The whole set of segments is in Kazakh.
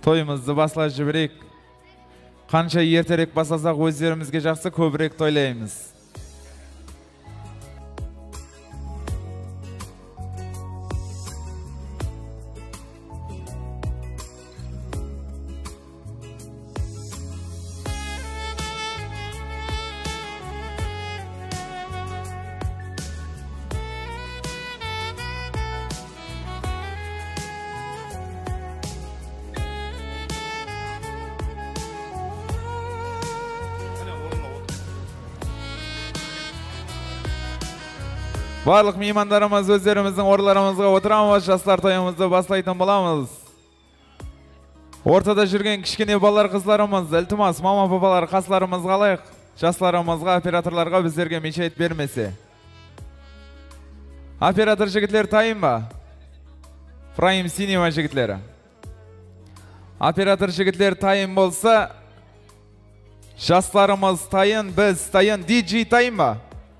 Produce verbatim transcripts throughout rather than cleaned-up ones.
Toyumuzdu basla jibirek. Qancha erterek basasak o'zlarimizga жақсы ko'proq to'ylaymiz. Barlıq meymanlarımız özlerimizin orlarımızga oturamız, жаслар toyumuzdu baslaytın bolamız. Ortada жүрген kişkine balar kızlarımız, iltimas mama babalar kaslarımızga alayıq. Жасларымызга, operatorlarga bizlerge mecayet bermesi. Operator jigitler tayın ba? Prime Cinema jigitleri. Operator jigitler tayın bolsa, жасларımız tayın, biz tayın, D J tayın ba?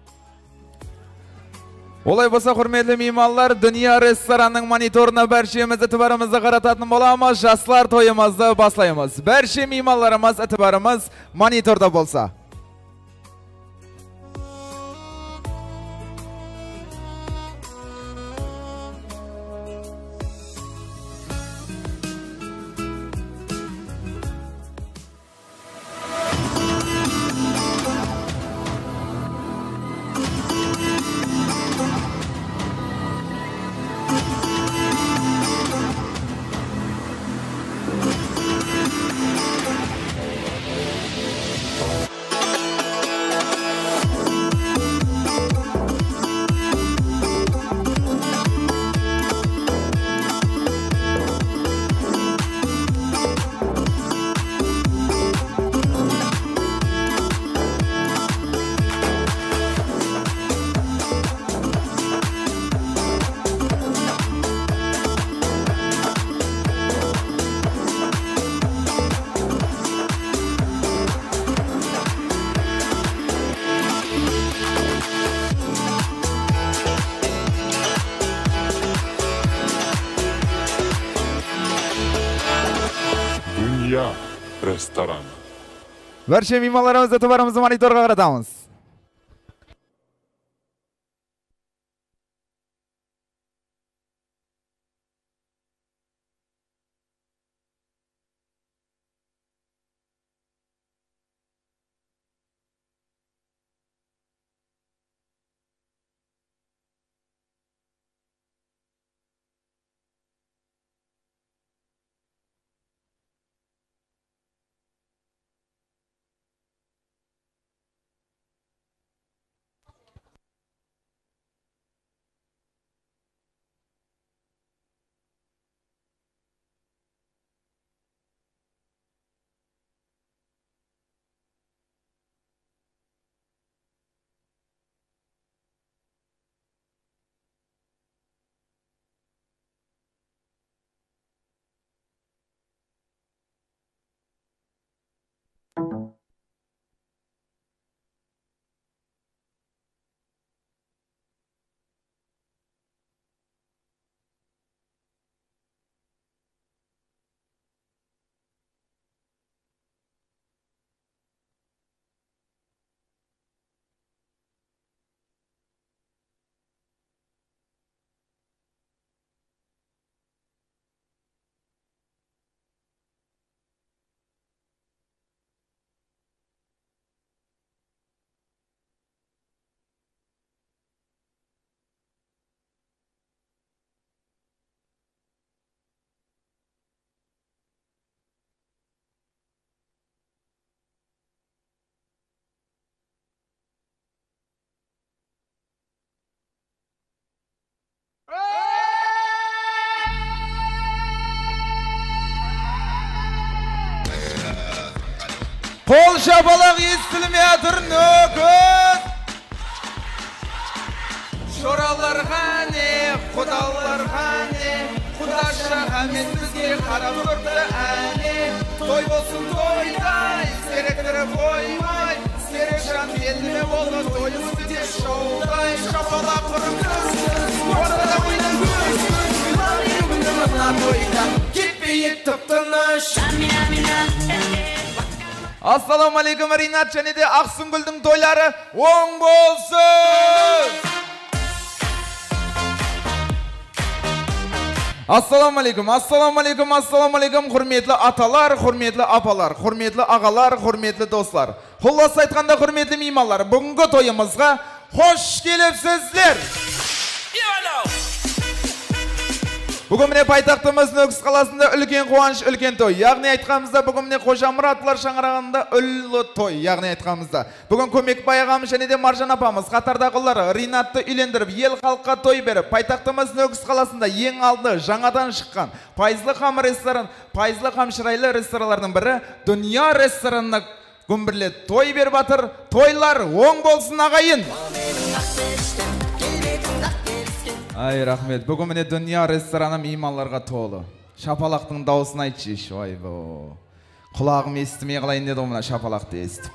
Olay bolsa hurmatli mehmonlar, Dünya restoranning monitoruna barchamiz e'tiborimizni qaratатын bo'lamiz. Жаслар to'yimizni boshlaymiz. Barcha mehmonlarimiz e'tiborimiz monitorda bo'lsa. Dünya restoranı. Barcha mehmonlarimiz e'tiborimizni monitorga qaratamiz. Kol şabalak estilmeyedir nöküz. Şoralar gani, kudalar gani, kudaşa gamet bizge karab durdu ani. Toy bolsun toyday, serekleri koymay, serekşan elime bolmaz toyumuz de şovday. Şabalak kırım kız, ortada oynan göz, yılan yürgünümüzden toyda. Biik tıptыныш. Assalamu alaikum Rinat және де Ақсұңгүлдің тойлары оң болсын. Assalamu alaikum, assalamu alaikum, assalamu alaikum, құрметлі аталар, құрметлі апалар, құрметлі ағалар, құрметлі достар. Құлласы айтқанда құрметлі меймандар, бүгінгі тойымызға қош келіпсіздер. Бүгін міне пайтақтымыз Нүкіс қаласында үлкен қуаныш, үлкен той. Яғни айтқанымызда бүгін міне Қожамұратлар шаңырағында үлі той. Яғни айтқанымызда бүгін Көмекбай ағамыз және де Маржан апамыз қатардағылары Ринатты үйлендіріп, ел халыққа той беріп, пайтақтымыз Нүкіс қаласында ең алды жаңадан шыққан пайызлы қам ресторан, пайызлы қам шырайлы ресторанлардың бірі Дүния ресторанына күмбірле той беріп жатыр. Тойлар оң болсын ағайын. Ай, рахмет. Бүгін міне Дүния рестораны мейманларға толы. Шапалақтың дауысын айтшы, ой бо. Құлағым естімей қалайын деді мына шапалақты естіп.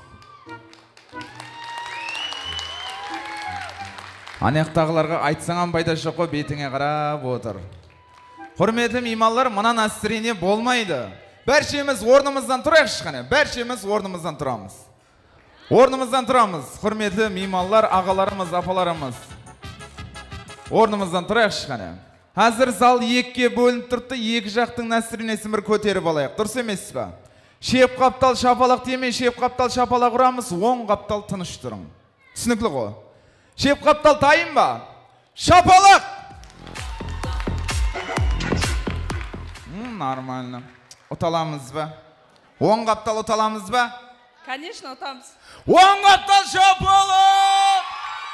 Анаяқтағыларға айтсаңан пайда жоқ қой, бетіңе қарап отыр. Құрметті мейманлар, мына настроение болмайды. Бәршеміз орнымыздан тұрайықшы қане. Бәршеміз орнымыздан тұрамыз. Орнымыздан тұрамыз. Құрметті мейманлар, ағаларымыз, апаларымыз. Орнымыздан тұрайықшы қане. Қазір зал екіге бөлініп тұрды, екі жақтың настроениесін бір көтеріп алайық. Дұрыс емес пе? Шеп қаптал шапалақ демей, шеп қаптал шапалақ ұрамыз, оң қаптал тыныш тұрың. Түсінікті ғой? Шеп қаптал тайын ба? Шапалақ! Нормально. Ұталамыз ба? Оң қаптал ұталамыз ба? Конечно, ұтамыз. Оң қаптал шапалақ!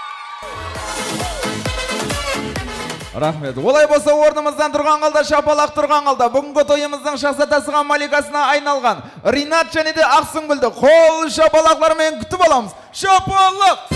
Рахмет. Олай болса орнымыздан тұрған қалда, шапалақ тұрған қалда, бүгінгі тойымыздың шақсатасыған маликасына айналған Ринат және де Ақсұңгүлді қол шапалақларымен күтіп аламыз. Шапалақ!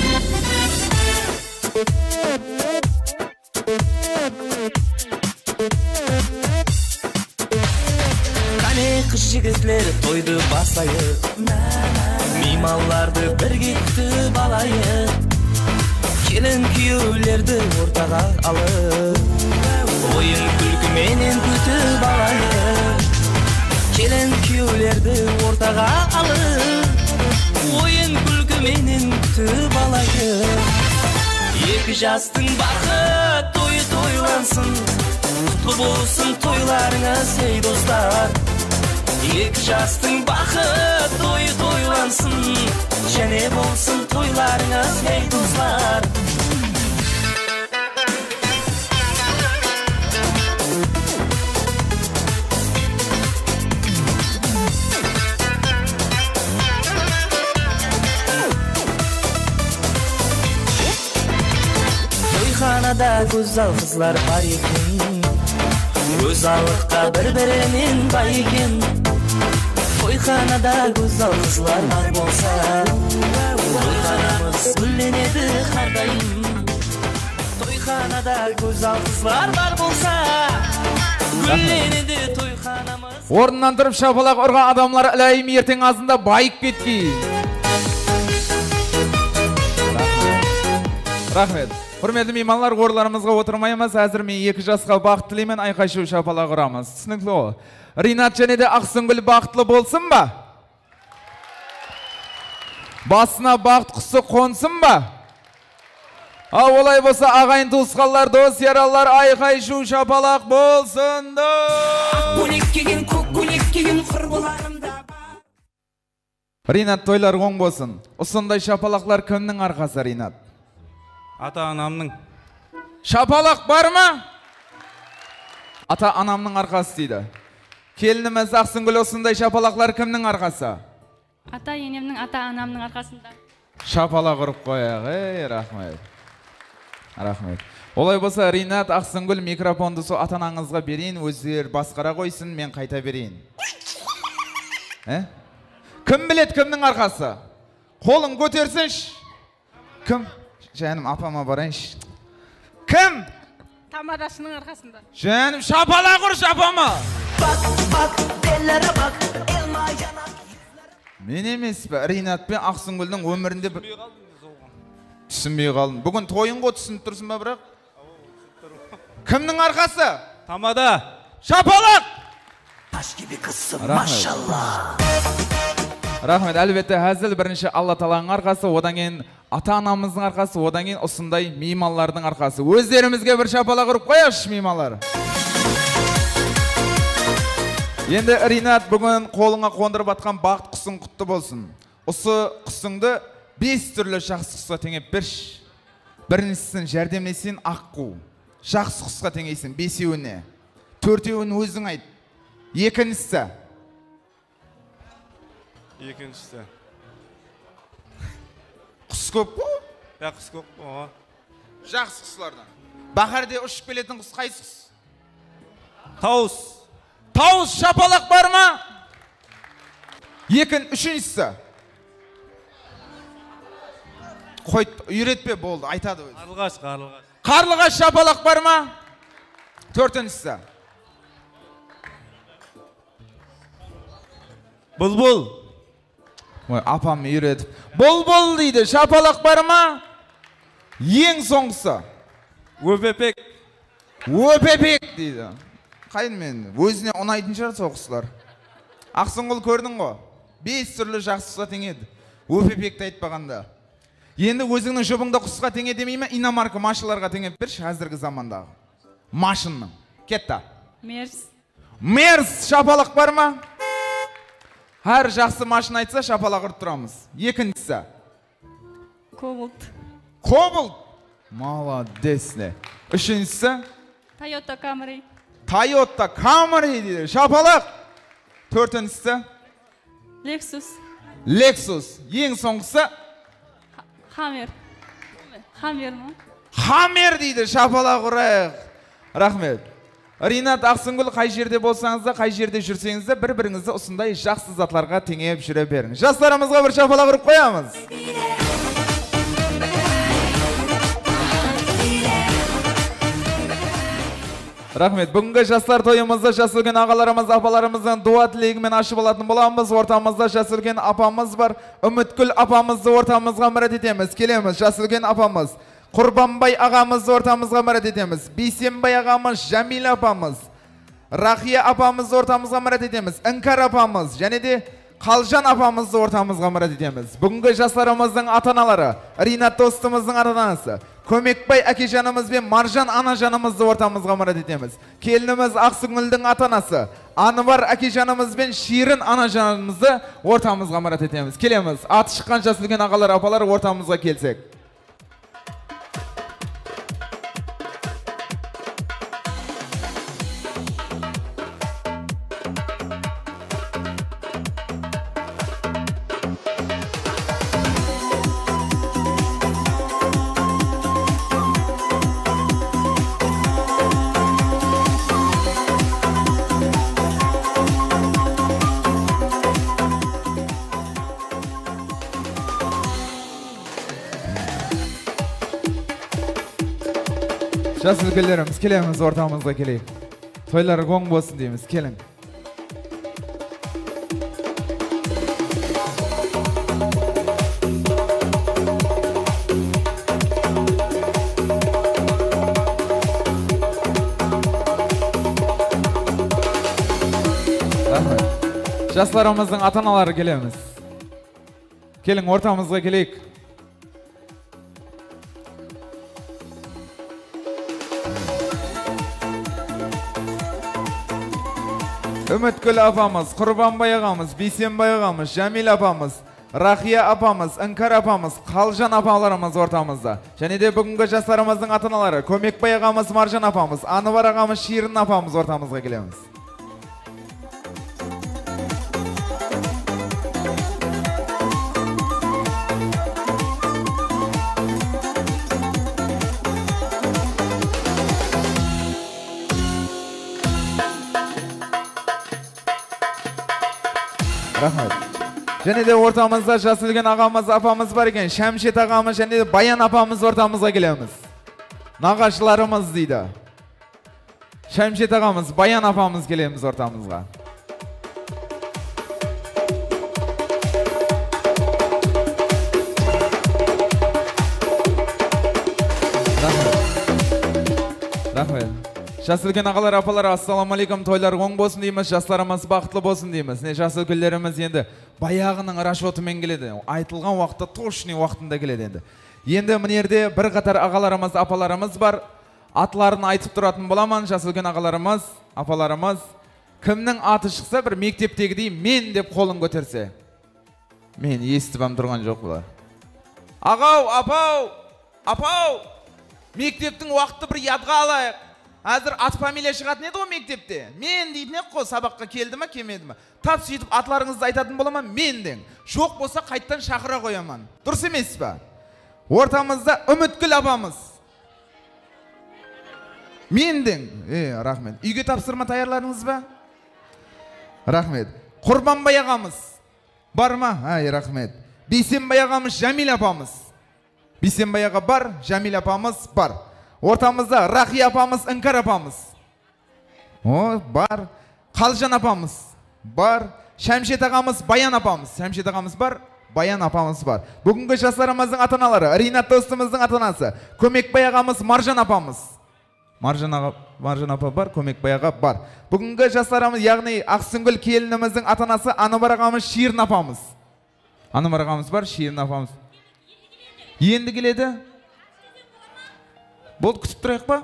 Қане қыз жігітлер тойды басайық, мейманларды бірге күтіп алайық. Келін күйеулерді ортаға алып, ойын күлкіменен күтіп алайық. Келін күйеулерді ортаға алып, ойын күлкіменен күтіп алайық. Екі жастың бақыт тойы тойлансын, құтты болсын тойларыңыз ей достар. Екі жастың бақыт тойы тойлансын, және болсын тойларыңыз ей достар. Тойханада көзал қызлар бар екен, көзалыққа бір-бірінен бай екен. Тойханада көзал қызлар бар болса, тойханамыз гүлленеді қардайым. Тойханада көзал қызлар бар болса, гүлленеді тойханамыз. Орнынан тұрып шапалақ ұрған адамлар әлайым ертең азында байып кеткен. Рахмет. Құрметті мейманлар, орындарымызға отырмаймыз. Әзір мен екі жасқа бақыт тілеймін, айқай-шу шапалақ ұрамыз. Түсінікті ғой? Ринат және де Ақсұңгүл бақытлы болсын ба? Басына бақыт құсы қонсын ба? Ал олай болса ағайын туысқандар, дос яралар, айқай-шу шапалақ болсын. Көйлек киген, көк көйлек киген құрбыларымда. Ринат, тойлар оң болсын. Осындай шапалақлар кімнің арқасы, Ринат? Ата-анамның. Шапалақ бар ма? Ата-анамның арқасы дейді. Келініміз Ақсұңгүл, осындай шапалақлар кімнің арқасы? Ата-енемнің, ата-анамның арқасында. Шапалақ ұрып қояқ, ей, рахмет. Рахмет. Олай болса, Ринат, Ақсұңгүл, микрофонды со ата-анаңызға берейін, өздер басқара қойсын, мен қайта берейін. Кім білет кімнің арқасы? Қолын көтерсінші. Кім? Жәнім, апама барайыншы. Кім? Тамадасының арқасында. Жәнім, шапалақ ұр шапама. Бак, бак, деллere бак, elma yanak. Мен емес пе, Ринат пен Ақсұңгүлдің өмірінде түсінбей қалдым. Бүгін тойын ғой түсініп тұрсын ба бірақ? Кімнің арқасы? Тамада. Шапалақ! Maşallah. Rahmet, әлбетте әзіл бірінші Алла Тағаланың арқасы, одан кейін ата-анамыздың арқасы, одан кейін осындай меймандардың арқасы. Өздерімізге бір шапалақ ұрып қояш, меймандар. Енді Ринат бүгін қолыңа қондырып атқан бақыт құсың құтты болсын. Осы құсыңды бес түрлі жақсы құсқа теңеп берші. Біріншісін жәрдемлесін аққу. Жақсы құсқа теңейсің бесеуіне. Төртеуін өзің айт. Екіншісі. Екіншісі. Құс көп қой? Я құс көп қой. Жақсы құслардан. Бақарде ұшып келетін құс қайсы құс? Тауыс. Тауыс шапалақ бар ма? Екін, үшіншісі. Қой, үйретпе болды, айтады өзі. Қарлығаш, қарлығаш. Қарлығаш шапалақ бар ма? Төртіншісі. Бұлбұл. Ой, апам үйретіп. Бұлбұл дейді, шапалақ бар ма? Ең соңғысы. Өпепек. Өпепек дейді. Қайын мен, өзіне ұнайтын шығар соқысылар. Ақсыңғыл көрдің ғой? Бес түрлі жақсы құсқа теңеді. Өпепекті айтпағанда. Енді өзіңнің жұбыңда құсқа теңе демей ме? Иномарка машиналарға теңеп берші қазіргі замандағы. Машинның. Кетті. Мерс. Мерс шапалақ бар ма? Әр жақсы машина айтса шапалақ ұрып тұрамыз. Екіншісі. Кобальт. Кобальт. Молодец. Үшіншісі. Toyota Camry. Toyota Camry дейді. Шапалақ. Төртіншісі. Lexus. Lexus. Ең соңғысы. Hammer. Hammer ма? Hammer дейді. Шапалақ ұрайық. Рахмет. Ринат, Ақсыңгүл, қай жерде болсаңыз да, қай жерде жүрсеңіз де, бір-біріңізді осындай жақсы затларға теңеп жүре берің. Жастарымызға бір шапалақ ұрып қоямыз. Рахмет, бүгінгі жастар тойымызды жас үлкен ағаларымыз, апаларымыздың дуа тілегімен ашып алатын боламыз. Ортамызда жас үлкен апамыз бар. Үміткүл апамызды ортамызға мұрат етеміз. Келеміз, жас үлкен апамыз. Құрбанбай ағамызды ортамызға мұрат етеміз. Бейсенбай ағамыз, Жәмил апамыз. Рахия апамызды ортамызға мұрат етеміз. Іңкар апамыз, және де Қалжан апамызды ортамызға мұрат етеміз. Бүгінгі жастарымыздың ата-аналары, Ринат достымыздың ата-анасы, Көмекбай әкежанымыз бен Маржан анажанымызды ортамызға мұрат етеміз. Келініміз Ақсыңгүлдің ата-анасы, Анвар әкежанымыз бен Ширин анажанымызды ортамызға мұрат етеміз. Келеміз, аты шыққан жас үлкен ағалар, апалар ортамызға келсек. Жас үлкелеріміз, келеміз, ортамызға келейік. Тойлары қоң болсын дейміз, келің. Жастарымыздың ата-аналары келеміз. Келің, ортамызға келейік. Үміткүл апамыз, Құрбанбай ағамыз, Бейсенбай ағамыз, Жәмил апамыз, Рахия апамыз, Іңкар апамыз, Қалжан апаларымыз ортамызда. Және де бүгінгі жастарымыздың ата-аналары, Көмекбай ағамыз, Маржан апамыз, Анвар ағамыз, Ширин апамыз ортамызға келеміз. Рахмет. Және де ортамызда жас үлкен ағамыз, апамыз бар екен. Шәмшет ағамыз және де Баян апамыз ортамызға келеміз. Нағашыларымыз дейді. Шәмшет ағамыз, Баян апамыз келеміз ортамызға. Рахмет. Рахмет. Жас үлкен ағалар, апалар, ассаламалейкум, тойлар оң болсын дейміз, жастарымыз бақытлы болсын дейміз. Не жас үлкендеріміз енді баяғының расчетымен келеді. Айтылған уақытта точный уақытында келеді енді. Енді мінерде бір қатар ағаларымыз, апаларымыз бар. Атларын айтып тұратын боламан, жас үлкен ағаларымыз, апаларымыз. Кімнің аты шықса бір мектептегідей мен деп қолын көтерсе. Мен естіп ам тұрған жоқ бұлар. Ағау, апау, апау, мектептің уақыты бір ядға алайық. Әзір ат фамилия шығатын еді ғой мектепте. Мен дейтін ек қой, сабаққа келді ма, келмеді ма? Тап сөйтіп атларыңызды айтатын бола ма? Мен дең. Жоқ болса қайттан шақыра қояман. Дұрыс емес па? Ортамызда Үміткүл апамыз. Мен дең. Е, рахмет. Үйге тапсырма таярларыңыз ба? Рахмет. Құрбанбай ағамыз. Бар ма? Ай, рахмет. Бейсенбай ағамыз, Жәмил апамыз. Бейсенбай аға бар, Жәмил апамыз бар. Ортамызда Рахи апамыз, Іңкар апамыз. О, бар. Қалжан апамыз бар. Шәмшет ағамыз, Баян апамыз. Шәмшет ағамыз бар, Баян апамыз бар. Бүгінгі жастарымыздың ата-аналары, Ринат достымыздың ата-анасы, Көмекбай ағамыз, Маржан апамыз. Маржан аға, Маржан апа бар, Көмекбай аға бар. Бүгінгі жастарымыз, яғни Ақсүңгіл келініміздің ата-анасы, Аныбар ағамыз, Ширин апамыз. Аныбар ағамыз бар, Ширин апамыз. Енді келеді? Болды, күтіп тұрайық па?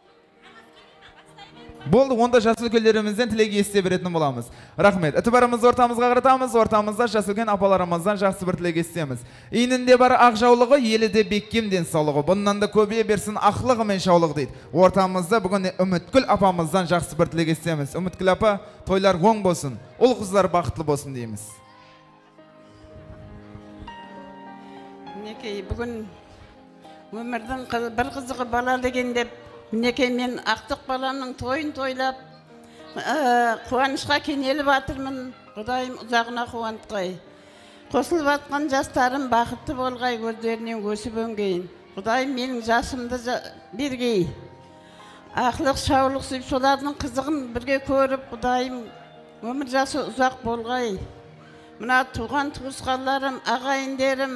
Болды, онда жас үлкендерімізден тілек ести беретін боламыз. Рахмет. Ітібарымызды ортамызға қаратамыз, ортамызда жас үлкен апаларымыздан жақсы бір тілек естеміз. Иінінде бар ақ жаулығы, еліде беккем денсаулығы. Бұннан да көбейе берсін ақлығы мен шаулығы дейді. Ортамызда бүгін Үміткүл апамыздан жақсы бір тілек естеміз. Үміткүл апа, тойлар оң болсын, ұл қыздар бақытлы болсын дейміз. Мінекей, бүгін өмірдің бір қызығы бала деген деп, мінекей мен ақтық баламның тойын тойлап, қуанышқа кенеліп атырмын, Құдайым ұзағына қуантқай. Қосылып атқан жастарым бақытты болғай, өздерінен өсіп өңгейін. Құдайым менің жасымды бергей. Ақылық, шаулық сүйіп, солардың қызығын бірге көріп, Құдайым өмір жасы ұзақ болғай. Мына туған туысқандарым, ағайындерім,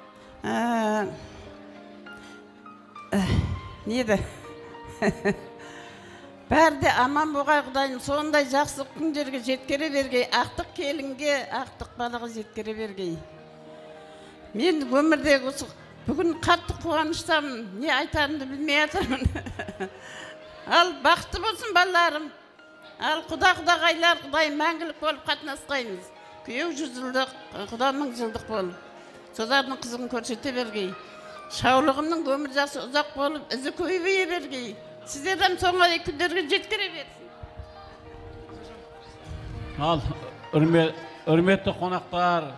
неді? Бәрі де аман болғай, Құдайым, сондай жақсы күндерге жеткере бергей, ақтық келінге, ақтық балаға жеткере бергей. Мен өмірде бүгін қатты қуаныштамын, не айтарымды білмей атырмын. Ал бақытты болсын балаларым. Ал құда-құдағайлар, Құдай мәңгілік болып қатынасқаймыз. Күйеу жүз жылдық, Құда мың жылдық болып. Солардың қызығын көрсете бергей. Шаулығымның өмір жасы ұзақ болып, ізі көйбейе бергей. Сіздерден соңға күндерге жеткере берсін. Ал, үрметті қонақтар,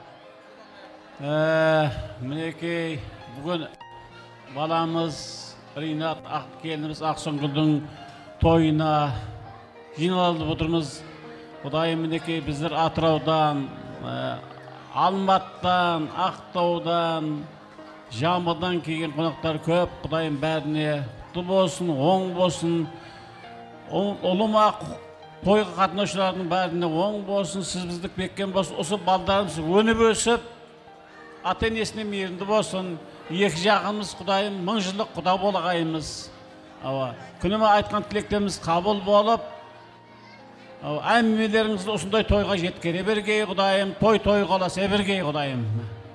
мінекей, бүгін баламыз, Ринат келініміз Ақсұңгүлдің тойына жиналып отырмыз. Құдайым, мінекей, біздер Атыраудан, Алматтан, Ақтаудан, Жамбылдан келген қонақтар көп. Құдайым бәріне құтты болсын, оң болсын. Ұлыма тойға қатынашылардың бәріне оң болсын, сіз біздік беккен болсын. Осы балдарымыз өніп өсіп, ата-енесіне мейірімді болсын. Екі жағымыз, Құдайым, мың жылдық құда болағайымыз. Күніме айтқан тілектеріміз қабыл болып, әммелеріңізді осындай тойға жеткере бергей, Құдайым, той-той қаласа бергей, Құдайым.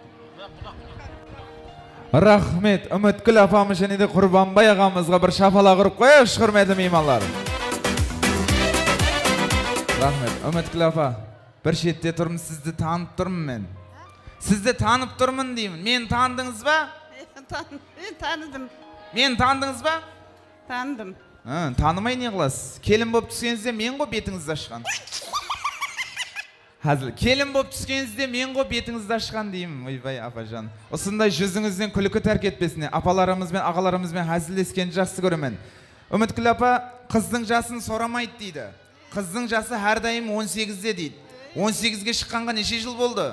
Рахмет. Үміткүл апамыз және де Құрбанбай ағамызға бір шапалақ ұрып қойыңызшы, құрметті меймандар. Рахмет. Үміткүл апа, бір шетте тұрмын, сізді танып тұрмын мен. Сізді танып тұрмын деймін. Мен таныдыңыз ба? Мен таныдым. Мен таныдыңыз ба? Таныдым. Танымай не қыласыз? Келін болып түскенізде мен ғой бетіңізді ашқан. Hazır. Келін болып түскенізде мен ғой бетіңізді ашқан деймін. Ойбай апажан. Осындай жүзіңізден күлкі тәрк етпесіне. Апаларымызбен, ағаларымызбен әзілдескен жақсы көремін. Үміткүл апа, қыздың жасын сорамайды дейді. Қыздың жасы әрдайым он сегізде дейді. он сегізге шыққанға неше жыл болды?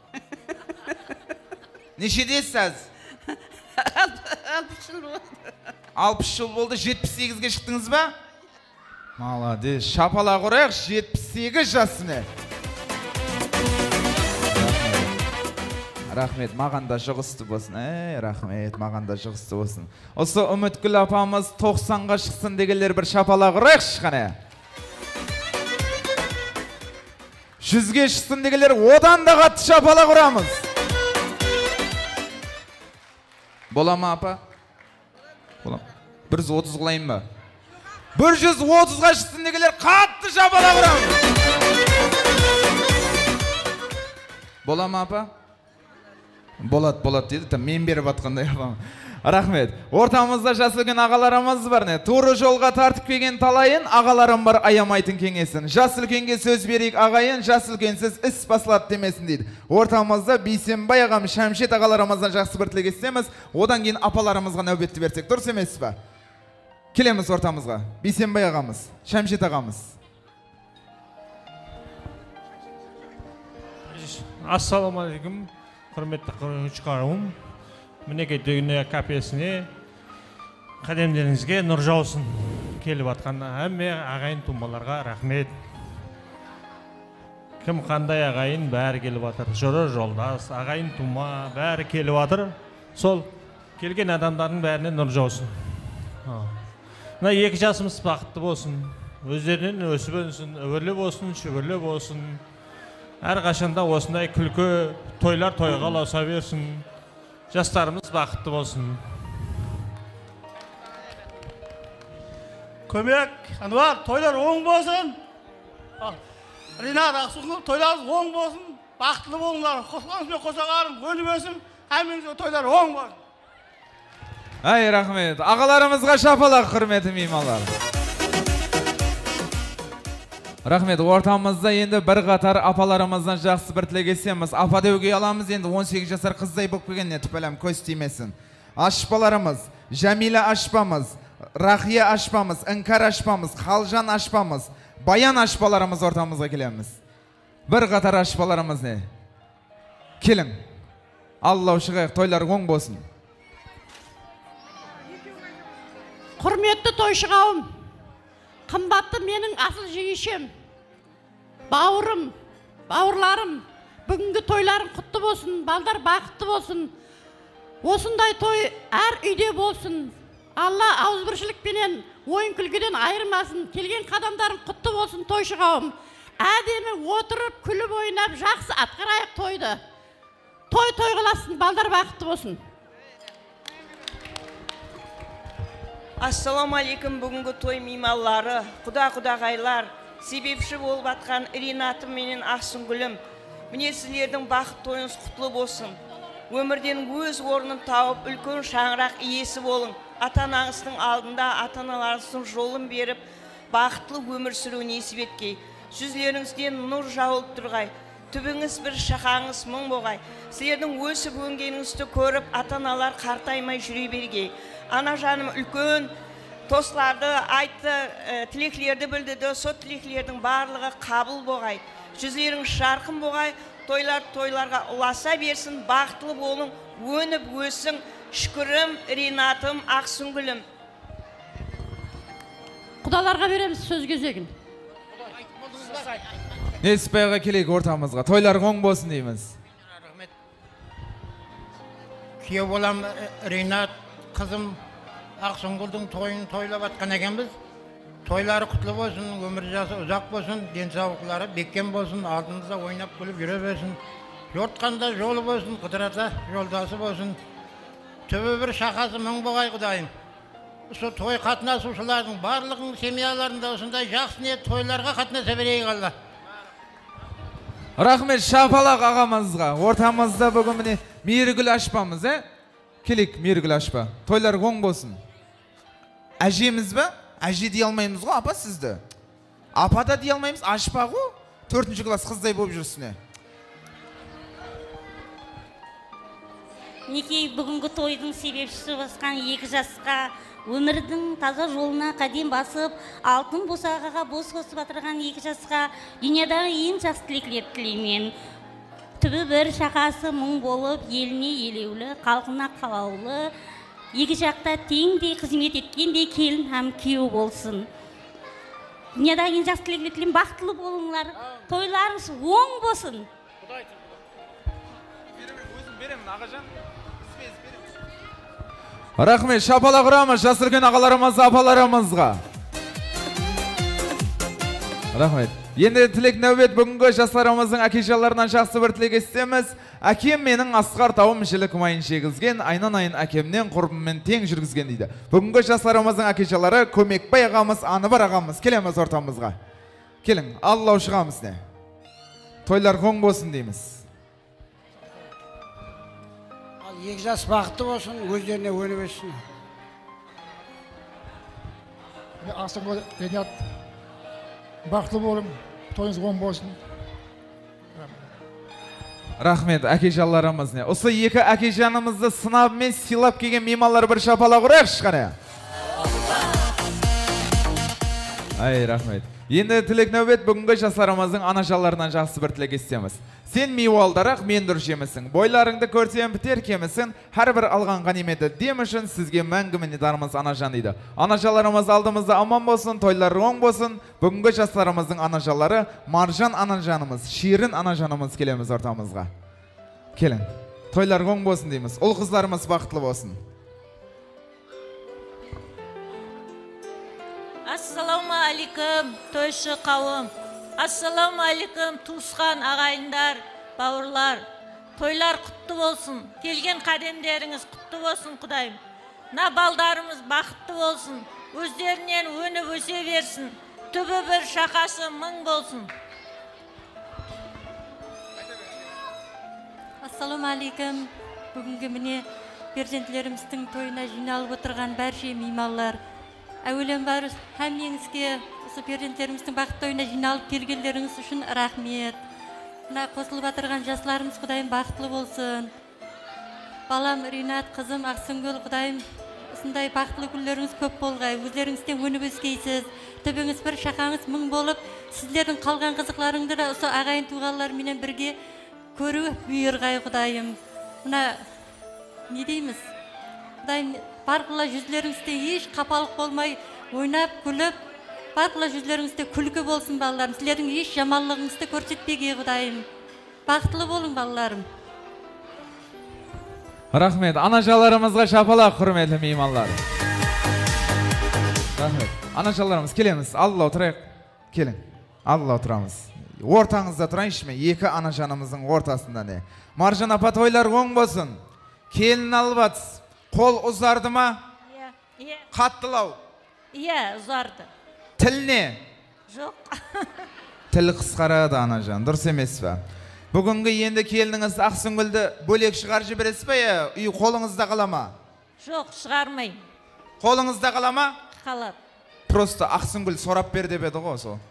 Нешедесіз? алпыс жыл болды. алпыс жыл болды, жетпіс сегізге шықтыңыз ба? Молодец. Шапалақ ұрайық, жетпіс сегіз жасыны. Рахмет, маған да жұғысты болсын. Эй, рахмет, маған да жұғысты болсын. Осы Үміткүл апамыз тоқсанға шықсын дегелер бір шапалақ ұрайықшы қане. жүзге шықсын дегелер одан да қатты шапалақ ұрамыз. Бола ма апа? Бола. бір жүз отыз қылайын ба? бір жүз отызға шықсын дегелер қатты шапалақ ұрамыз. Бола ма апа? Болат, болат дейді, мен беріп атқандай апам. Рахмет. Ортамызда жас үлкен ағаларымыз бар не? Туры жолға тартып келген талайын, ағаларым бар аямайтын кеңесін. Жас үлкенге сөз берейік ағайын, жас үлкенсіз іс басылады демесін дейді. Ортамызда Бейсенбай ағам, Шәмшет ағаларымыздан жақсы бір тілек естеміз, одан кейін апаларымызға нәубетті берсек, дұрыс емес пе? Келеміз ортамызға. Бейсенбай ағамыз, Шәмшет ағамыз. Ассалаумағалейкум. Құрметті қырғышқарым, мінеке дүгіне капесіне қадемдеріңізге нұр жаусын келіп атқан әмме ағайын тумаларға рахмет. Кім қандай ағайын бәрі келіп атыр. Жұры жолдас, ағайын тума бәрі келіп атыр. Сол келген адамдардың бәріне нұр жаусын. Мына екі жасымыз бақытты болсын. Өздерінен өсіп өнсін, өбірлі болсын, шүбірлі болсын. Әр қашанда осындай күлкі тойлар тойға лауса берсін. Жастарымыз бақытты болсын. Көмек, Ануар, тойлар оң болсын. Ринат, Ақсұңғыл, тойларыңыз оң болсын. Бақытлы болыңдар. Қосқаныңызбен қосағарың, өніп өсін. Әміңізге тойлар оң болсын. Ай, рахмет. Ағаларымызға шапалақ, құрметі меймандар. Рахмет, ортамызда енді бір қатар апаларымыздан жақсы бір тілек етсеміз. Апа деуге аламыз, енді он сегіз жасар қыздай болып келгенне түпәлем көз тимесін. Ашпаларымыз, Жәмила ашпамыз, Рахия ашпамыз, Іңкар ашпамыз, Қалжан ашпамыз, Баян ашпаларымыз ортамызға келеміз. Бір қатар ашпаларымыз не? Келің. Аллау шығайық, тойлар оң болсын. Құрметті тойшы қауым, қымбатты менің асыл жеңешем, бауырым, бауырларым, бүгінгі тойларың құтты болсын, балдар бақытты болсын. Осындай той әр үйде болсын. Алла ауызбіршілікпенен, ойын күлгіден айырмасын. Келген қадамдарың құтты болсын, тойшы қауым. Әдемі отырып, күліп ойнап, жақсы атқарайық тойды. Той той қыласын, балдар бақытты болсын. Ассаламалейкум, бүгінгі той мейманлары, құда-құдағайлар, себепші болып атқан Ринатым менен Ақсұңгүлім. Міне сіздердің бақыт тойыңыз құтлы болсын. Өмірден өз орнын тауып, үлкен шаңырақ иесі болың. Ата-анаңыздың алдында ата-аналарыңыздың жолын беріп, бақытлы өмір сүру несіп еткей. Жүзлеріңізден нұр жауылып тұрғай. Түбіңіз бір шақаңыз мұң боғай. Сіздердің өсіп өңгеніңізді көріп, ата-аналар қартаймай жүре бергей. Ана жаным үлкен тосларды айтты, тілеклерді білдіді, со тілеклердің барлығы қабыл боғай. Жүзлерің шарқын боғай, тойлар тойларға ұласа берсін, бақытлы болың, өніп өсің, шүкірім, Ринатым, Ақсұңгүлім. Құдаларға береміз сөз кезегін. Неспайға келейік ортамызға, тойлар оң болсын дейміз. Күйеу болам Ринат, қызым Ақсұңгүлдің тойын тойлап атқан екенбіз. Тойлары құтлы болсын, өмір жасы ұзақ болсын, денсаулықтары бекем болсын, алдымызда ойнап күліп жүре берсін. Жортқанда жолы болсын, қыдырата жолдасы болсын. Түбі бір шақасы мың болғай құдайым. Со той қатынасушылардың барлығының семьяларында осындай жақсы ниет тойларға қатынаса берейік Алла. Рахмет шапалақ ағамызға. Ортамызда бүгін міне Мейіргүл ашпамыз, ә? Келек Мейіргүл ашпа. Тойлар оң болсын. Әжеміз бе? Әже дей алмаймыз ғой, апа сізді. Апа да дей алмаймыз, ашпа ғой. Төртінші класс қыздай болып жүрсіне. Неке бүгінгі тойдың себепшісі басқан екі жасқа, өмірдің таза жолына қадем басып, алтын босағаға бос қосып атырған екі жасқа дүниядағы ең жақсы тілеклер тілеймен. Түбі бір шақасы мұң болып, еліне елеулі, халқына қалаулы, екі жақта теңдей қызмет еткендей келін һәм күйеу болсын. Дүниядағы ең жақсы тілеклер тілеймен, бақытлы болыңлар, тойларыңыз оң болсын. беремін ағажан. Рахмет, шапала құрамыз жас үлкен ағаларымыз, апаларымызға. Рахмет. Енді тілек нәубет бүгінгі жастарымыздың әкежаларынан жақсы бір тілек естеміз. Әкем менің асқар тауым жілік майын шегізген, айнан айын әкемнен құрбыммен тең жүргізген дейді. Бүгінгі жастарымыздың әкежалары Көмекбай ағамыз, Аныбар ағамыз келеміз ортамызға. Келің, аллау шығамыз не? Тойлар қоң болсын дейміз. Ал екі жас бақытты болсын, өздеріне өніп өссін. Ақсыңғол Ринат, бақытты болым, тойыңыз оң болсын. Рахмет, әкежаларымыз не? Осы екі әкежанымызды сынабымен сыйлап келген меймандар бір шапала құрайық шыққаны. Ай, рахмет. Енді тілек нәубет бүгінгі жастарымыздың анажаларынан жақсы бір тілек естеміз. Сен мейуалдарақ мен дүржемісің, бойларыңды көрсем бітер кемісің, әр бір алған ғаниметі дем үшін сізге мәңгі мінедарымыз анажан дейді. Анажаларымыз алдымызда аман болсын, тойлары оң болсын. Бүгінгі жастарымыздың анажалары Маржан анажанымыз, Ширин анажанымыз келеміз ортамызға. Келін, тойлары оң болсын дейміз, ұл қыздарымыз бақытлы болсын. Ассаламу алейкум, тойшы қауым. Ассаламу алейкум, туысқан ағайындар, бауырлар. Тойлар құтты болсын, келген қадемдеріңіз құтты болсын, Құдайым. На балдарымыз бақытты болсын, өздерінен өніп өсе берсін, түбі бір шақасы мың болсын. Ассаламу алейкум, бүгінгі міне перзентлеріміздің тойына жиналып отырған бәрше меймандар. Әуелен бар әмеңізге осы перзенттеріміздің бақытты тойына жиналып келгендеріңіз үшін рахмет. Мына қосылып отырған жастарымыз Құдайым бақытлы болсын. Балам Ринат, қызым Ақсыңгүл, Құдайым осындай бақытлы күндеріңіз көп болғай. Өздеріңізден өніп өскейсіз. Түбіңіз бір шақаңыз мың болып, сіздердің қалған қызықларыңды да осы ағайын туғандарменен бірге көру бұйырғай, Құдайым. Мына не дейміз? Құдайым барқыла жүзлеріңізде еш қапалық болмай, ойнап, күліп, барқыла жүзлеріңізде күлкі болсын, балаларым. Сіздердің еш жаманлығыңызды көрсетпеге, Құдайым. Бақытлы болың, балаларым. Рахмет, анажаларымызға шапала, құрметті меймандар. Рахмет. Анажаларымыз келеміз, алла отырайық. Келің, алла отырамыз. Ортаңызда тұрайыншы ме? Екі анажанымыздың ортасында не? Маржан апа, тойлар оң болсын. Келін алып атыз. Қол ұзарды ма? Иә. Қаттылау? Иә, ұзарды. Тіл не? Жоқ. Тіл қысқарады анажан, дұрыс емес пе? Бүгінгі енді келініңіз Ақсыңгүлді бөлек шығар жібересіз бе? Үй қолыңызда қала ма? Жоқ, шығармайым. Қолыңызда қала ма? Қалады. Просто Ақсыңгүл сорап бер деп еді ғой сол.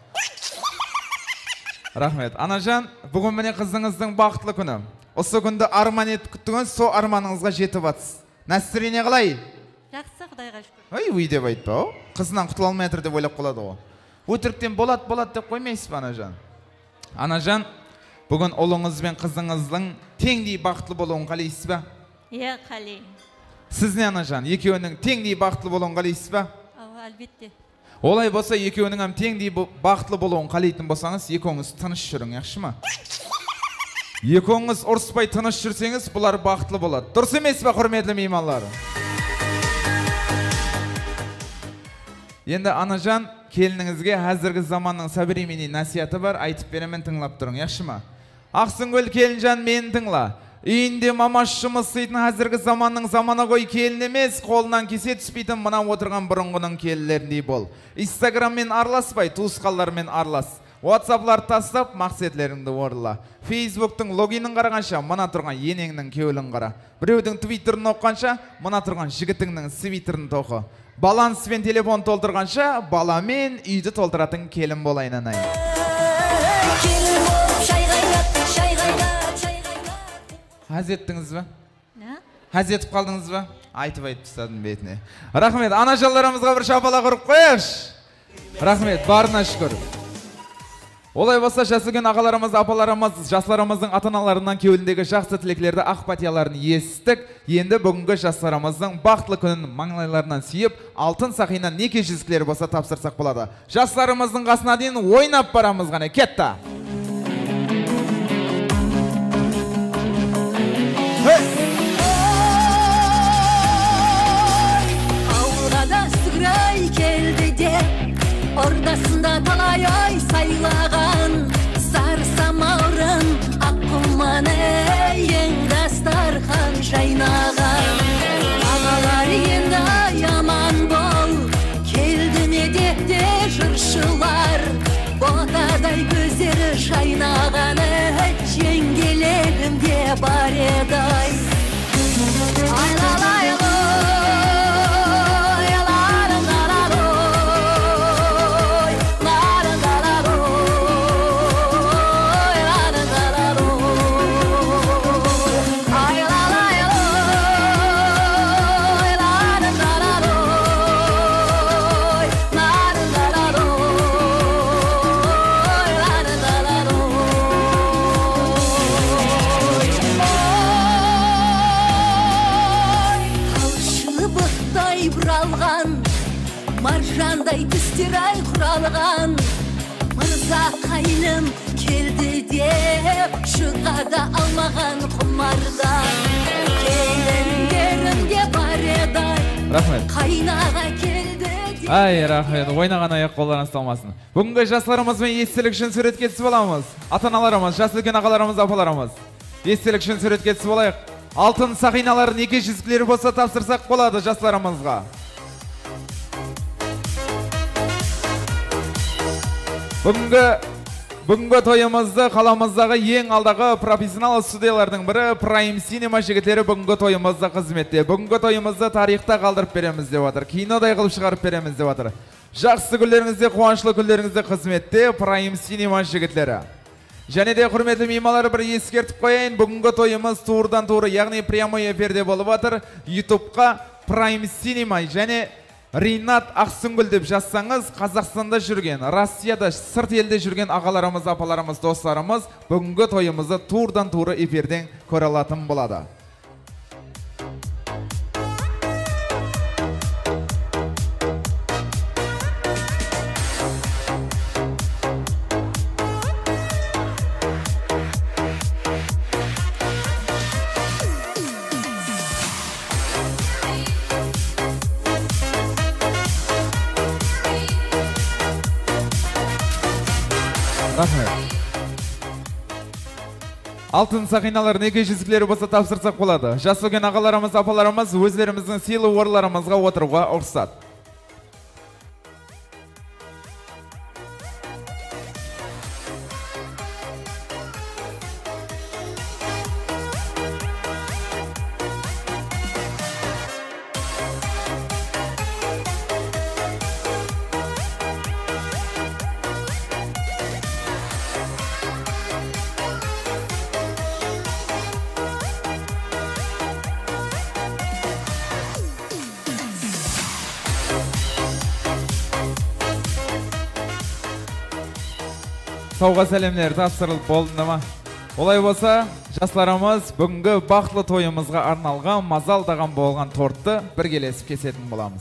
Рахмет. Анажан, бүгін міне қызыңыздың бақытлы күні. Осы күнді арман етіп күттіңіз, сол арманыңызға жетіп атсыз. Настроение қалай? Жақсы, Құдайға шүкір. Ой, өй деп айтпа, қызынан құтыла алмай жатыр деп ойлап қалады ғой. Өтіріктен болады, болады деп қоймайсыз ба, Анажан? Анажан, бүгін ұлыңыз бен қызыңыздың теңдей бақытлы болуын қалайсыз ба? Иә, қалайым. Сіз не, Анажан, екеуінің теңдей бақытлы болуын қалайсыз ба? Әлбетте. Олай болса, екеуінің әм теңдей бақытлы болуын қалайтын болсаңыз, екеуіңіз тыныш жүрің, яқшы ма? Екеуіңіз ұрыспай тыныш жүрсеңіз, бұлар бақытлы болады. Дұрыс емес пе, құрметті меймандар? Енді Анажан, келініңізге әзіргі заманның сәбіремені насияты бар, айтып беремен тыңлап тұрың, яқшы ма? Ақсыңгүл келінжан мені тыңла. Үйінде мамаш жұмыс істейтін әзіргі заманның заманы ғой келін емес, қолынан кесе түспейтін мына отырған бұрынғының келілеріндей бол. Инстаграммен араласпай, туысқандармен аралас. Ватсаплар тастап, мақсетлеріңді орла. Фейсбуктың логинін қарағанша, мына тұрған енеңнің кеуілін қара. Біреудің твиттерін оққанша, мына тұрған жігітіңнің свиттерін тоқы. Баланспен телефон толтырғанша, баламен үйді толтыратын келін болайын анай. Әзеттіңіз ба? Әзетіп қалдыңыз ба? Айтып айтып тұстадың бетіне. Рахмет, анажаларымызға бір шапала құрып қойыш. Рахмет, барына шүкір. Олай болса, жасылген ағаларымыз, апаларымыз, жастарымыздың ата-аналарынан кеуіліндегі жақсы тілеклерді ақ патияларын естік. Енді бүгінгі жастарымыздың бақытлы күнін маңлайларынан сүйіп, алтын сақинан неке жүзіктері болса тапсырсақ болады. Жастарымыздың қасына дейін ойнап барамыз ғана. Кетті! Hey! жайнаған. Ағалар енді яман бол, келді медетте жыршылар. Ботадай көздері жайнағаны, жеңгелерім де бар еді-ай. Айлалайлы маржандай тістер-ай құралған. Мырза қайным келді деп шығада алмаған құмардан. Келіндерімде бар еді-ай, қайнаға келді деп. Ай, рахмет, ойнаған аяқ қолдарыңыз талмасын. Бүгінгі жастарымызбен естелік үшін суретке түсіп аламыз. Ата-аналарымыз, жас үлкен ағаларымыз, апаларымыз. Естелік үшін суретке түсіп алайық. Алтын сақиналар неке жүзіктері болса тапсырсақ болады жастарымызға. Бүгінгі бүгінгі тойымызды қаламыздағы ең алдағы профессионал студиялардың бірі Prime Cinema жігіттері бүгінгі тойымызды қызметте. Бүгінгі тойымызды тарихта қалдырып береміз деп отыр. Кинодай қылып шығарып береміз деп отыр. Жақсы күндеріңізде, қуанышлы күндеріңізде қызметте Prime Cinema жігіттері. Және де құрметті меймандар, бір ескертіп қояйын, бүгінгі тойымыз туырдан туыры, яғни прямой эфирде болып отыр. ютубқа Prime Cinema және Ринат Ақсүңгіл деп жазсаңыз, Қазақстанда жүрген, Россияда, сырт елде жүрген ағаларымыз, апаларымыз, достарымыз бүгінгі тойымызды туырдан туыры эфирден көре алатын болады. Алтын сақиналар неке жүзіктері болса тапсырсақ болады. Жас үлкен ағаларымыз, апаларымыз өздеріміздің сыйлы орындарымызға отыруға рұқсат. Сауға сәлемдер тапсырылып болды ма? Олай болса, жастарымыз бүгінгі бақытлы тойымызға арналған мазалдаған болған тортты бір келесіп кесетін боламыз.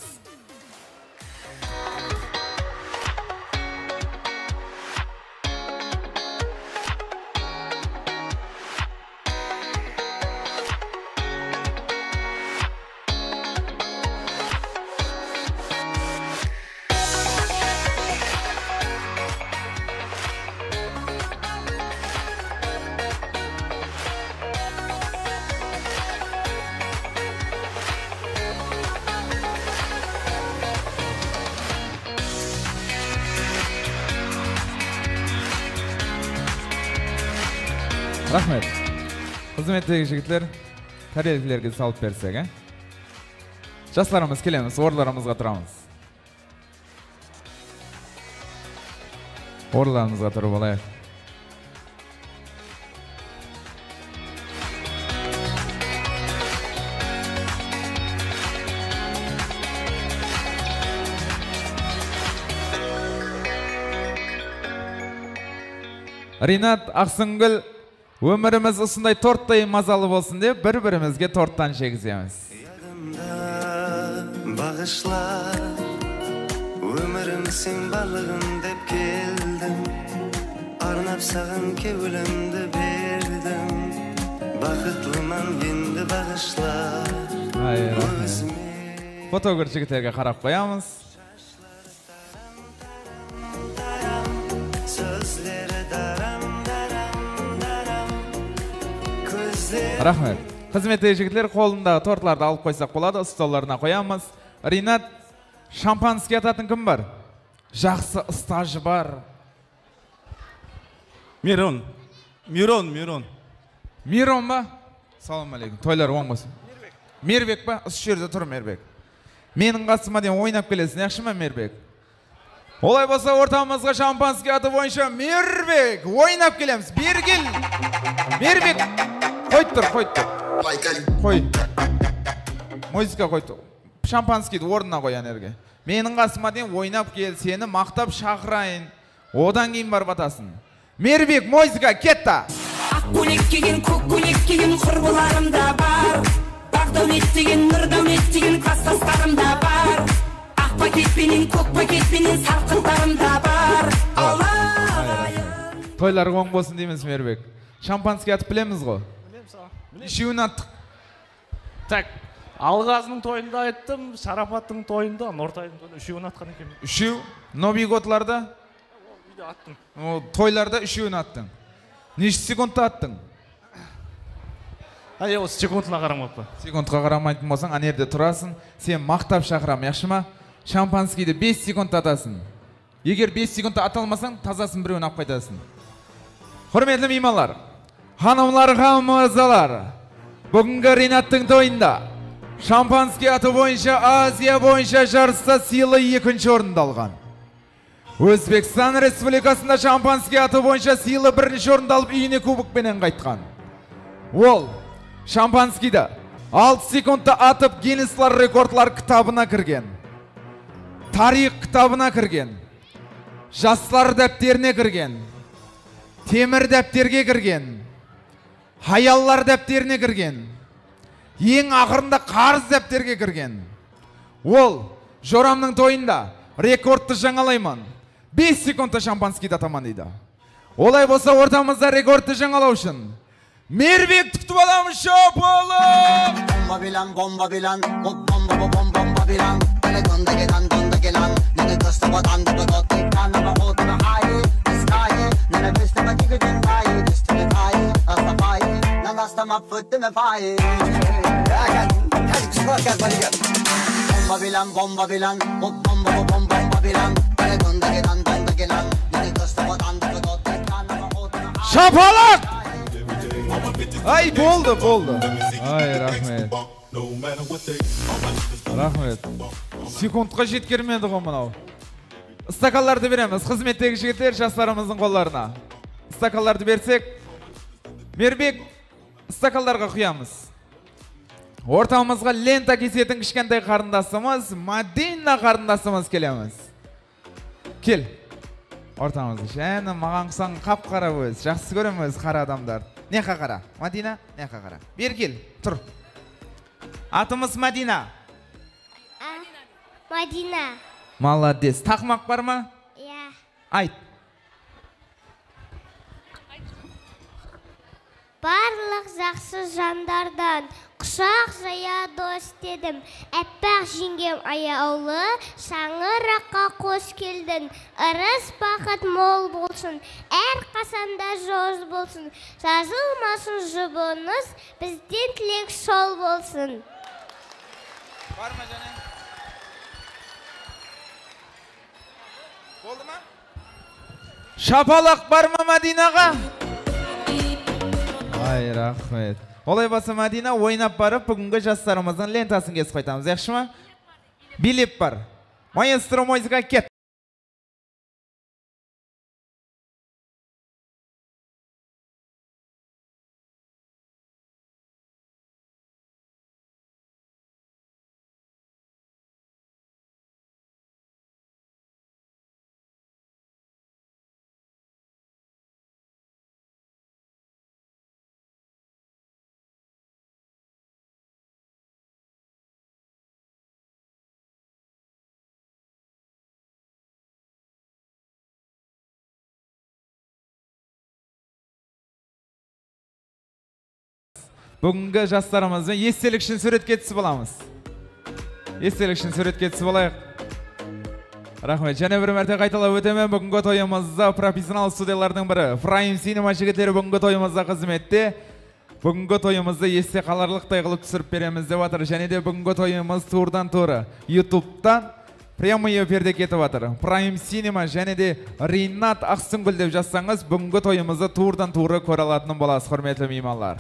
Рахмет. Қызметтегі жігітлер, тәрелікілерге салып берсек, ә? Жастарымыз келеміз, орындарымызға тұрамыз. Орындарымызға тұрып алайық. Ринат Ақсүңгіл өміріміз осындай торттай мазалы болсын деп бір-бірімізге торттан жегіземіз. Бағышла, өмірім сен барлығым деп келдім. Арнап саған кеуілімді бердім. Бақытлыман енді бағышла. Фотограф жігіттерге қарап қоямыз. Рахмет. Қызметтегі жігітлер қолындағы тортларды алып қойсақ болады, столларына қоямыз. Ринат, шампанский ататын кім бар? Жақсы стажы бар. Мирон. Мирон, Мирон. Мирон ба? Салам алейкум. Тойлар оң болсын. Мербек ба? Үш жерде тұр Мербек. Менің қасыма дейін ойнап келесің, яқшы ма Мербек? Олай болса ортамызға шампанский аты бойынша Мербек ойнап келеміз. Бергіл. Мербек. Қойт тұр, қойт тұр. Қой. Музыка қойт тұр. Шампанскийді орнына қоян ерге. Менің қасыма дейін ойнап кел, сені мақтап шақырайын. Одан кейін бар батасын. Мербек, музыка, кетті. Ақ көйлек киген, көк көйлек киген құрбыларым да бар. Бақ дәулет деген, нұр дәулет деген класстастарым да бар. Ақ пакетпенен, көк пакетпенен сарқындарым да бар. Тойлар оң болсын дейміз Мербек. Шампанский атып білеміз ғой? Білеміз аға. Үшеуін аттық. Так, Алғазының тойында айттым, Шарапаттың тойында, Нұртайдың тойында үшеуін атқан екен. Үшеу? Новиготларда? Үйде аттым. Тойларда үшеуін аттың. Неше секундта аттың? Әй, осы секундына қарамаппа. Секундқа қарамайтын болсаң, анерде тұрасың, сен мақтап шақырам, яқшы ма? Шампанскийді бес секундта атасың. Егер бес секундта аталмасаң, тазасын біреуін ап қайтасың. Құрметті меймандар, ханымларға мырзалар, бүгінгі Ринаттың тойында шампанский аты бойынша Азия бойынша жарыста сыйлы екінші орынды алған. Өзбекстан Республикасында шампанский аты бойынша сыйлы бірінші орынды алып үйіне кубокпенен қайтқан. Ол шампанскийді алты секундта атып Гиннестер рекордлар кітабына кірген. Тарих кітабына кірген. Жастар дәптеріне кірген. Темір дәптерге кірген. Хаяллар дәптеріне кірген. Ең ақырында қарыз дәптерге кірген. Ол Жорамның тойында рекордты жаңалаймын. бес секундта шампанскийді атаман дейді. Олай болса ортамызда рекордты жаңалау үшін Мербек күтіп аламыз, шапалақ! Bomba bilan, bomba bilan, bomba bomba bomba bilan. Beni donda gelen, donda gelen. Nene dostu vatan, dostu dostu. Kanama hoduna hayi, iskayi. Nene beste baki gücün hayi, üstüne hayi, astafayi. Nangasta mafıttı me fayi. Gel, gel, kusura gel, bari gel. Bomba bilan, bomba bilan, bomba bomba bomba bilan. Beni donda gelen, donda gelen. Nene dostu vatan, dostu dostu. Kanama hoduna hayi. Şapalak! Ay болды, болды. Ay, рахмет. Рахмет. Секундқа жеткермеді ғой мынау. Стакаларды береміз. Қызметтегі жігіттер жастарымыздың қолдарына. Стакаларды берсек, Мербек, стакалдарға құямыз. Ортамызға лента кесетін кішкентай қарындасымыз, Мадина қарындасымыз келеміз. Кел. Ортамызға. Және маған құсаң қап қара өз. Жақсы көрем өз қара адамдар. Неқа қара? Мадина, неқа қара? Бер кел, тұр. Атымыз Мадина. Мадина. Молодец. Тақмақ бар ма? Иә. Айт. Барлық жақсы жандардан құшақ жая дос дедім. Әппақ жеңгем аяулы, шаңыраққа қош келдің. Ырыс бақыт мол болсын, әр қасанда жоз болсын. Жазылмасын жұбыңыз, бізден тілек сол болсын. Бар ма және? Болды ма? Шапалақ бар ма Мадинаға? Ай, рахмет. Олай басы Мадина ойнап барып, бүгінгі жастарымыздың лентасын кесіп қайтамыз, яқшы ма? Билеп бар. Маэстро музыка кет. Бүгінгі жастарымызбен естелік үшін суретке түсіп аламыз. Естелік үшін суретке түсіп алайық. Рахмет. Және бір мәрте қайталап өтемін, бүгінгі тойымызда профессионал студиялардың бірі Prime Cinema жігіттері бүгінгі тойымызда қызметте. Бүгінгі тойымызды есте қаларлықтай қылып түсіріп береміз деп жатыр. Және де бүгінгі тойымыз турдан туры ютубтан прямой эфирде кетіп жатыр. Prime Cinema және де Ринат Ақсүңгіл деп жазсаңыз, бүгінгі тойымызды турдан туры көре алатын боласыз, құрметті меймандар.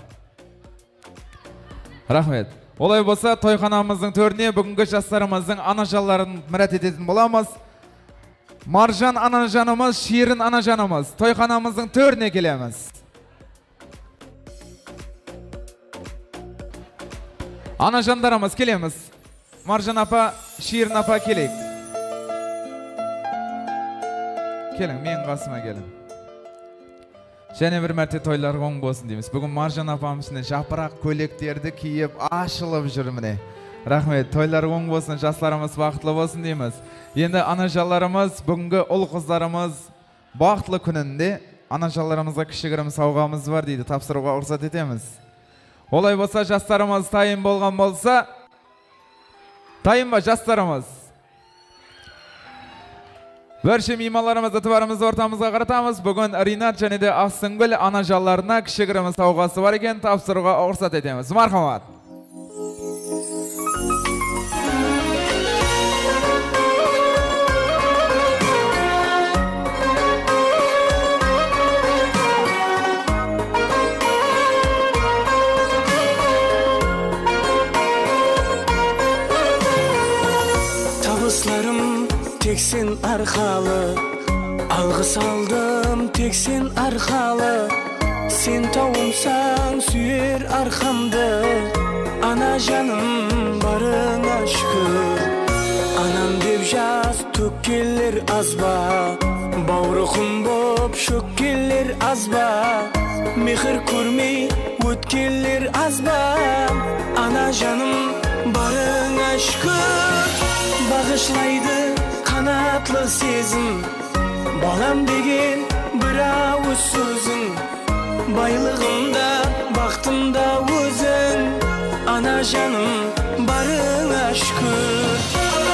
Рахмет. Олай болса, тойханамыздың төріне бүгінгі жастарымыздың анажаларын мұрат ететін боламыз. Маржан анажанымыз, Шерін анажанымыз, тойханамыздың төріне келеміз. Анажандарымыз келеміз. Маржан апа, Шерін апа келейік. Келің, мен қасыма келің. Және бір мәрте тойлар оң болсын дейміз. Бүгін Маржан апамызын жапырақ көйлектерді киіп, ашылып жүр міне. Рахмет, тойлар оң болсын, жастарымыз бақытлы болсын дейміз. Енді анажаларымыз, бүгінгі ұл қыздарымыз бақытлы күнінде анажаларымызға кішігірім сауғамыз бар дейді, тапсыруға рұқсат етеміз. Олай болса, жастарымыз тайым болған болса, тайым ба жастарымыз? Бірші меймандарымызды тұбарымызды ортамызға қаратамыз. Бүгін Ринат және де Ақсүңгіл анажаларына кішігірім сауғасы бар екен, тапсыруға рұқсат етеміз. Мархамат. Табысларым тек сен арқалы, алғыс алдым тек сен арқалы. Сен тауымсаң сүйер арқамды, ана жаным барыңа шүкір. Анам деп жаз төккелер азба, бауырқым боп шөккелер азба. Мехір көрмей өткелер азба, ана жаным барыңа шүкір. Бағышлайды қанатлы сезім, балам деген бір ауыз сөзің. Байлығымда, бақытымда өзің, ана жаным барыңа шүкір.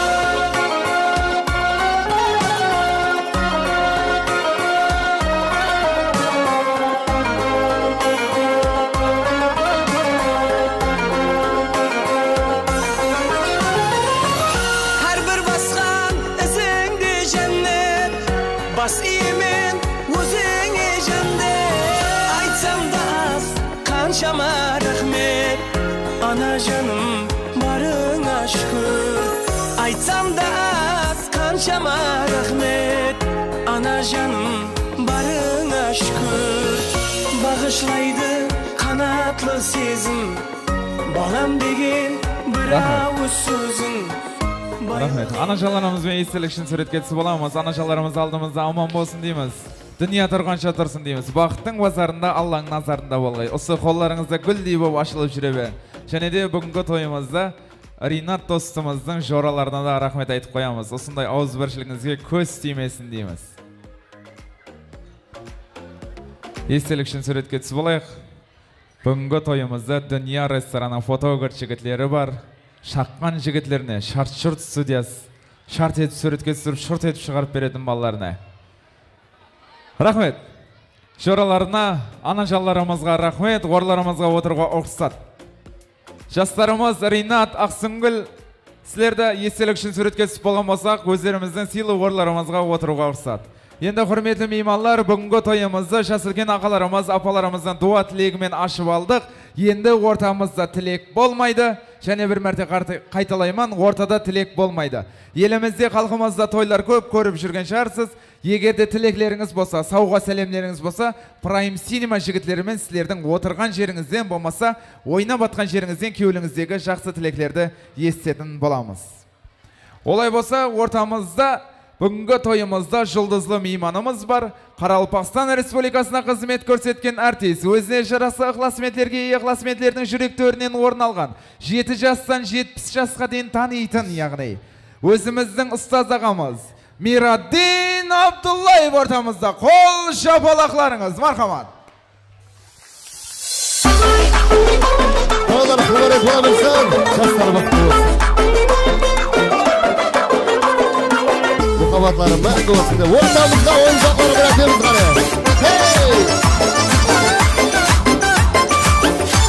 Бас иемен өзіңе жанды, айтсам да аз қаншама рахмет, ана жаным барыңа шүкір. Айтсам да аз қаншама рахмет, ана жаным барыңа шүкір. Бағышлайды қанатлы сезім, балам деген бір ауыз сөзің. Рахмет. Анажаларымызбен естелік үшін суретке түсіп боламыз. Анажаларымыз алдымызда аман болсын дейміз. Дүния тұрғанша тұрсын дейміз. Бақыттың базарында, Алланың назарында болғай. Осы қолларыңызда гүлдей болып ашылып жүре бер. Және де бүгінгі тойымызда Ринат достымыздың жораларына да рахмет айтып қоямыз. Осындай ауызбіршілігіңізге көз тимесін дейміз. Естелік үшін суретке түсіп болайық. Бүгінгі тойымызда Дүния рестораны фотограф жігітлері бар. Шаққан жігітлеріне шарт-шұрт студиясы шарт етіп суретке түсіріп шұрт етіп шығарып беретін балаларына рахмет. Жораларына, анажаларымызға рахмет, орларымызға отыруға рұқсат. Жастарымыз Ринат Ақсүңгіл, сіздерді естелік үшін суретке түсіп болған болсақ, өздеріміздің сыйлы орларымызға отыруға рұқсат. Енді құрметті меймандар, бүгінгі тойымызды жас үлкен ағаларымыз, апаларымыздың дуа тілегімен ашып алдық. Енді ортамызда тілек болмайды. Және бір мәрте қайталайман, ортада тілек болмайды. Елімізде, халқымызда тойлар көп көріп жүрген шығарсыз. Егерде тілеклеріңіз болса, сауға сәлемлеріңіз болса, Prime Cinema жігітлерімен сіздердің отырған жеріңізден болмаса, ойнап атқан жеріңізден кеуіліңіздегі жақсы тілеклерді естетін боламыз. Олай болса, ортамызда бүгінгі тойымызда жұлдызлы мейманымыз бар. Қарақалпақстан Республикасына қызмет көрсеткен артист, өзіне жарасы ықласметлерге ықласметлердің жүректерінен орын алған, жеті жастан жетпіс жасқа дейін танитын, яғни өзіміздің ұстаз ағамыз Мираддин Абдуллаев ортамызда. Қол шапалақларыңыз, мархамат. Қолдар құлары қуанырсын, жастар бақытты болсын. Muhabbatlarım ben dostum. Ortamızda oyuncakları bırakıyoruz gari. Hey!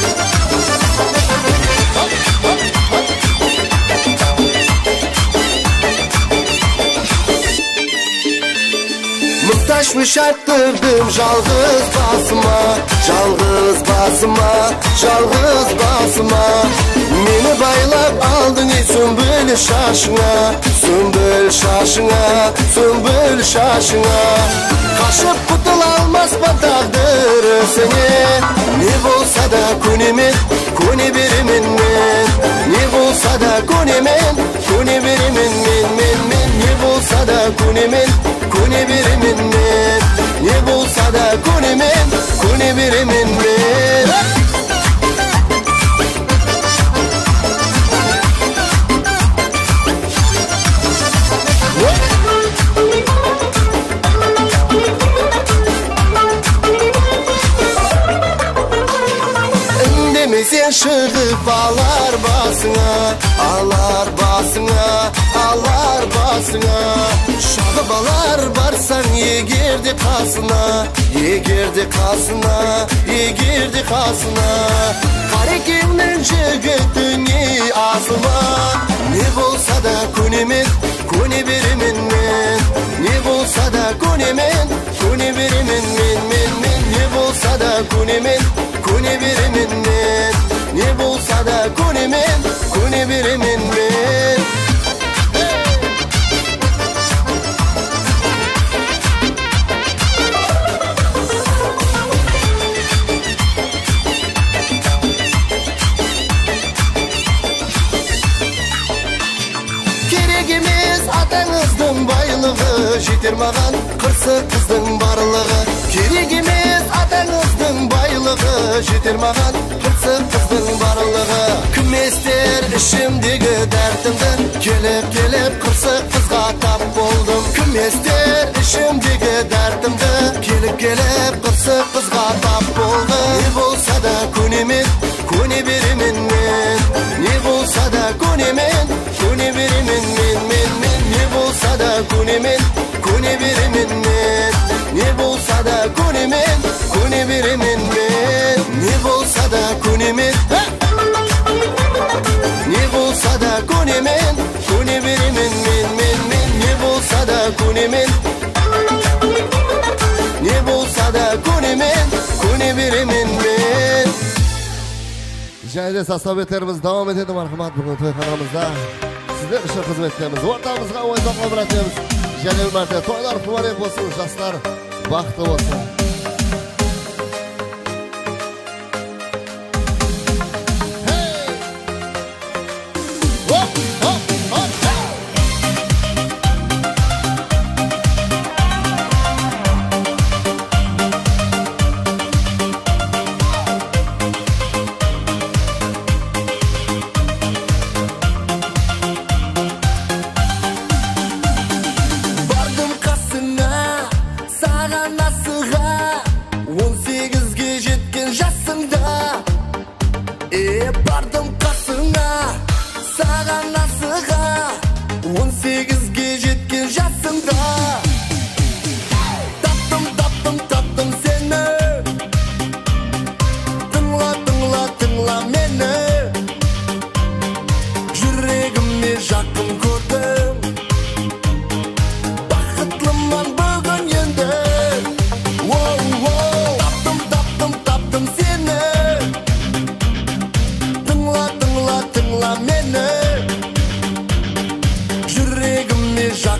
Teşviş arttırdım жалғыз basıma, жалғыз basıma, жалғыз basıma. Meni baylap aldın ey sümbül şaşına, sümbül şaşına, sümbül şaşına. Kaşıp kutulanmaz mı taqdir seni? Ne bolsa da kunimin, kuni birimin men. Ne bolsa da kunimin, kuni birimin men, men, men. Ne bolsa da kunimin, kuni birimin men. Ne bolsa da kunimin, kuni birimin men. Sen шығып алар басыңа, алар басыңа, алар басыңа. Шағып алар барсаң егерде қасына, егерде қасына, егерде қасына. Қарекеңнің жігітіне асылма. Не болса да көнемен, көне беремен мен. Не болса да көнемен, көне беремен мен, мен, мен. Не болса да көнемен, көне беремен мен. Ne bulsa da kunimin, kuni birimin min. Керегimiz atаңыздың байлығы, жетер маған қырсық қыздың барлығы. Керегimiz atаңыздың байлығы, жетер маған қырсық қыздың барлығы. Кім естер ішімдегі дәртімді, келіп келіп қырсық қызға тап болдым. Кім естер ішімдегі дәртімді, келіп келіп қырсық қызға тап болдым. Не болса да көнемен, көне беремен мен. Не болса да көнемен, көне беремен мен, мен, мен. Не болса да көнемен, көне беремен мен. Не болса да көнемен, көне беремен мен. Не болса да көнемен, не болса да көнемен, көне беремен мен, мен, мен. Не болса да көнемен, не болса да көнемен, көне беремен мен. Және де состав-еттерimiz devam etedi marhamat bugün toyxonamizda. Sizler үшін қызметтерimiz ortamızga oydoqla bırakıyoruz. Және bir mərtə toylar mübarək olsun, жасlar baxtlı olsun. Жүрегіме жақ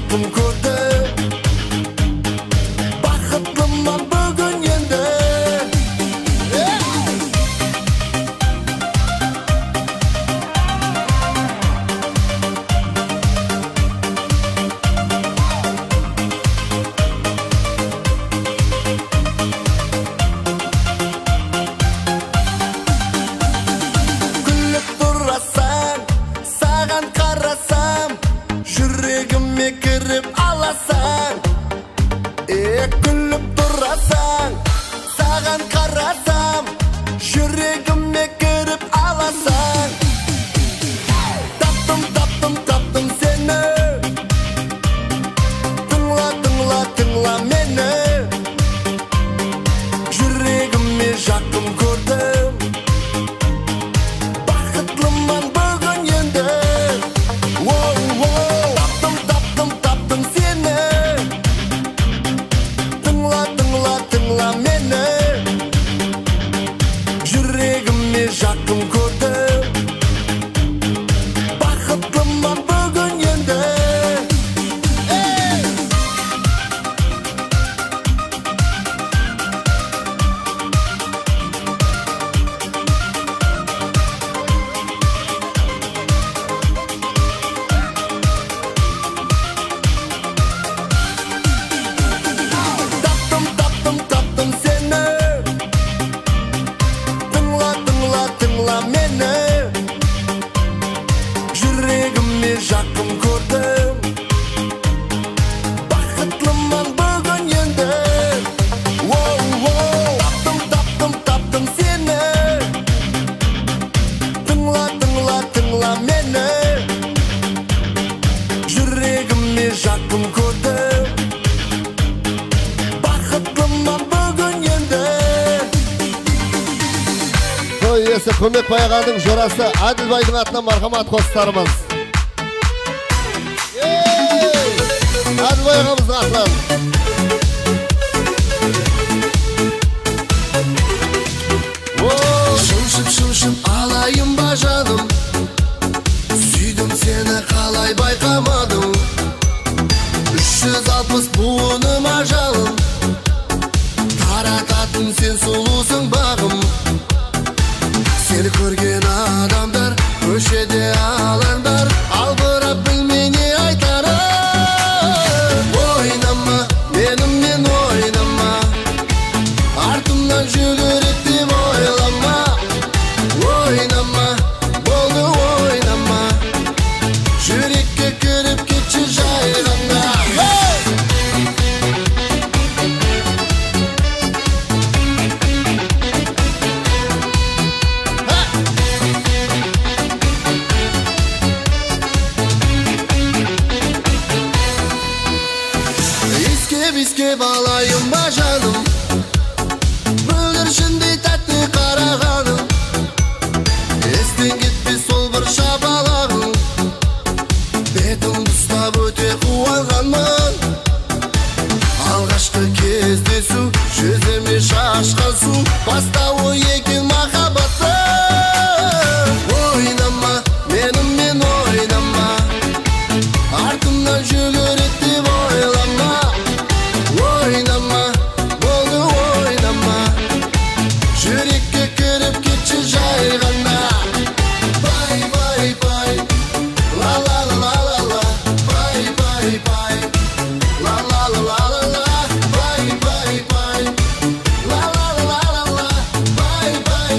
toy iyesi Көмек Байғанның жорасы Әділбайдың атынан мархамат қостарымыз. Әділбай ағамыздың атынан. Шымшып шымшып алайын ба жаным, сүйдім сені қалай байқамадым. Үш жүз алпыс буыным ажалым, тарататын сен сұлусың бағым. Сені көрген адамдар көшеде алаңдар, албырап білмей не айтарым. Ойнама менімен ойнама, артымнан жүгіріп деп ойлама. Ойнама болды ойнама, жүрекке кіріп кетші жай ғана. Искеп алайын ба жаным, бүлдіршіндей тәтті қарағаным. Естен кетпес сол бір шабалағым, бетіңді ұстап өте қуанғанмын. Алғашқы кездесу, жүзіме шашқан су, бастауы екен махаббаттың. Ойнама менімен ойнама, артымнан жүгіріп деп ойлама. Ойнама, болды ойнама, жүрекке кіріп кетші жай ғана. Бай, бай, бай, ла ла ла ла ла ла. Бай, бай, бай, ла ла ла ла ла ла. Бай, бай, бай, ла ла ла ла ла ла. Бай, бай,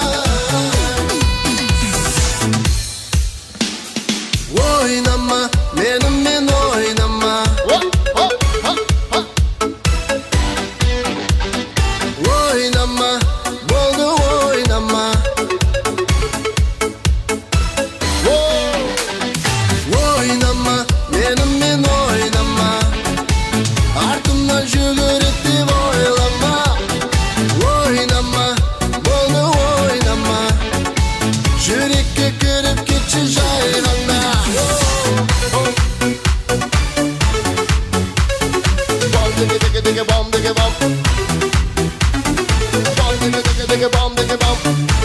бай. Ойнама, менімен ойнама. Ойнама, болды ойнама. Ойнама, менімен ойнама, артымнан жүгіріп деп ойлама. Ойнама, болды ойнама, жүрекке кіріп кетші жай ғана. Бом деге деге деге бом деге бом. Bom, digga, digga, digga, bom, digga, bom.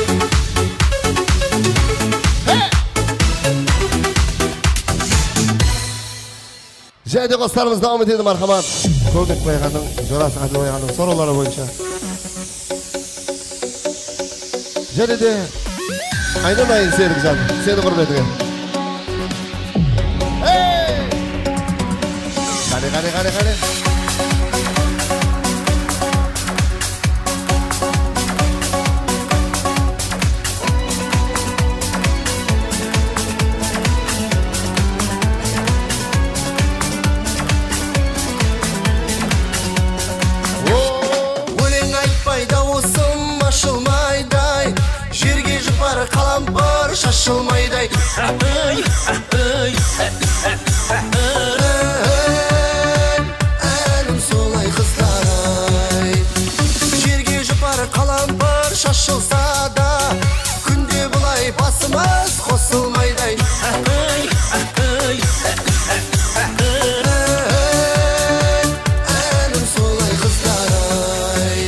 Және қостарымыз дауым етеді мархамат. Көмек Байғанның жорасы Әділбай ағаның сораулары бойынша. Және де айналайын Серікжан, сені құрметіңе. Қане, қане, қане, қане. Қалампыр шашылмайдай. Әлім солай қыздай, жерге жұпар қалампыр шашылса да, күнде бұлай басымыз қосылмайдай. Әлім солай қыздай.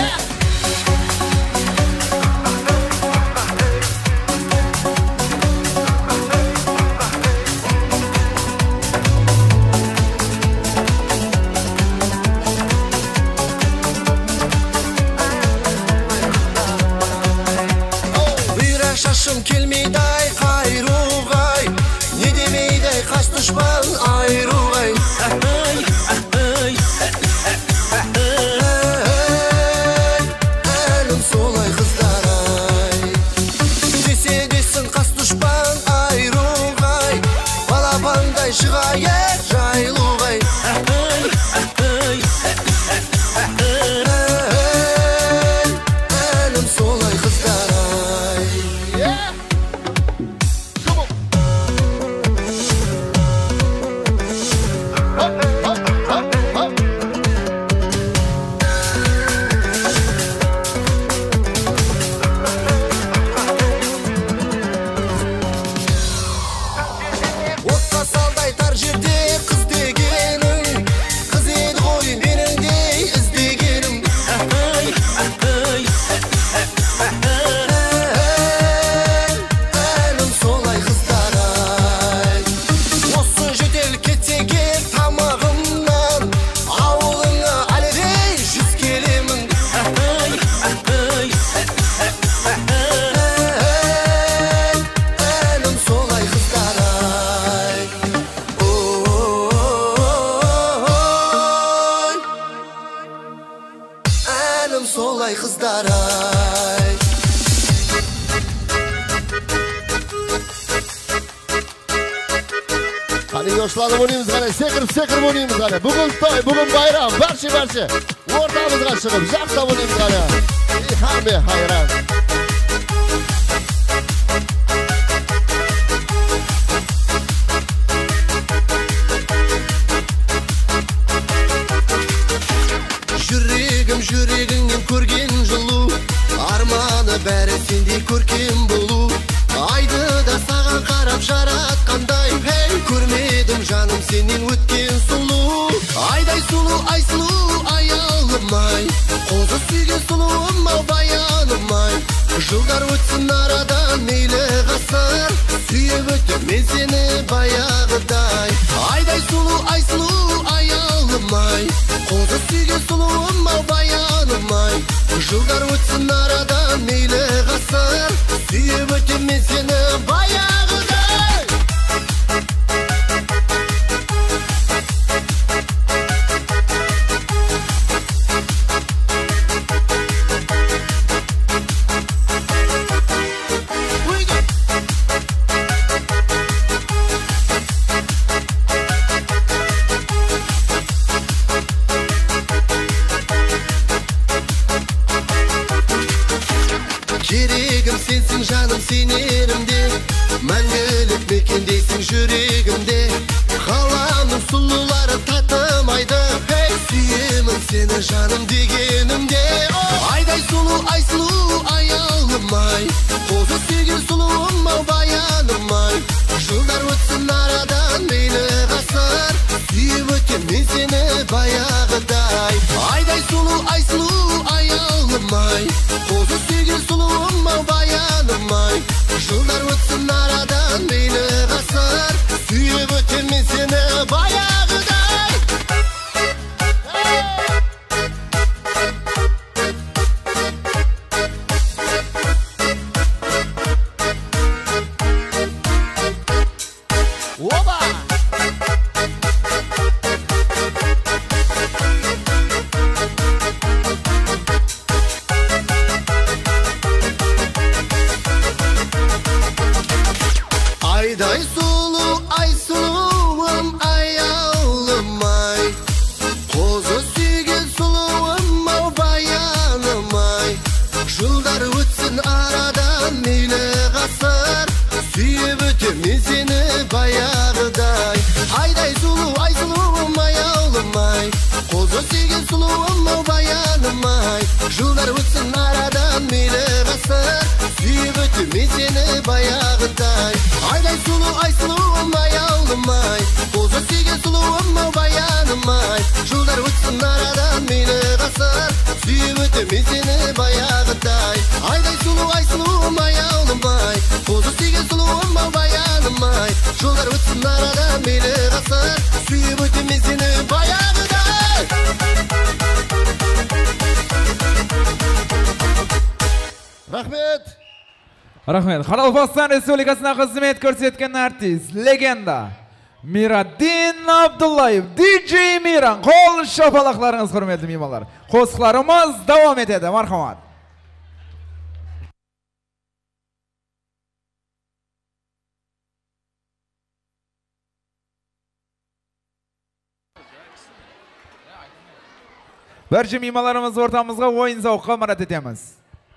Шашым келмейдай қайруғай, не демейдай қас дұшпан айруғай. Әлім солай қыздарай, десе десін қас дұшпан айруғай, балапандай шығайық жайлуғай. Әлім солай қыздарай. Coşlanıp oynayımız gane, sekirip sekirip oynayımız gane. Bugün toy, bugün bayram, barşı barşı. Ortamızga çıkıp, jakta oynayımız gane. İlham be hayran. Жүрегім жүрегіңнен көрген жылу, арманы бәрі сендей көркем болу. Айды да саған қарап жаратқандай, hey, көрмедім жаным сенен өткен сұлу. Айдай сұлу, ай сұлу, аялымай, қозы сүйген сұлуым ау баянымай. Жылдар өтсін арадан мейлі ғасыр, сүйіп өтем мен сені баяғыдай. Айдай сұлу, ай сұлу, аялымай, қозы сүйген сұлуым ау баянымай. Жылдар өтсін арадан мейлі ғасыр, сүйіп өтем мен сені баяғыдай. Керегім сенсің жаным сенерімде, мәңгілік мекендейсің жүрегімде. Қаламның сұлулары татымайды, hey, сүйемін сені жаным дегенімде. Айдай сұлу, ай сұлу, аялымай, қозы сүйген сұлуым ау баянымай. Жылдар өтсін арадан мейлі ғасыр, сүйіп өтем мен сені баяғыдай. Айдай сұлу, ай сұлу, аялымай, қозы сүйген сұлуым ау баянымай. Жылдар өтсін арадан мейлі ғасыр, сүйіп өтем мен сені баяғыдай. Оба! Айдай сұлу, ай сұлуым, аялымай, қозы сүйген сұлуым ау баянымай. Жылдар өтсін арадан мейлі ғасыр, сүйіп өтем мен сені баяғыдай. Айдай сұлу, ай сұлуым, аялымай, қозы сүйген сұлуым ау баянымай. Жылдар өтсін арадан мейлі ғасыр, сүйіп өтем мен сені баяғыдай. Айдай сұлу, ай сұлуым, аялымай, қозы сүйген сұлуым ау баянымай. Жылдар өтсін арадан мейлі ғасыр, сүйіп өтем мен сені баяғыдай. Айдай сұлу, ай сұлуым, аялымай, қозы сүйген сұлуым ау баянымай. Жылдар өтсін арадан мейлі ғасыр, сүйіп өтем мен сені баяғыдай. Рахмет. Рахмет. Қарақалпақстан Республикасына қызмет көрсеткен артист, легенда Мираддин Абдуллаев, диджей Миран. Қол шапалақларыңыз құрметті меймандар. Қосқыларымыз давам етеді. Мархамат. Бірші меймандарымыз ортамызға ойын зауққа марат етеміз.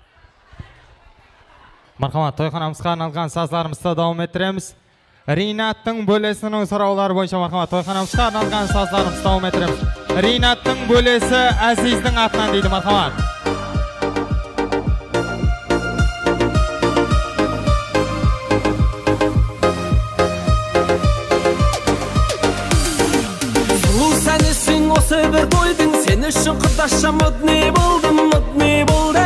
Мархамат, тойханамызға арналған сазларымызды давам еттіреміз. Ринаттың бөлесінің сұраулары бойынша мархамат, тойханамызға арналған сазларымызды давам еттіреміз. Ринаттың бөлесі Әзіздің атынан дейді мархамат. Сұлу сәнесің осы бір бойдың, сен үшін құдаша мұдны болдым, мұдны болдым.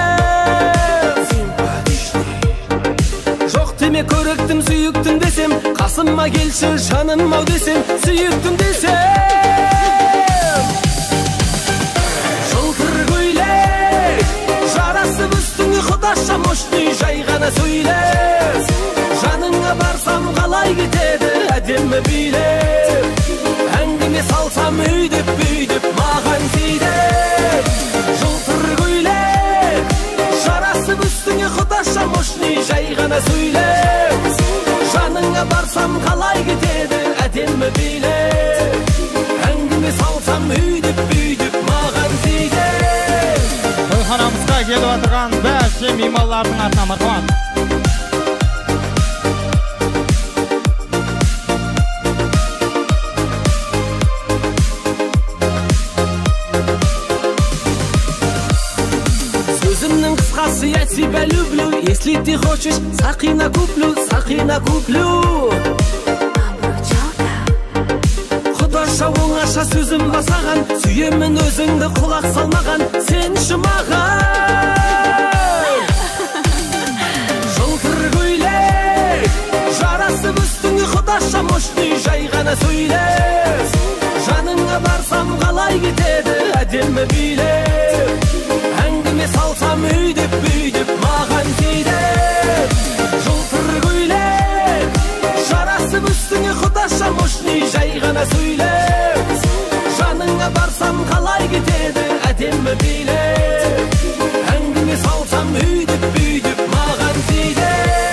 Деме көріктім, сүйіктім десем, қасыма келші, жаным ау десем, сүйіктім десем. Жылтыр көйлек, жарасып үстіңі құдаша мұшты, жай ғана сөйлес. Жаныңа барсам қалай кетеді, әдемі билеп. Әңгіме салсам өйдеп, өйдеп, маған сейдеп. Жылтыр көйлек, жарасып үстіңе құдаша мұшты, жай ғана сөйлес. Жаныңа барсам қалай кетеді, әдем әдемі биле әңгіме салсам үйдіп бүйдіп маған тиде Тойханамызға келіп отырған бәрше меймандардың атынан мархамат. Сөзімнің қысқасы я тебя люблю. Если ты хочешь, сақина куплю, сақина куплю. Құдаша оңаша сөзім басаған, сүйемін өзіңді құлақ салмаған, сен шымаған. Жылтыр көйлек, жарасып үстіңе құдаша мощный жай ғана сөйлес. Жаныңа барсам қалай кетеді әдемі билеп. Әңгіме салсам үйдіп бүйдіп маған тиді. Жылтыр көйлек, жарасып үстіңе құдаша мощный жай ғана сөйлеп. Жаныңа барсам қалай кетеді әдемі билеп. Әңгіме салсам үйдіп бүйдіп маған тиді.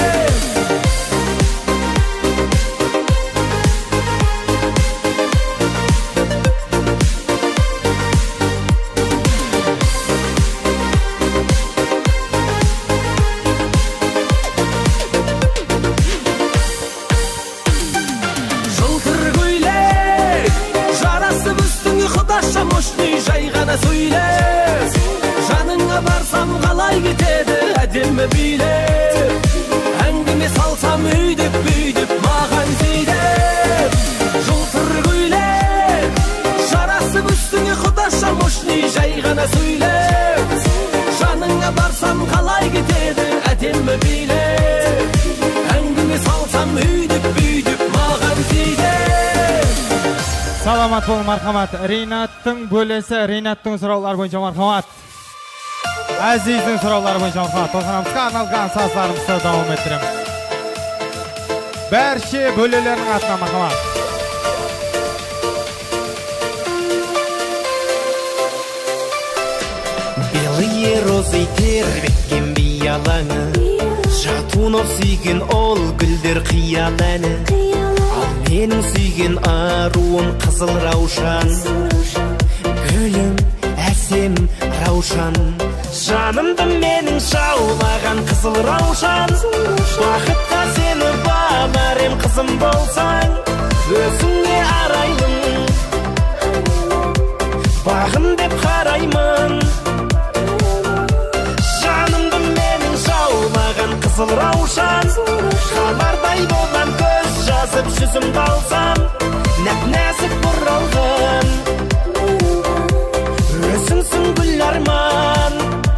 Мощный жай ғана сөйлес. Жаныңа барсам қалай кетеді әдемі билеп. Әңгіме салсам үйдіп бүйдіп маған тиді. Жылтыр көйлек, жарасып үстіңе құдаша мощный жай ғана сөйлес. Жаныңа барсам қалай кетеді әдемі билеп. Әңгіме салсам үйдіп бүйдіп маған тиді. Саламат бол мархамат. Ринаттың бөлесі, Ринаттың сұраулар бойынша мархамат. Әзиздің сұраулар бойынша мархамат. Тойханамызға арналған саздарымызды дауым еттіреміз. Бәрше бөлелерінің атына мархамат. Белые розы тербеткен биялаңы, жатуын сүйген ол гүлдер қияләні. Ал менің сүйген аруым қызыл раушан, гүлім әсем раушан. Жанымды менің жаулаған қызыл раушан, бақытқа сені бағарым қызым болсаң, өзіңе арайлым, бағым деп қараймын. Жанымды менің жаулаған қызыл раушан, хабардай болған көз жазып жүзімді алсам, нәп-нәзік бұралған, өзіңсің гүл арман.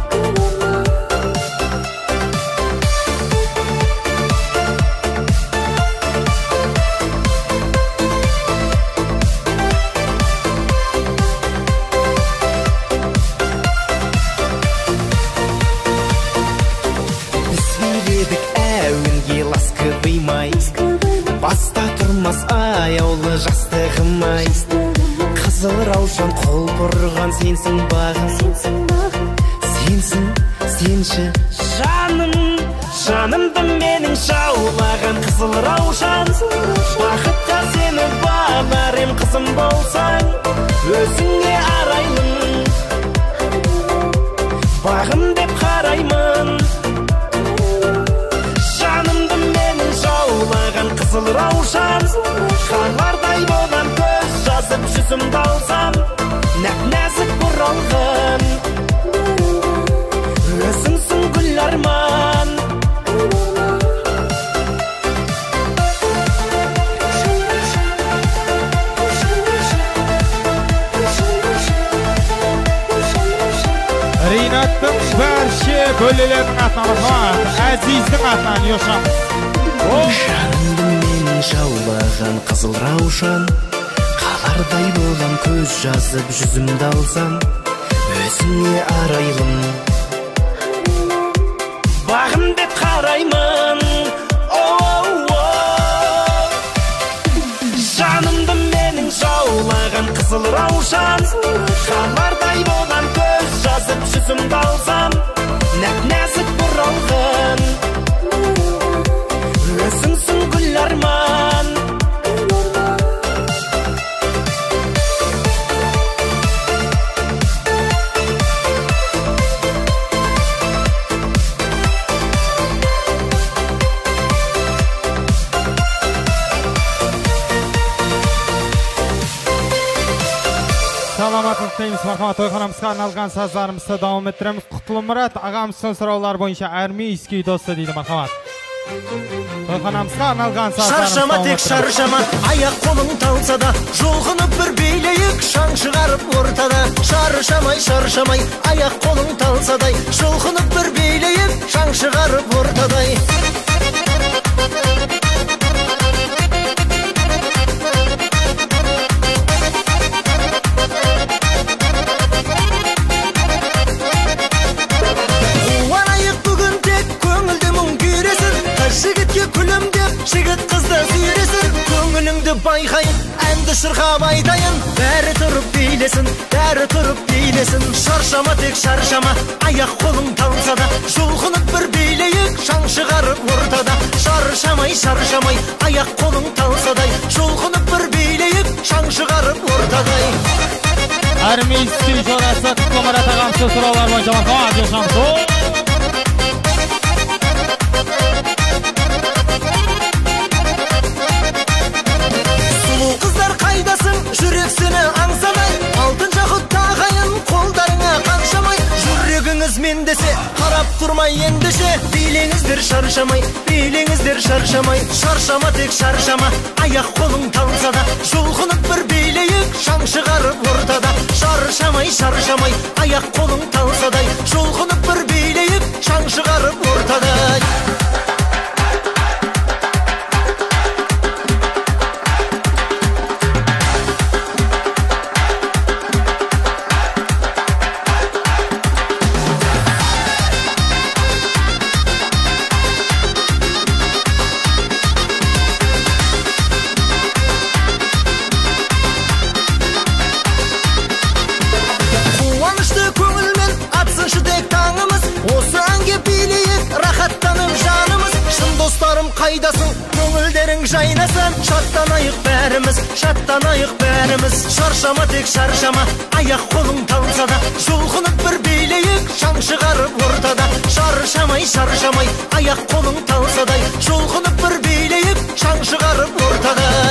Баста тұрмас аяулы жастығым-ай, қызыл раушан қол бұрған сенсің бағым, сенсің, сенші жаным. Жанымды менің жаулаған қызыл раушан, бақытқа сені бағарым қызым болсаң, өзіңе арайлым, бағым деп қараймын. Қызыл раушан, қарлардай болған көз жазып жүзімді алсам, нәп-нәзік бұралған, өзіңсің гүл арман. Ринаттың бәрше бөлелерінің атынан, Әзиздің атынан ұйышамыз. Жанымды менің жаулаған қызыл раушан, қалардай болған көз жазып жүзімді алсам, өзіңе арайлым, бағым деп қараймын. Жанымды менің жаулаған қызыл раушан, қалардай болған көз жазып жүзімді алсам, нәп-нәзік бұралған, өзіңсің гүл арман. сауларыңызды тілейміз. Мархамат, тойханамызға арналған саздарымызды давам еттіреміз. Құтлымұрат ағамыздың сұраулар бойынша армейский досы дейді. Мархамат. Тойханамызға арналған саздарымызды Шаршама тек шаршама, аяқ қолың талса да, жұлқынып бір билейік, шаң шығарып ортада. Шаршамай, шаршамай, аяқ қолың талсадай, жұлқынып бір билейік, шаң шығарып ортадай. Жігітке күлімдеп, жігіт қызды сүйресін, көңіліңді байқайын, әнді шырқап айтайын. Бәрі тұрып билесін, бәрі тұрып билесін. Шаршама тек шаршама, аяқ қолың талса да, жұлқынып бір билейік, шаң шығарып ортада. Шаршамай, шаршамай, аяқ қолың талсадай, жұлқынып бір билейік, шаң шығарып ортадай. Армейский жорасы Құтлымұрат ағамызды сұраулар бойынша мархамат, Жошамыз. Жүрексіні аңсамай, алтын жақұт тағайын, қолдарыңа қаншамай. Жүрегіңіз мен десе, қарап тұрмай ендеше, билеңіздер шаршамай, билеңіздер шаршамай. Шаршама тек шаршама, аяқ қолың талса да, жұлқынып бір билейік, шаң шығарып ортада. Шаршамай, шаршамай, аяқ қолың талсадай, жұлқынып бір билейік, шаң шығарып ортадай. Қайдасың, көңілдерің жайнасын, шаттанайық бәріміз, шаттанайық бәріміз. Шаршама тек шаршама, аяқ қолың талса да, жұлқынып бір билейік, шаң шығарып ортада. Шаршамай, шаршамай, аяқ қолың талсадай, жұлқынып бір билейік, шаң шығарып ортадай.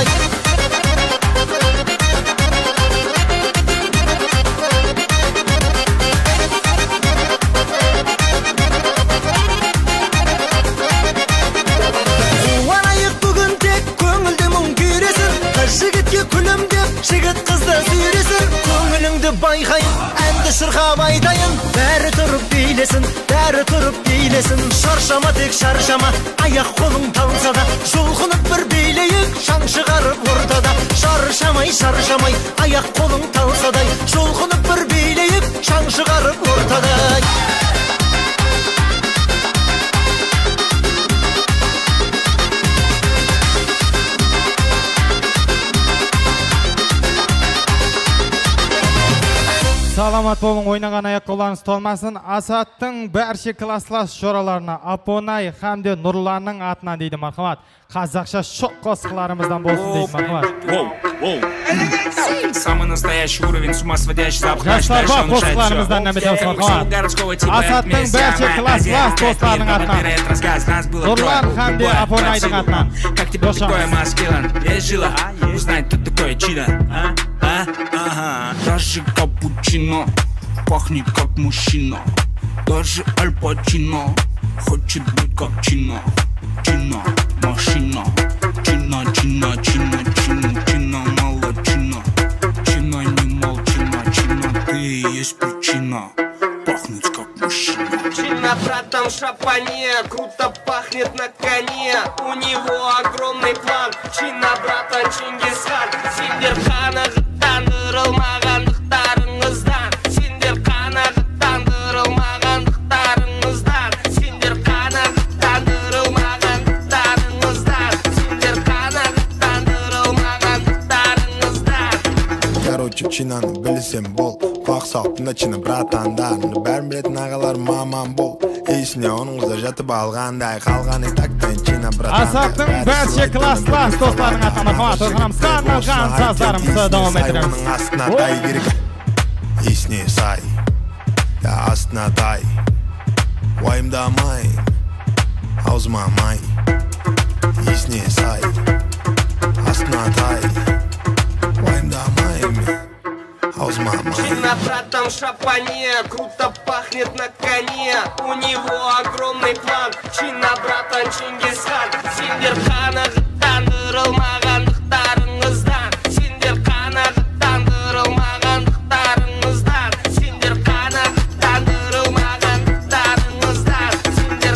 Жігітке күлімдеп, жігіт қызды сүйресін, көңіліңді байқайын, әнді шырқап айтайын. Бәрі тұрып билесін, бәрі тұрып билесін. Шаршама тек шаршама, аяқ қолың талса да, жұлқынып бір билейік, шаң шығарып ортада. Шаршамай, шаршамай, аяқ қолың талсадай, жұлқынып бір билейік, шаң шығарып ортадай. Саламат болың, ойнаған аяқ қоларыңыз толмасын. Асаттың бәрші класслас жораларына Апонай Хамде Нұрланның атына дейді. Мархамат, қазақша шоқ қосқыларымыздан болсын дейді. Мархамат. Самый настоящий уровень, с ума сводящий запах. Жастар бар қосқыларымыздан нәметеміз. Мархамат. Асаттың бәрші класслас достарының атына Нұрлан Хамде Апонайдың атына. Как тебе такое, Маскелан? Я жила, узнать, кто такое чидо. А? Ага. Даже капучино пахнет как мужчина. Даже Аль Пачино хочет быть как Чина. Чина, машина. Чина, чина, чина, чина, чина, мало чина. Чина, не молчина, чина, ты и есть причина пахнуть как мужчина. Чина, братан, в шапане, круто пахнет на коне. У него огромный план. Чина, братан, Чингисхан. Сендер қанағыттандырылмағандықтарыңыздан. Сендер қанағыттандырылмағандықтарыңыздан. Сендер қанағыттандырылмағандықтарыңыздан. Сендер қанағыттандырылмағандықтарыңыздан. Короче, Чинаны білсем бол, құлақ сақтында Чина братандарыны бәрін білетін ағалар маман бол. Есіне оныңызда жатып алғандай қалғаны тактен Чина братандар. Асаттың бәрші класс-класс достарының атына Мархамат, ойқанамызға арналған саздарымызды давам етіреміз. Астына тай керек, есіне сай, астына тай, уайымдамай, аузыма май, есіне сай, астына тай, уайымдамай, How's mama? Чина, братан, в шапане, круто пахнет на коне. У него огромный план. Чина, братан, Чингисхан. Сендер қанағыттандырылмағандықтарыңыздан. Сендер қанағыттандырылмағандықтарыңыздан. Сендер қанағыттандырылмағандықтарыңыздан. Сендер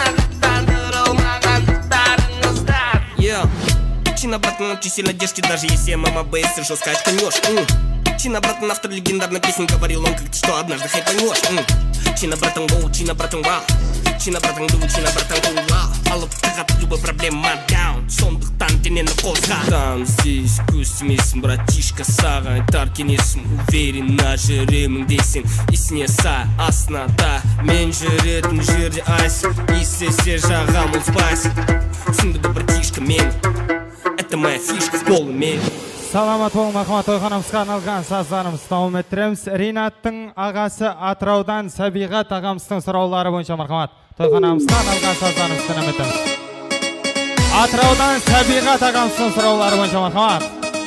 қанағыттандырылмағандықтарыңыздан. Yeah. Чина, братан, очень сильно держки, даже если мама бейс и жестко очканешь. Чина, братан, автор легендарной песни, говорил он как-то, что однажды хайпанешь. Чина, братан, гоу, Чина, братан, вау. Чина, братан, ду, Чина, братан, гоу, вау. Алып тығат любой проблема даун. Сондықтан денені қозға. Там здесь көз тимесін, братишка, саған айтар кенесін. Уверенно жүремін дейсің, есіне сай, астында. Мен жүретін жерде айсың, естесе жағам ұлспайсың. Түсінді бұл братишка мен, это моя фишка в полу мен. Саламат болың, махмат тойханамызға арналған саздарымыз тауым еттіреміз. Ринаттың ағасы Атыраудан Сәбиғат ағамыздың сұраулары бойынша мархамат тойханамызға арналған саздарымыз тәнім етіміз. Атыраудан Сәбиғат ағамыздың сұраулары бойынша мархамат.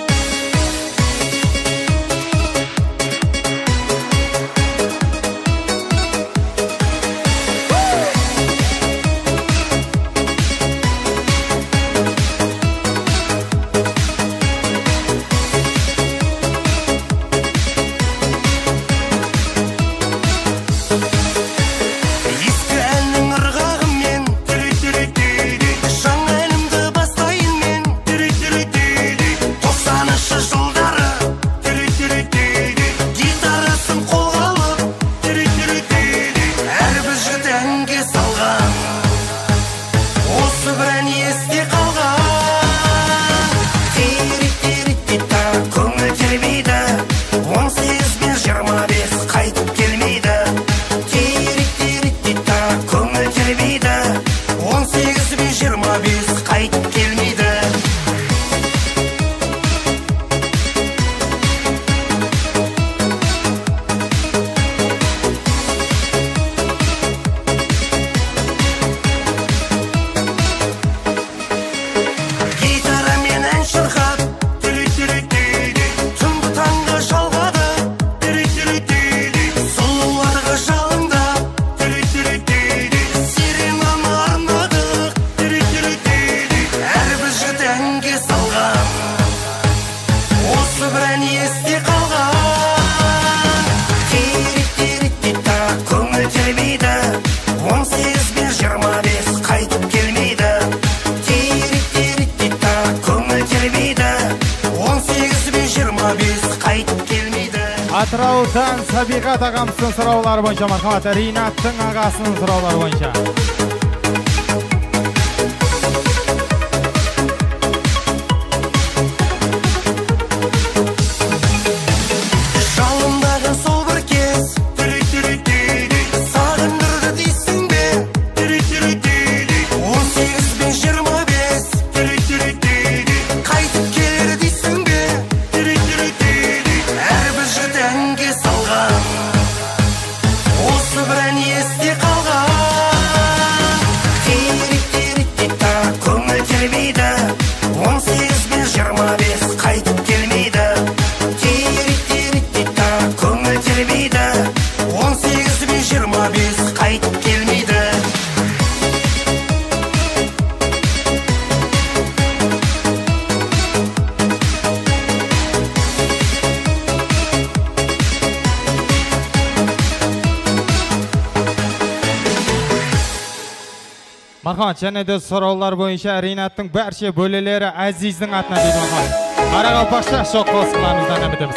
Атыраудан Сәбиғат ағамыздың сұраулары бойынша мархамат Ринаттың ағасының сұраулары бойынша. Жалындағы сол бір кез сағындырды дейсің бе? он сегіз бен жиырма бес қайтып келер дейсің бе? Әрбір жігітәнге салған осы бір ән есте қалған. Терек-терек-тек-та көңіл тербейді, он сегіз бен жиырма бес қайтып келмейді. Терек-терек-тек-та көңіл тербейді, он сегіз бен жиырма бес қайтып келмейді. Мархамат, және де сұраулар бойынша Ринаттың бәрше бөлелері Әзиздің атына дейді мархамат. Қарақалпақша шоқ қосқыларымыздан әмітіміз.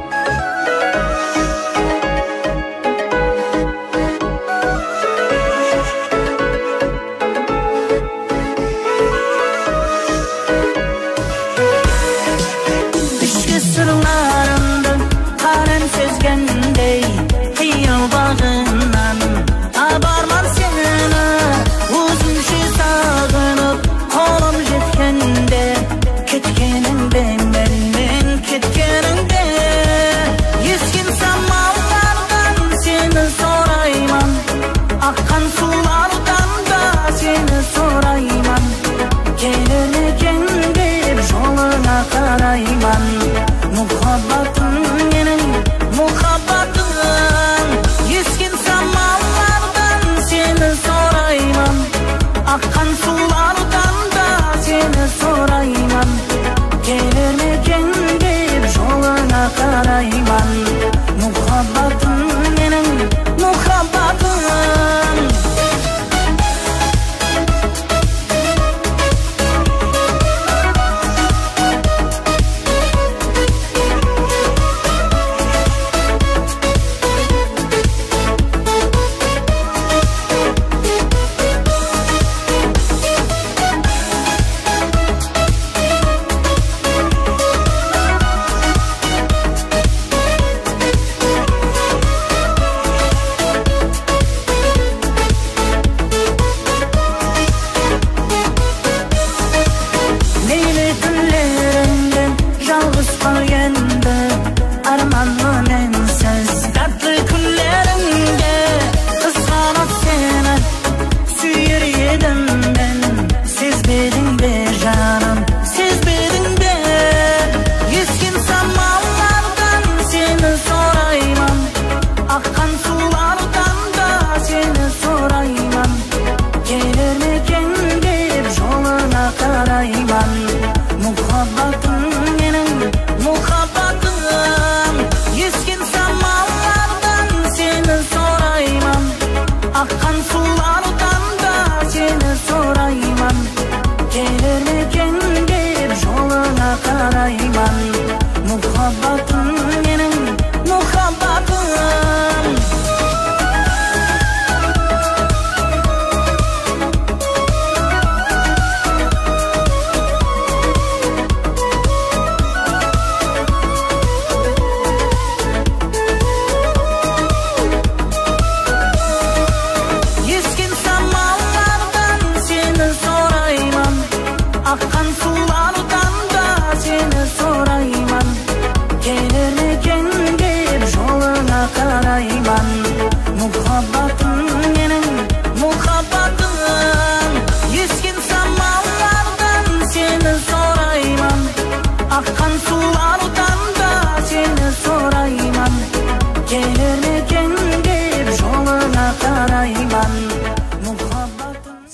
Ішкі сырларымды қарым сезгендей, қиял бағынан абарман сені өзімше сағынып қолым жеткенде, кеткеніңде менмен кеткеніңде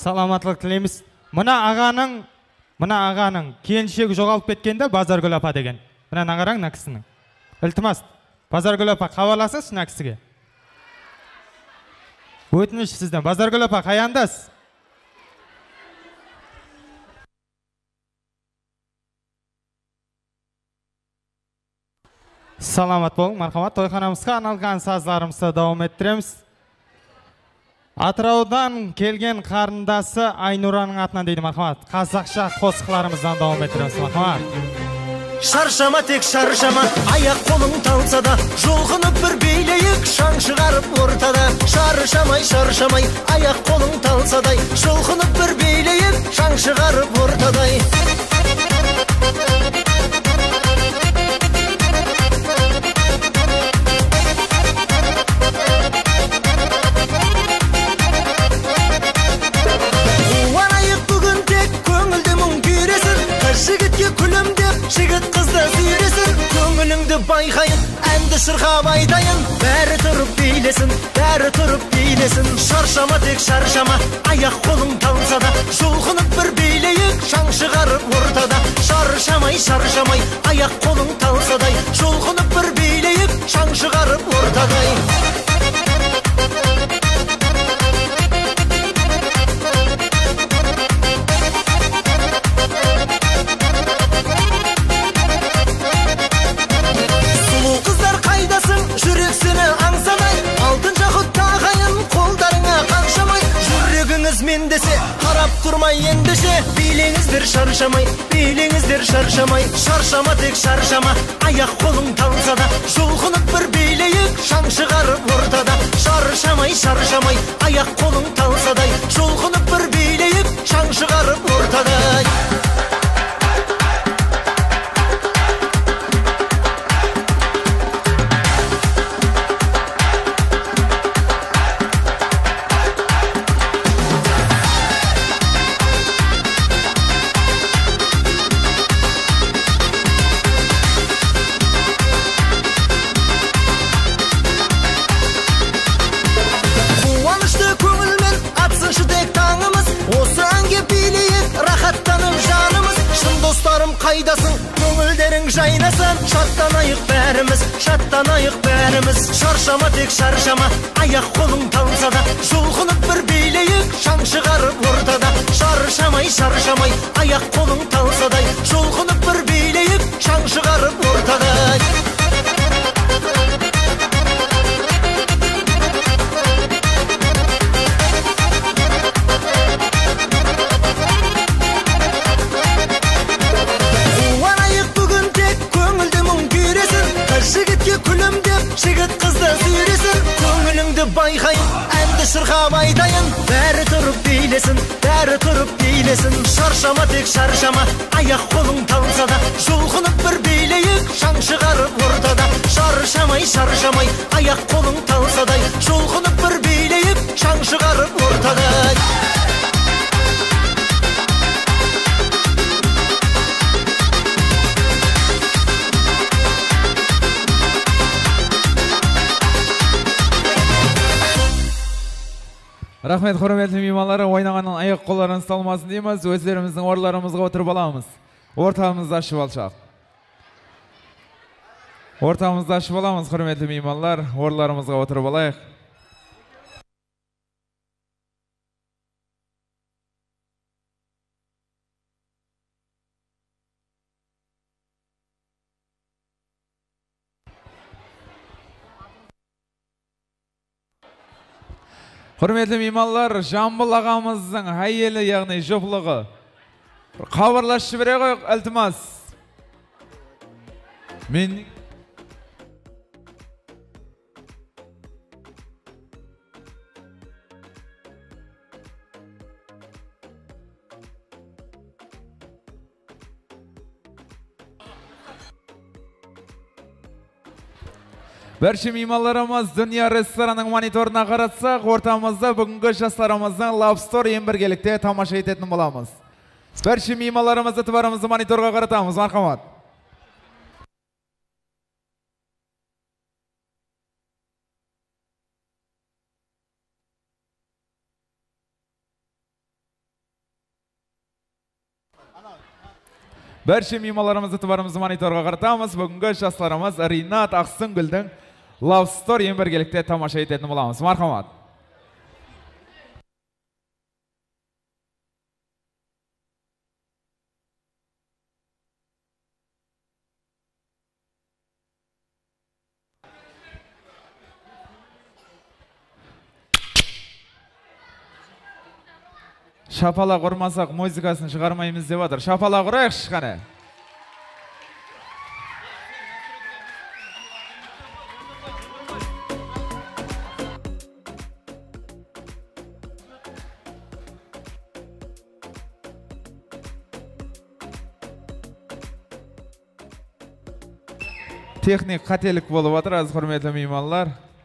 Саламатлық тілейміз. Мына ағаның, мына ағаның келіншегі жоғалып кеткенде Базаргүл апа деген. Мына нағараң мына кісінің. Ілтимас, Базаргүл апа хабарласыңыз мына кісіге. Өтініш сізден. Базаргүл апа қаяндасыз? Саламат болың, мархамат. Тойханамызға арналған сазларымызды давам еттіреміз. Атыраудан келген қарындасы Айнураның атынан дейді, мархамат. Қазақша қосқыларымыздан давам еттіреміз, мархамат. Шаршама тек шаршама, аяқ қолың талса да, жолғынып бір билейік, шаң шығарып ортада. Шаршамай, шаршамай, аяқ қолың талсадай, жолғынып бір билейік, шаң шығарып ортадай. Қуанайық бүгін тек көңілді мұң күйресін, жігітке күлімдеп, жігіт қызды сүйресін. Көңіліңді байқайын, әнді шырқап айтайын, бәрі тұрып билесін, бәрі тұрып билесін. Шаршама тек шаршама, аяқ қолың талса да, жұлқынып бір билейік, шаң шығарып ортада. Шаршамай, шаршамай, аяқ қолың талсадай, жұлқынып бір билейік, шаң шығарып ортадай. Мендесе қарап тұрмай ендеше, билеңіздер шаршамай, билеңіздер шаршамай. Шаршама тек шаршама, аяқ қолың талса да, жұлқынып бір билейік, шаң шығарып ортада. Шаршамай, шаршамай, аяқ қолың талсадай, жұлқынып бір билейік, шаң шығарып ортадай. Қайдасың, көңілдерің жайнасын, шаттанайық бәріміз, шаттанайық бәріміз. Шаршама тек шаршама, аяқ қолың талса да, жұлқынып бір билейік, шаң шығарып ортада. Шаршамай, шаршамай, аяқ қолың талсадай, жұлқынып бір билейік, шаң шығарып ортадай. Жігітке күлімдеп, жігіт қызды сүйресін. Көңіліңді байқайын, әнді шырқап айтайын, бәрі тұрып билесін, бәрі тұрып билесін. Шаршама тек шаршама, аяқ қолың талса да, жұлқынып бір билейік, шаң шығарып ортада. Шаршамай, шаршамай, аяқ қолың талсадай, жұлқынып бір билейік, шаң шығарып ортадай. Рахмет, құрметті меймандар, ойнағанның аяқ қолларын салмасын дейміз, өздеріміздің орындарымызға отырып аламыз. Ортамызды ашып алшақ. Ортамызды ашып аламыз, құрметті меймандар, орындарымызға отырып алайық. Құрметті меймандар, Жамбыл ағамыздың әйелі, яғни жұпылығы. Хабарласып бере қойық, ілтимас. Мен Бәрші меймандарымыз дүния ресторанның мониторына қаратсақ, ортамызда бүгінгі жастарымыздың лабстор ең біргелікте тамаша ететін боламыз. Бәрші меймандарымызды түбарымызды мониторға қаратамыз, мархамат. Barcha mehmonlarimizni e'tiborimizni monitorga qaratamiz. Bugungi jastlarimiz Rinat Aqsingulning Love Story-ni birgalikda tomosha etadigan bo'lamiz. Marhamat. Şapalaq urmasak muzikasını çıkarmayımız devadır. Şapalaq urayıq şıqanı. Texnik qatelik bo'lib o'tir, aziz hurmatli mehmonlar.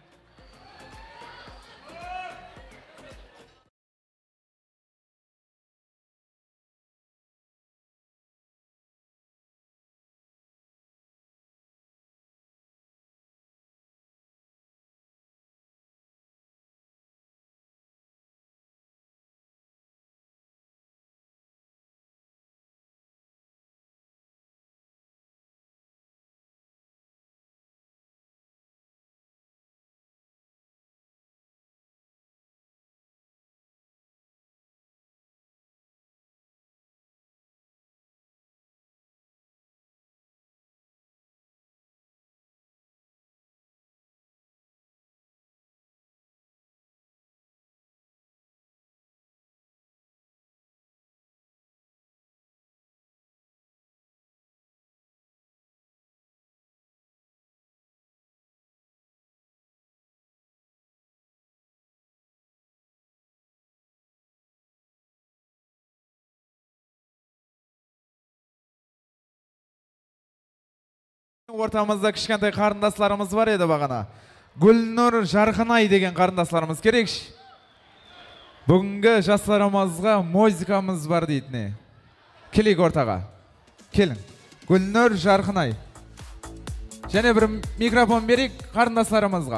Ortamızda kichkintoy qarindoshlarimiz var edi bag'ana. Gulnur Jarqinay degan qarindoshlarimiz kerak. Bugungi jastlarimizga muzikamiz var deydi. Keling o'rtaga. Keling. Gulnur Jarqinay. Yana bir mikrofon berik qarindoshlarimizga.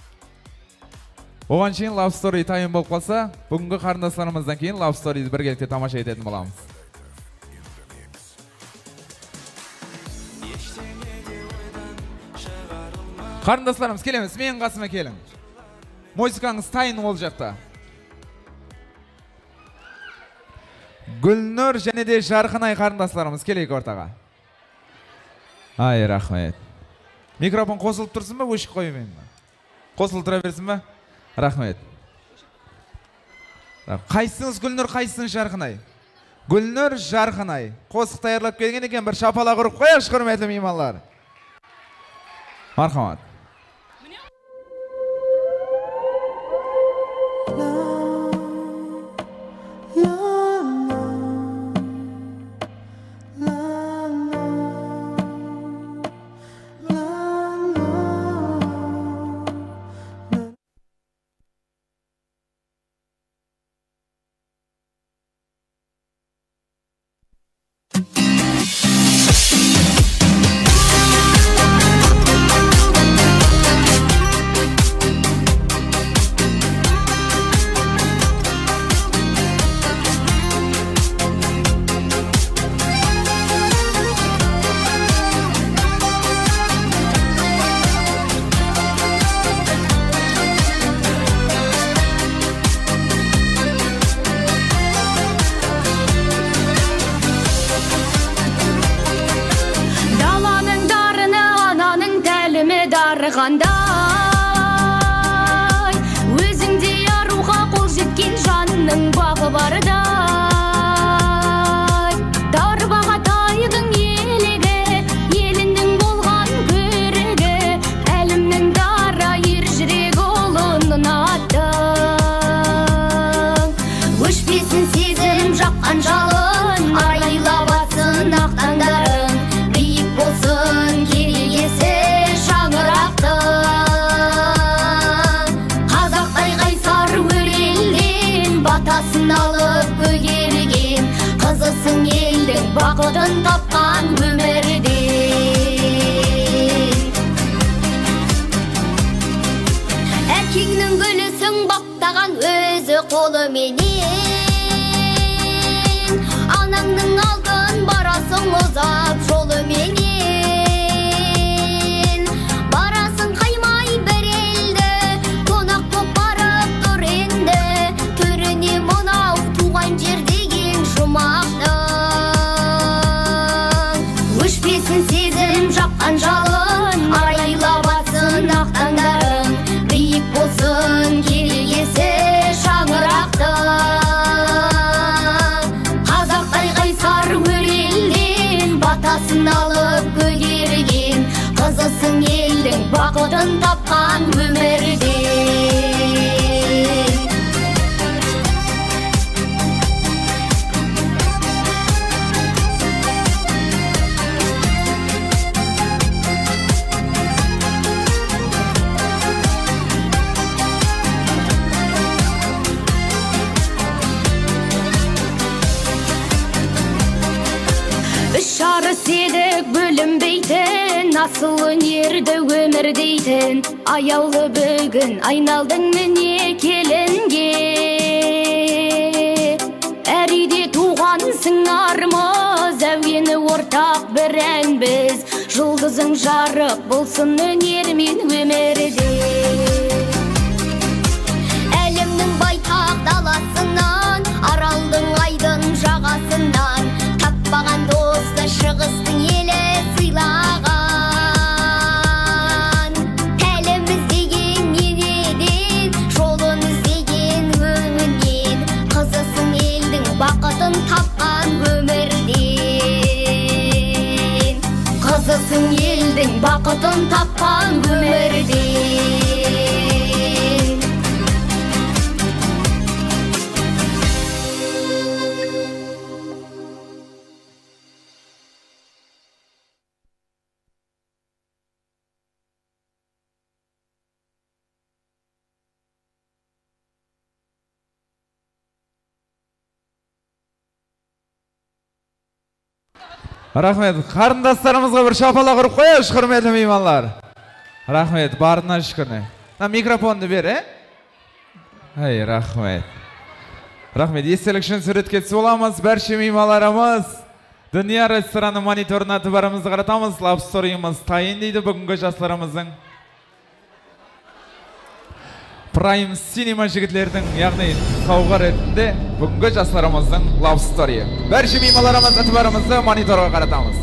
Oған keyin Love Story tayim bo'lib qolsa, bugungi qarindoshlarimizdan keyin Love Story'ni birgalikda tomosha etadigan bo'lamiz. Qarindoslarimiz kelemiz, men qasıma kelin. Musikangiz tayin olacakta. Gulnur және де Jarqinay qarindoslarimiz kelaylik o'rtaga. Ay, rahmat. Mikrofon qo'silib tursinmi, o'chib qo'ymayman. Qo'silib turaversinmi? Rahmat. Qaysiniz Gulnur, qaysiniz Jarqinay? Gulnur Jarqinay. Qo'siq tayyorlab kelgan ekan, bir shapalaq urib qo'yish, hurmatli mehmonlar. Marhamat. Дарғандай, өзіңде аруға қол жеткен жанның бағы бардай. Дарбағатайдың елігі, елінің болған көрігі, әлімнің дара ер жүрек ұлының аттың. Өшпесін сезім жаққан жалын, арайлап атсын ақтаңдарың, биік болсын керегесі алып көгерген, қызысың елдің бақытын тапқан өмірде. Әкеңнің гүлісің баптаған өзі қолыменен, анаңның алдын барасың ұзақ баласын алып көгерген, қызысың елдің бақытын тапқан өмірде. Шары седік бөлінбейтін, асыл өнерді өмір дейтін, аяулы бүгін айналдың міне келінге. Әр үйде туғансың армыз, әуені ортақ бір ән біз, жұлдызың жарық болсын өнермен өмірде. Әлемнің байтақ даласынан, аралдың айдың жағасынан, таппаған досты шығыстың елі сыйлаған. Әліміз деген неден, жолын іздеген өңінен, қызысың елдің бақытын тапқан өмірден. Қызысың елдің бақытын тапқан өмірден. Рахмет, қарындастарымызға бір шапалақ ұрып қояш, құрметті меймандар. Рахмет, барына шүкіріне. Микрофонды бер, е? Ай, рахмет. Рахмет, естелік үшін суретке түсіп оламыз, бәрше меймандарымыз. Дүния рестораны мониторына түбарымызды қаратамыз, лав сториіміз тайын дейді бүгінгі жастарымыздың. Prime Cinema жігітлердің, яғни қауға ретінде бүгінгі жастарымыздың Love Story. Бәрші меймаларымызды түбарымызды мониторға қаратамыз.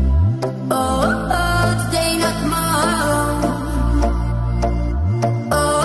Oh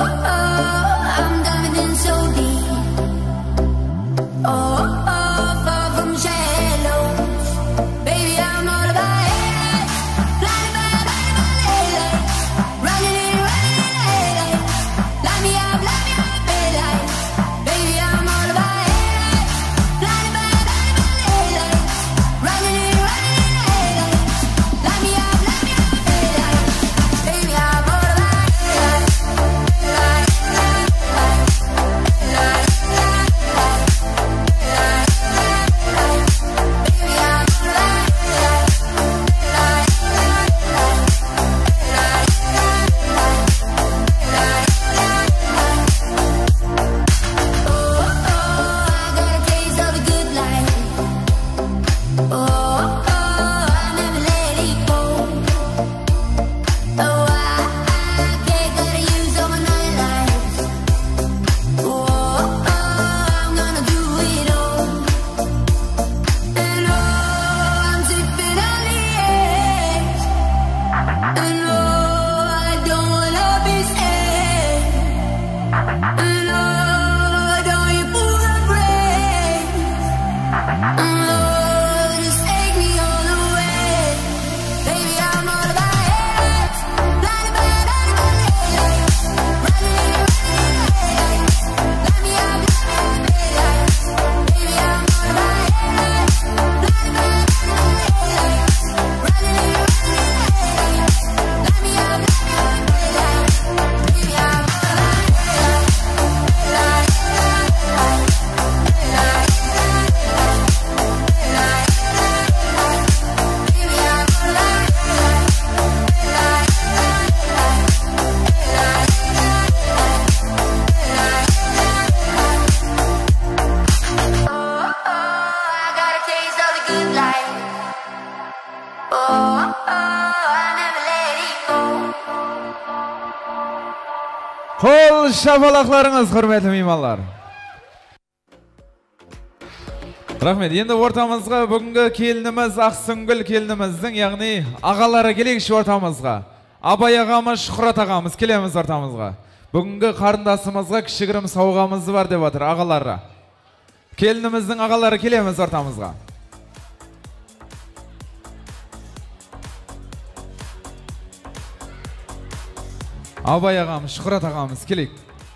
Қол шапалақларыңыз, құрметті меймандар. Рахмет, енді ортамызға бүгінгі келініміз Ақсүңгіл келініміздің, яғни ағалары келейікші ортамызға. Абай ағамыз, Шұқырат ағамыз келеміз ортамызға. Бүгінгі қарындасымызға кішігірім сауғамыз бар деп отыр ағалары. Келініміздің ағалары келеміз ортамызға. Абай ағамыз, Шұқырат ағамыз келейік.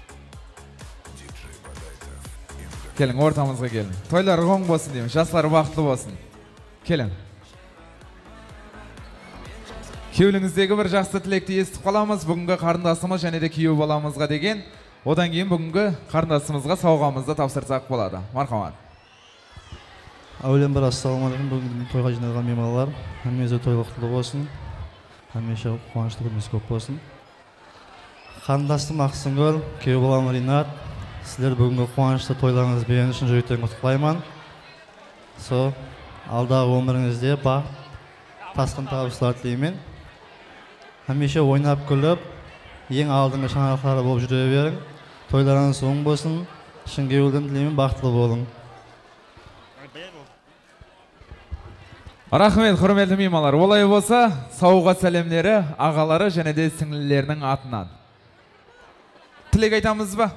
Келін, ортамызға келін. Тойлар оң болсын деймін, жастар бақытты болсын. Келін. Кеуіліңіздегі бір жақсы тілекті естіп қаламыз. Бүгінгі қарындасымыз және де күйеу баламызға деген. Одан кейін бүгінгі қарындасымызға сауғамызды тапсырсақ болады. Мархамат. Әулен бір ассалаумағалейкум. Бүгін тойға жиналған меймандар, әммезе тойлы құтты болсын. Әммеше қуанышты күніңіз көп болсын. Қарындасым Ақсүңгіл, күйеу балам Ринат. Сіздер бүгінгі қуанышты тойларыңыз берген үшін жүректен құттықтаймын. Со, алдағы өміріңізде бақ, тасқын табыстар тілеймін. Хәмеше ойнап күліп, ең алдыңғы шаңырақтары болып жүре берің. Тойларыңыз оң болсын, шын кеуілден тілеймін, бақытлы болың. Рахмет, құрметті меймандар. Олай болса, сауға сәлемдері ағалары және де сіңлілерінің атынан. Тілек айтамыз ба?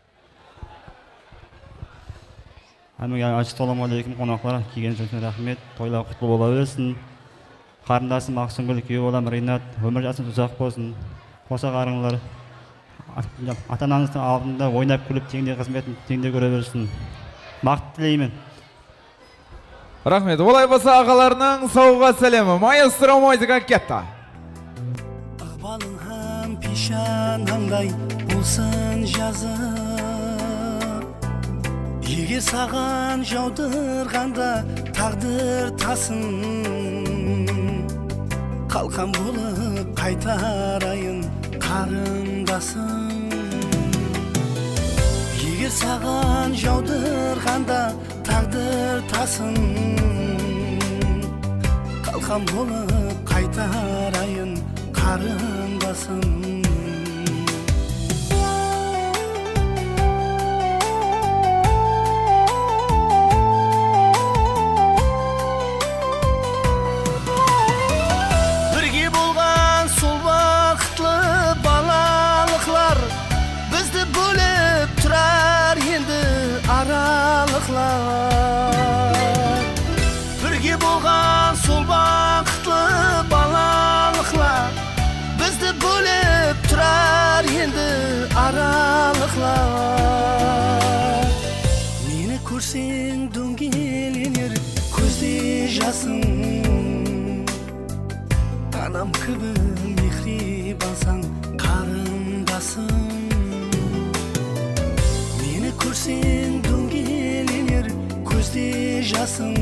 Ассалаумағалейкум қонақтар, келген үшін рахмет. Тойлар құтты бола берсін. Қарындасым Ақсүңгіл, күйеу балам Ринат, өмір жасын ұзақ болсын. Қоса қарыңлар. Ата-анаңыздың алдында ойнап күліп, теңде қызметін теңде көре берсін. Бақыт тілеймін. Рахмет. Олай болса ағаларының сауға сәлемі. Маэстро музыка кетті. Ықпалың һәм пешанаңдай болсын жазы. Егер саған жаудырғанда тағдыр тасын, қалқан болып қайтарайын қарындасым. Егер саған жаудырғанда тағдыр тасын, қалқан болып қайтарайын қарындасым. Бірге болған сол бақытлы балалықлар бізді бөліп тұрар енді аралықлар. Мені көрсең дөңгеленер көзде жасың, анам кібі мехрибансаң қарындасың. Мені көрсең дөңгеленер көзде жасың,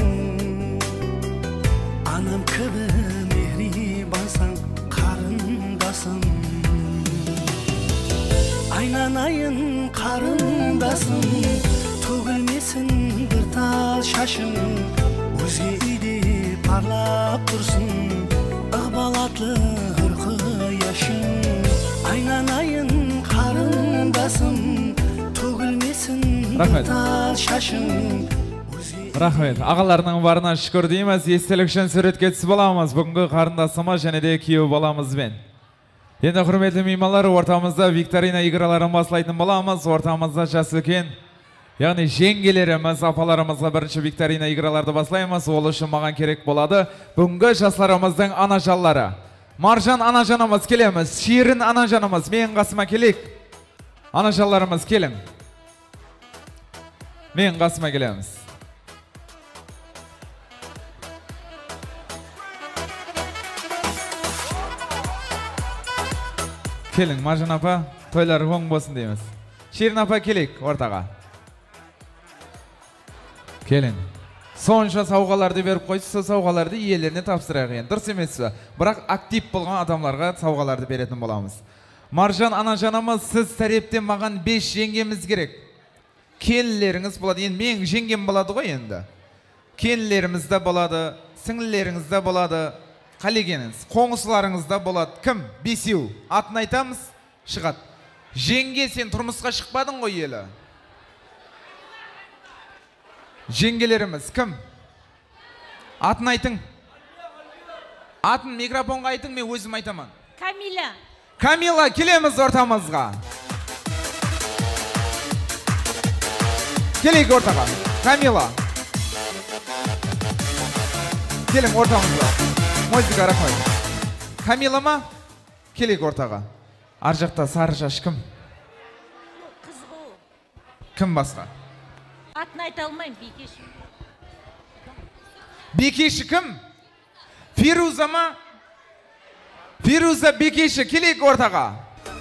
анам кібі мехрибансаң қарындасың. Айнанайын қарындасың, төгілмесін бір тал шашың, өзге үйде парлап тұрсын ықбал атлы ұрқы яшың. Айнанайын қарындасың, төгілмесін бір тал шашың. Рахмет. Ағаларының барына шүкір дейміз. Естелік үшін суретке түсіп боламыз бүгінгі қарындасымыз және де күйеу баламызбен. Енді құрметті меймандар, ортамызда викторина играларын баслайтын боламыз. Ортамызда жас үлкен, яғни жеңгелеріміз, апаларымызға бірінші викторина играларды баслаймыз. Ол үшін маған керек болады бүгінгі жастарымыздың анажаллары. Маржан анажанымыз келеміз, Шерін анажанымыз мен қасыма келейік. Анажалларымыз келің. Мен қасыма келеміз. Келің, Маржан апа, тойлар оң болсын дейміз. Шерін апа келейік ортаға. Келің. Сонша сауғаларды беріп қойсы, сол сауғаларды иелеріне тапсырайық ең. Дұрыс емес пе? Бірақ актив болған адамларға сауғаларды беретін боламыз. Маржан анажанымыз, сіз тәрептен маған бес жеңгеміз керек. Келілеріңіз болады. Енді мен жеңгем болады ғой енді. Келілерімізді болады, сіңлілеріңізді болады. Қалегеніңіз, қоңысыларыңызда болады. Кім? Бесеу. Атын айтамыз, шығады. Жеңге, сен тұрмысқа шықпадың ғой елі. Жеңгелеріміз кім? Атын айтың. Атын микрофонға айтың, мен өзім айтамын. Камила. Камила, келеміз ортамызға. Келейік ортаға. Камила. Келің ортамызға. Музыка рахмет. Камила ма? Келейік ортаға. Ар жақта сары шаш кім? Қызғу. Кім басқа? Атын айта алмайым, Бекеші. Бекеші кім? Фируза ма? Фируза Бекеші, келейік ортаға.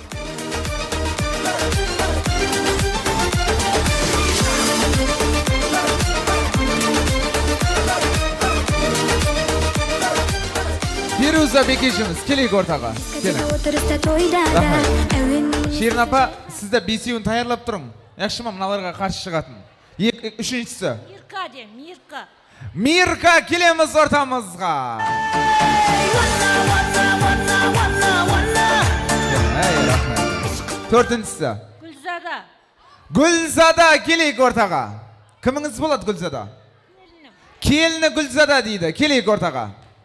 Фируза Бекешіміз, келейік ортаға. Шерін апа, сізді бесеуін таярлап тұрың. Яқшы ма мыналарға қарсы шығатын. Үшіншісі. Мирка де, Мирка. Мирка, келеміз ортамызға. Төртіншісі. Гүлзада. Гүлзада, келейік ортаға. Кіміңіз болады Гүлзада? Келіні Гүлзада дейді, келейік ортаға.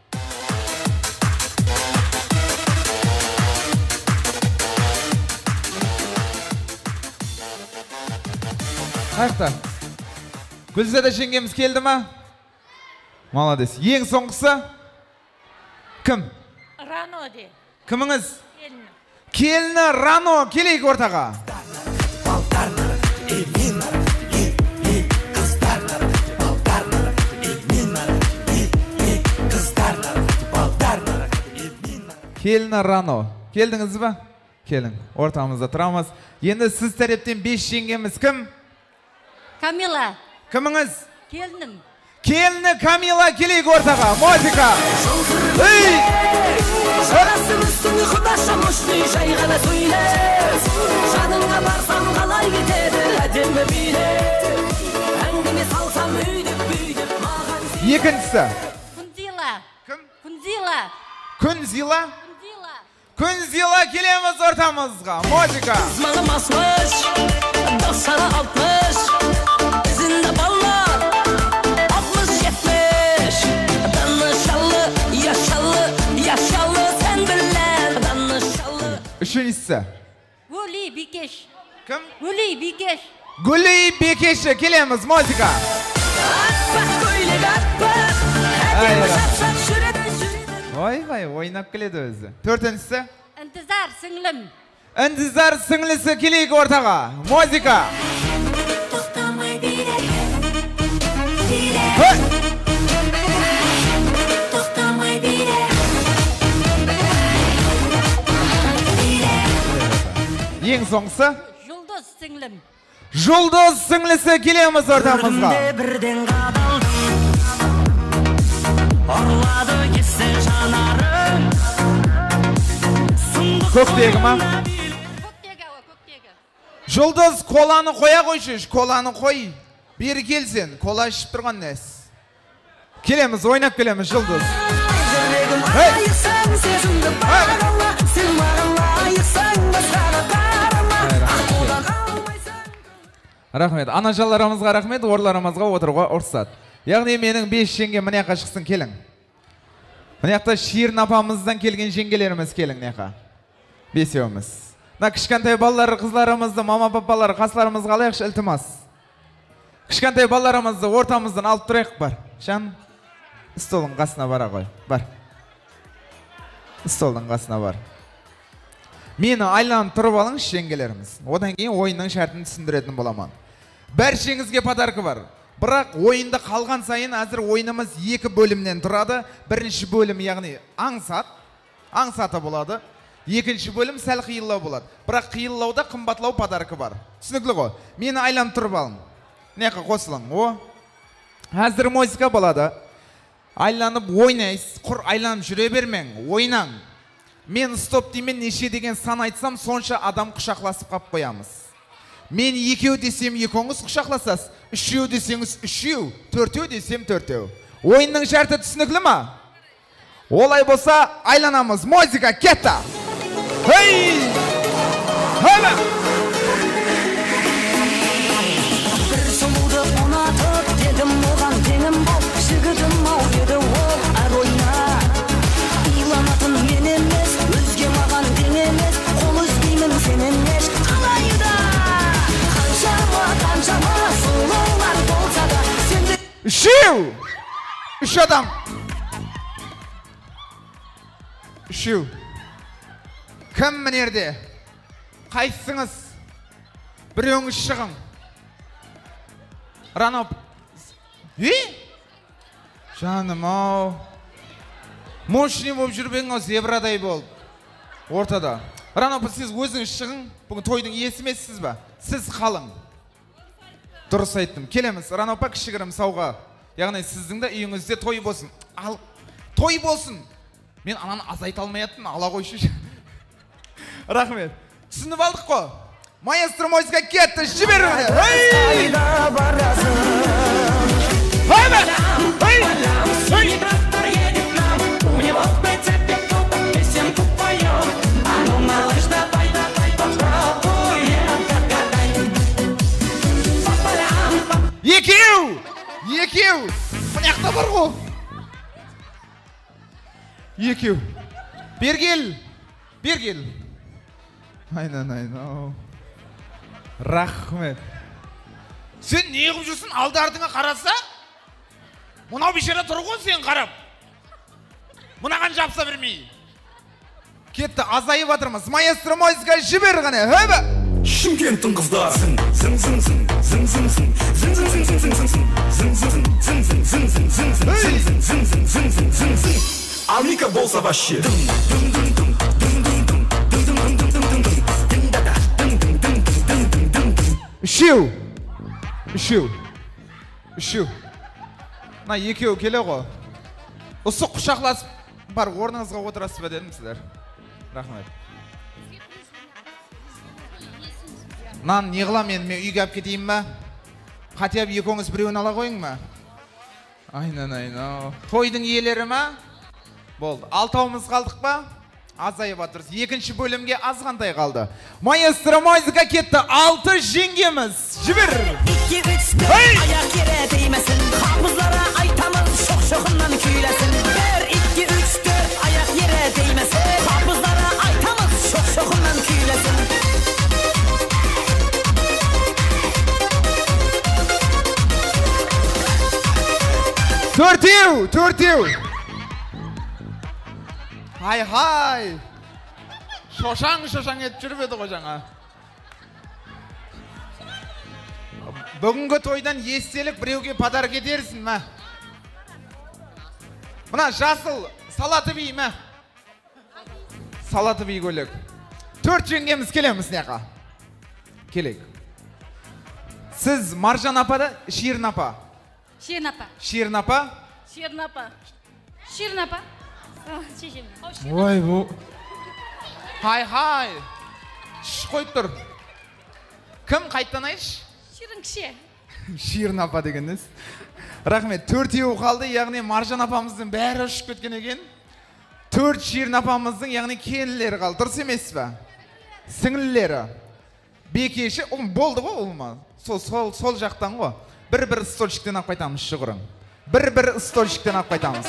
Қайықта? Гүлзада жеңгеміз келді ма? Молодец. Ең соңғысы? Кім? Рано де. Кіміңіз? Келіні. Келіні Рано, келейік ортаға. Келіні Рано. Келдіңіз ба? Келің. Ортамызда тұрамыз. Енді сіз тарептен бес жеңгеміз кім? Камила. Кіміңіз? Келінім. Келіні Камила, келейік ортаға. Музыка. Ей! Жарасың үстің құдаша мұшты жай ғана сөйле. Жаныңа барсам қалай кетеді әдемі биле. Әңгіме салсам үйдеп бүйдеп маған. Екіншісі. Күнзила. Кім? Күнзила. Күнзила? Күнзила, келеміз ортамызға. Музыка. Қызмалы масмыш, досана алтмыш. Ізінде баллар, altmış yetmiş. Danışalı, yaşalı, yaşalı sen bilen. Danışalı. Үшіншісі. Гүли Бекеш. Кім? Гүли Бекеш. Гүли Бекеші, келеміз. Музыка. Атпақ көйлек атпақ. Әдемі шапшап жүреді жүреді. Ой-бай, ойнап келеді өзі. Төртіншісі. İntizar singlim. İntizar singlisi, келейік ортаға. Музыка. Тоқтамай биле. Hey! Тоқтамай биле. Ең соңғысы. Жұлдыз singlim. Жұлдыз singlisi, келеміз ортамызға. Бірден қадалдым. Орлады кесте жанарым. Көктегі ма? Жұлдыз, коланы қоя қойшы, коланы қой. Бері келсен, кола ішіп тұрған нәс. Келеміз, ойнап келеміз, Жұлдыз. Жүрегім айықсаң, сезімді бағала. Сен маған лайықсаң, басқаға қарама. Рахмет, анажаларымызға рахмет, орларымызға отыруға ұрсат. Яғни менің бес жеңге мынаяққа шықсын, келің. Мынаяқта Шерін апамыздан келген жеңгелеріміз келің, неқа. Бесеуіміз. На кішкентай балалар, қызларымызды, мама папалар, қасыларымыз қалайықшы ілтімас. Кішкентай балаларымызды ортамыздан алып тұрайық бар. Шан, столың қасына бара қой. Бар. Столдың қасына бар. Мені айланып тұрып алың жеңгелеріміз. Одан кейін ойынның шартын түсіндіретін боламан. Бәршеңізге подаркы бар. Бірақ ойында қалған сайын әзір ойынымыз екі бөлімнен тұрады. Бірінші бөлім яғни аңсат, аңсаты болады. Екінші бөлім сәл қиылау болады. Бірақ қиылауда қымбатлау подаркы бар. Түсінікті ғой? Мені айланып тұрып алың. Неқа қосылың? О. Әзір музыка болады. Айланып ойнайсыз, құр айланып жүре бермең, ойнаң. Мен стоп деймен неше деген сан айтсам, сонша адам құшақласып қап қоямыз. Мен екеу десем екеуіңіз құшақласасыз, үшеу десеңіз үшеу, төртеу десем төртеу. Ойынның шарты түсінікті ма? Олай болса айланамыз. Музыка кетті. Hey! Hey! Үшеу! Үш адам. Үшеу. Кім мінерде? Қайсыңыз? Біреуіңіз шығың. Рано. Е? Жаным ау. Мощный болып жүрбең ау, зебрадай болып. Ортада. Рано, сіз өзіңіз шығың. Бүгін тойдың иесі емессіз ба? Сіз қалың. Дұрыс айттым. Келеміз. Рано, кішігірім сауға. Яғни сіздің де үйіңізде той болсын. Ал, той болсын. Мен ананы азайта алмайаттым, ала қойшы. Рахмет. Түсініп алдық қой. Маэстро музыка кетті, жібер өне. Қайда барасың? Хайба! Хай! Синий трактор едет нам, у него в прицепе кто-то песенку поет. А ну, малыш, давай, давай, попробуем, отгадай. По полям, по... Екеу! Екеу! Мынаяқта бар ғой. Екеу. Бергел. Бергел. Айнан, айнан. Рахмет. Сен не қып жүрсің? Алдардыңа қараса? Мұнау бешера тұр ғой сен қарап. Мұнаған жапса бермей. Кетті, азайып атырмыз. Маэстро музыка жібер ғана. Хөбі! Шымкенттің қыздарсың, зың зың зың, зың зың зың, зың зың зың зың зың зың, зың зың зың, зың зың зың зың, зың зың зың зың, зың зың зың зың зың. Ал Ника болса вообще. Үшеу. Үшеу. Үшеу. На екеу келе ғой. Осы құшақласып бар орныңызға отырасыз ба дедім сіздер. Рахмет. Нан не қылам енді, мен үйге алып кетейін ба? Қатияп екеуіңіз біреуін ала қойың ба? Айнан, айнан. Тойдың иелері ма? Болды. Алтауымыз қалдық ба? Азайып атырыз. Екінші бөлімге азғантай қалды. Маэстро музыка кетті. Алты жеңгеміз. Жібір! Iki, üç, dört, ayak yere değmesin. Kapızlara aytamız şok-şokundan küylesin. Bir, iki, üç, dört, ayak yere değmesin. Kapızlara aytamız şok-şokundan küylesin. Төртеу, төртеу. Хай, хай. Шошаң, шошаң етіп жүріп еді ғой жаңа. Бүгінгі тойдан естелік біреуге подарок етерсің ма? Мына жасыл салаты бей ма? Салаты бей көйлек. Төрт жеңгеміз келеміз неға. Келек. Сіз Маржан апа да Ширин апа? Ширин апа. Ширин апа? Ширин апа. Ширин апа. Ой, бұл. Хай, хай. Шш, қойып тұр. Кім қайттан айш? Ширин кіші. Ширин апа дегеніз. Рахмет, төртеу қалды, яғни Маржан апамыздың бәрі ұшып кеткен екен. Төрт Ширин апамыздың, яғни келілері қалды. Дұрыс емес ба? Сіңілілері. Бекеші, болды ғой ол ма? Сол жақтан ғой. Бір-бір стольшіктен ақ қайтамыз, шығырың. Бір-бір стольшіктен ақ қайтамыз.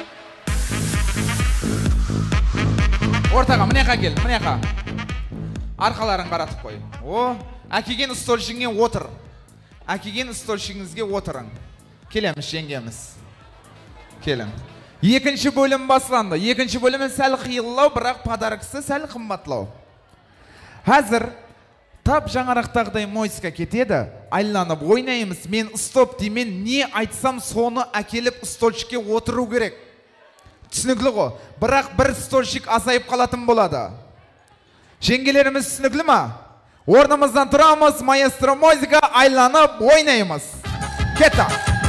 Ортаға, мінеқа кел, мінеқа. Арқаларын қаратып қой. О, әкеген стольшіңе отыр. Әкеген стольшіңізге отырың. Келеміз, жеңгеміз. Келім. Екінші бөлім басыланды. Екінші бөлімі сәл қиылау, бірақ подарықсы сәл қымбатлау. Әзір, тап жаңарақтағыдай музыка кетеді. Айланып ойнаймыз. Мен стоп деймен, не айтсам соны әкеліп стольшікке отыру керек. Түсінікілі ғой, бірақ бір стольшік азайып қалатын болады. Жеңгелеріміз түсінікілі ма? Орнымыздан тұрамыз, маэстро музыка айланып ойнаймыз. Кетті.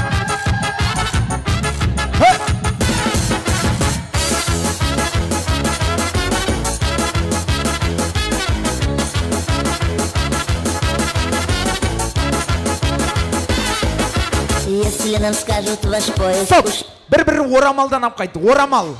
Если нам скажут ваш поезд... Стоп! Бір-бір орамалдан ап қайтты. Орамал.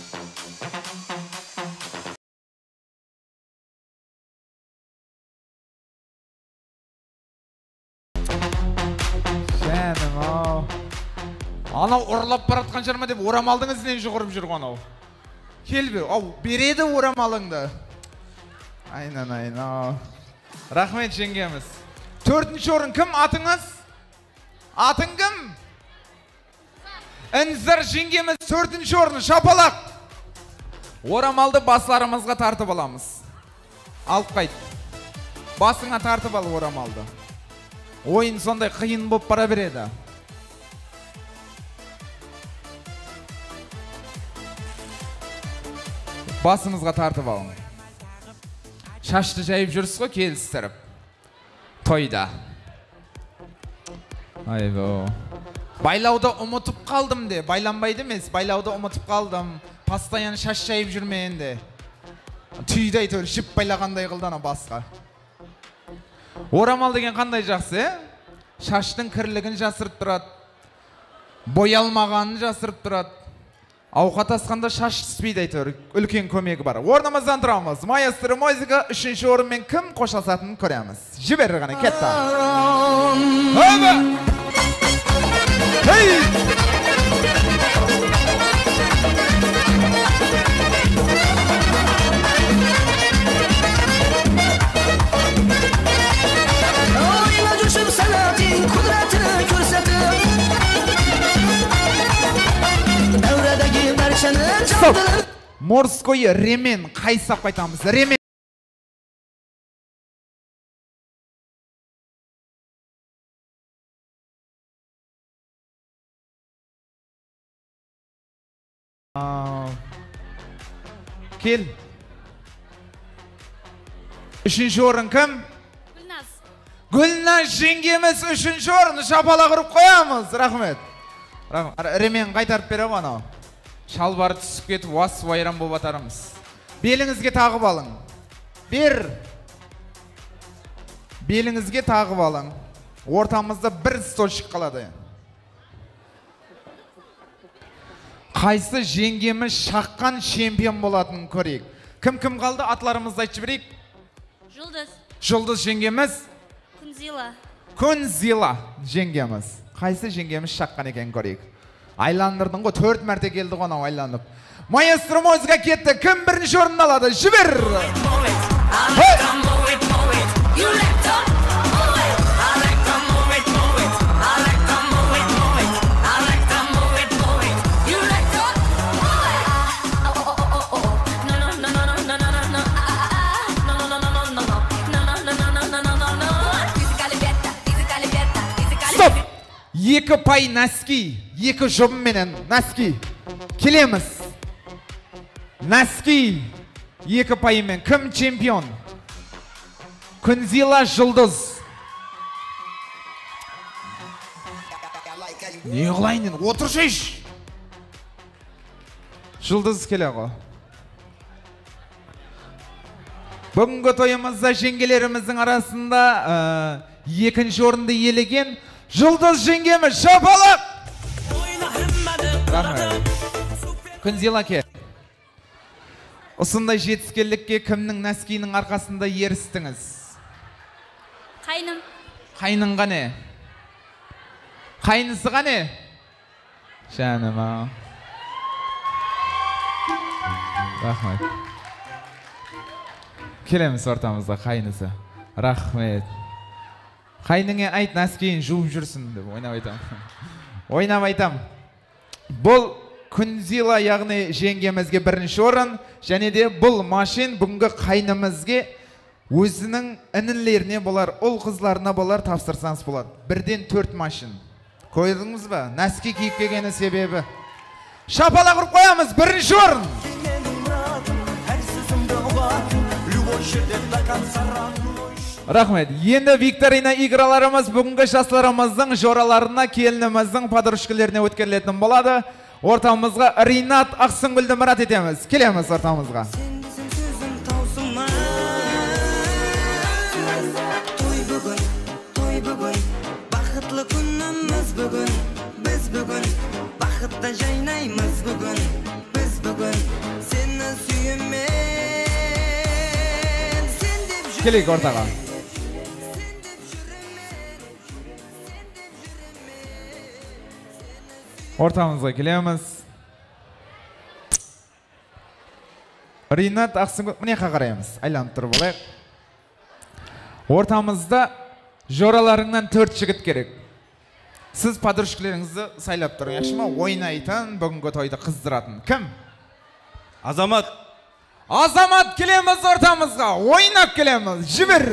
Жәнім ау. Анау ұрлап баратқан жарма деп орамалдың ізінен жүгіріп жүрген анау. Келбе, ау, береді орамалыңды. Айнан, айнан. Рахмет жеңгеміз. Төртінші орын кім? Атыңыз? Атың кім? Інзір жеңгеміз төртінші орны шапалақ. Орамалды басларымызға тартып аламыз. Алып қайт. Басыңа тартып ал орамалды. Ойын сондай қиын болып бара береді. Басыңызға тартып алың. Шашты жайып жүрсіз ғой, келістіріп. Тойда. Айбо. Байлауды ұмытып қалдым де. Байланбайды емес, байлауды ұмытып қалдым. Постоянно шаш жайып жүрмейін де. Түйді әйтеуір, жіп байлағандай қылдана басқа. Орамал деген қандай жақсы, е? Шаштың кірлігін жасырып тұрады. Боялмағанын жасырып тұрады. Ауқат асқанда шаш түспейді әйтеуір, үлкен көмегі бар. Орнымыздан тұрамыз. Маэстро музыка үшінші орынмен кім қоштасатынын көреміз. Жібер ғана, кетті. Өбі! Hey! Oyna düşüp sanatın kudretini körsetip Devredeki berçeni çaldırıp Морской ремен қайсап қайтамыз. Ремен. Кел. Үшінші орын кім? Гүлназ. Гүлназ жеңгеміз үшінші орын шапала құрып қоямыз. Рахмет. Ремен қайтарып бере ғана. Шалбары түсіп кетіп, уас вайран болып атарымыз. Беліңізге тағып алың. Бер. Беліңізге тағып алың. Ортамызда бір стольшық қалады. Қайсы жеңгеміз шаққан чемпион болатынын көрейік. Кім-кім қалды, атларымызды айтшы берейік. Жұлдыз. Жұлдыз жеңгеміз. Күнзила. Күнзила жеңгеміз. Қайсы жеңгеміз шаққан екен көрейік. Айландырдың ғой, төрт мәрте келді ғана айланып. Маэстро музыка кетті. Кім бірінші орын алады? Жібер! Стоп! Екі пай нәски, екі жұбыменен нәски. Келеміз. Нәски, екі пайымен. Кім чемпион? Күнзила Жұлдыз. Не ғылайын? Отыр шеш. Жұлдыз келе ғой. Бүгінгі тойымызда жеңгелеріміздің арасында екінші орынды иелеген Жұлдыз жеңгеміз шапалақ! Күнзила ке. Осындай жетіскерлікке кімнің нәскейінің арқасында ерістіңіз? Қайным. Қайның қане? Қайнысы қане? Жаным ау. Рахмет. Келеміз ортамызда қайнысы. Рахмет. Қайныңе айт, нәскейін жуып жүрсін деп ойнап айтам. Ойнап айтам. Бұл Күнзила яғни жеңгемізге бірінші орын, және де бұл машин бүгінгі қайнымызге өзінің інілеріне болар, ұл қызларына болар тапсырсаңыз болады. Бірден төрт машин. Қойдыңыз ба? Нәски киіп келгені себебі. Шапала құрып қоямыз, бірінші орын. Рахмет. Енді викторина играларымыз бүгінгі жастарымыздың жораларына, келініміздің подружкаларына өткерілетін болады. Ортамызға Ринат Ақсыңгүлді мұрат етеміз. Келеміз ортамызға. Той бүгін, той бүгін, бақытлы күніміз бүгін. Біз бүгін, бақытта жайнаймыз бүгін. Біз бүгін, сені сүйімен. Келейік ортаға. Ортамызға келеміз. Ринат Ақсыңгүл, міне қараймыз. Айланып тұрып олайық. Ортамызда жораларыңнан төрт жігіт керек. Siz подружкаларыңызды сайлап тұрың, яқшы ма? Ойнайтын, бүгінгі тойды қыздыратын. Кім? Азамат. Азамат, келеміз ортамызға. Ойнап келеміз. Жібір.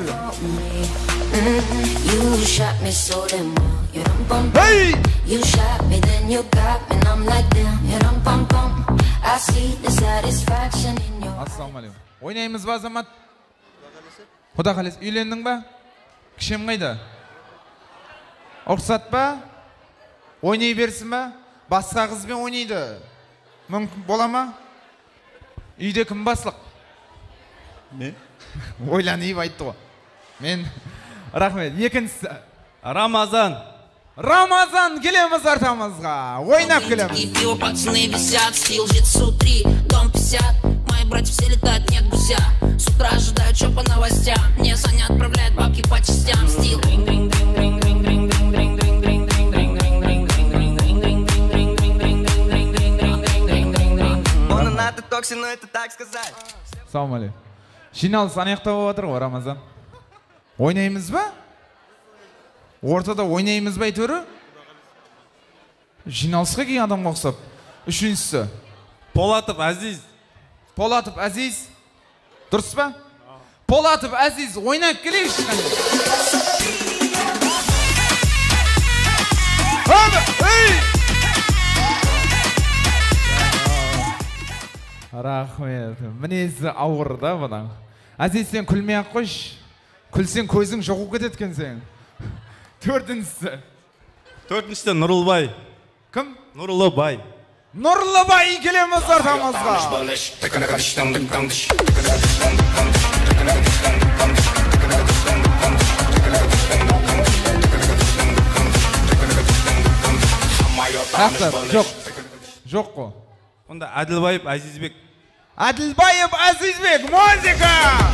You shot me so damn well. You dum bum bum. Hey! You shot me, then you got me, and I'm like damn. You dum bum bum. I see the satisfaction in your. Ассалаумағалейкум. Ойнаймыз ба, Азамат? Құда қалес. Үйлендің ба? Кішем қайда? Ұқсат ба? Ойнай берсін ба? Басқа қызбен ойнайды. Мүмкін бола ма? Үйде кім баслық? Мен? Ойланып айтты ғой. Мен рахмет. Екіншісі Рамазан. Рамазан, келеміз ортамызға. Ойнап келеміз. Его пацаны висят, стил житсу три, дом пятьдесят. Мои братья все летают, нет гуся. С утра ожидают, что по новостям. Мне Саня отправляет бабки по частям. Стил. Он на ты токси, но это так сказать. Салам алейкум. Жиналыс аяқтап отыр ғой, Рамазан. Ойнаймыз ба? Ортада ойнаймыз ба әйтеуір? Жиналысқа келген адамға ұқсап. Үшіншісі. Полатов Әзиз. Полатов Әзиз. Дұрыс па? Полатов Әзиз, ойнап келейікші қане. Рахмет. Мінезі ауыр да бұның. Әзиз, сен күлмей-ақ қойш. Күлсен көзің жоғу кетеді екен сен. Төртіншісі. Төртіншісі Нұрылбай. Кім? Нұрылбай. Нұрлыбай, келеміз ортамызға. Ақтар, жоқ. Жоқ қо. Онда Әділбаев Әзизбек. Әділбаев Әзизбек, музыка!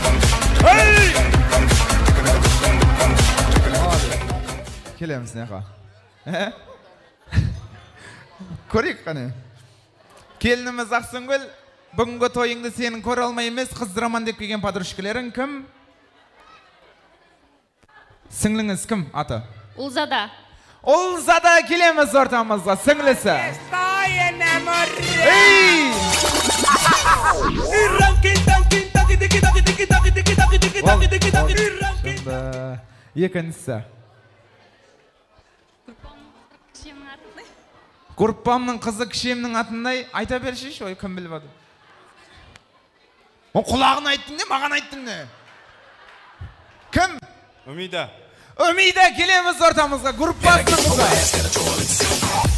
Келеміз неға. Көрек қане. Келініміз Ақсынгүл, бүгінгі тойыңды сенің көре алмай емес, қыздыраман деп келген подружкаларың кім? Сіңліңіз кім аты? Ұлзада. Ұлзада, келеміз ортамызға, сіңлісі. Екіншісі. Құрпамның қызы кішемнің атындай айта бершеш, ой, кім біліп ады? О, құлағын айттың не, маған айттың не? Кім? Өмида. Өмида, келеміз ортамызға, Құрпасының қызы.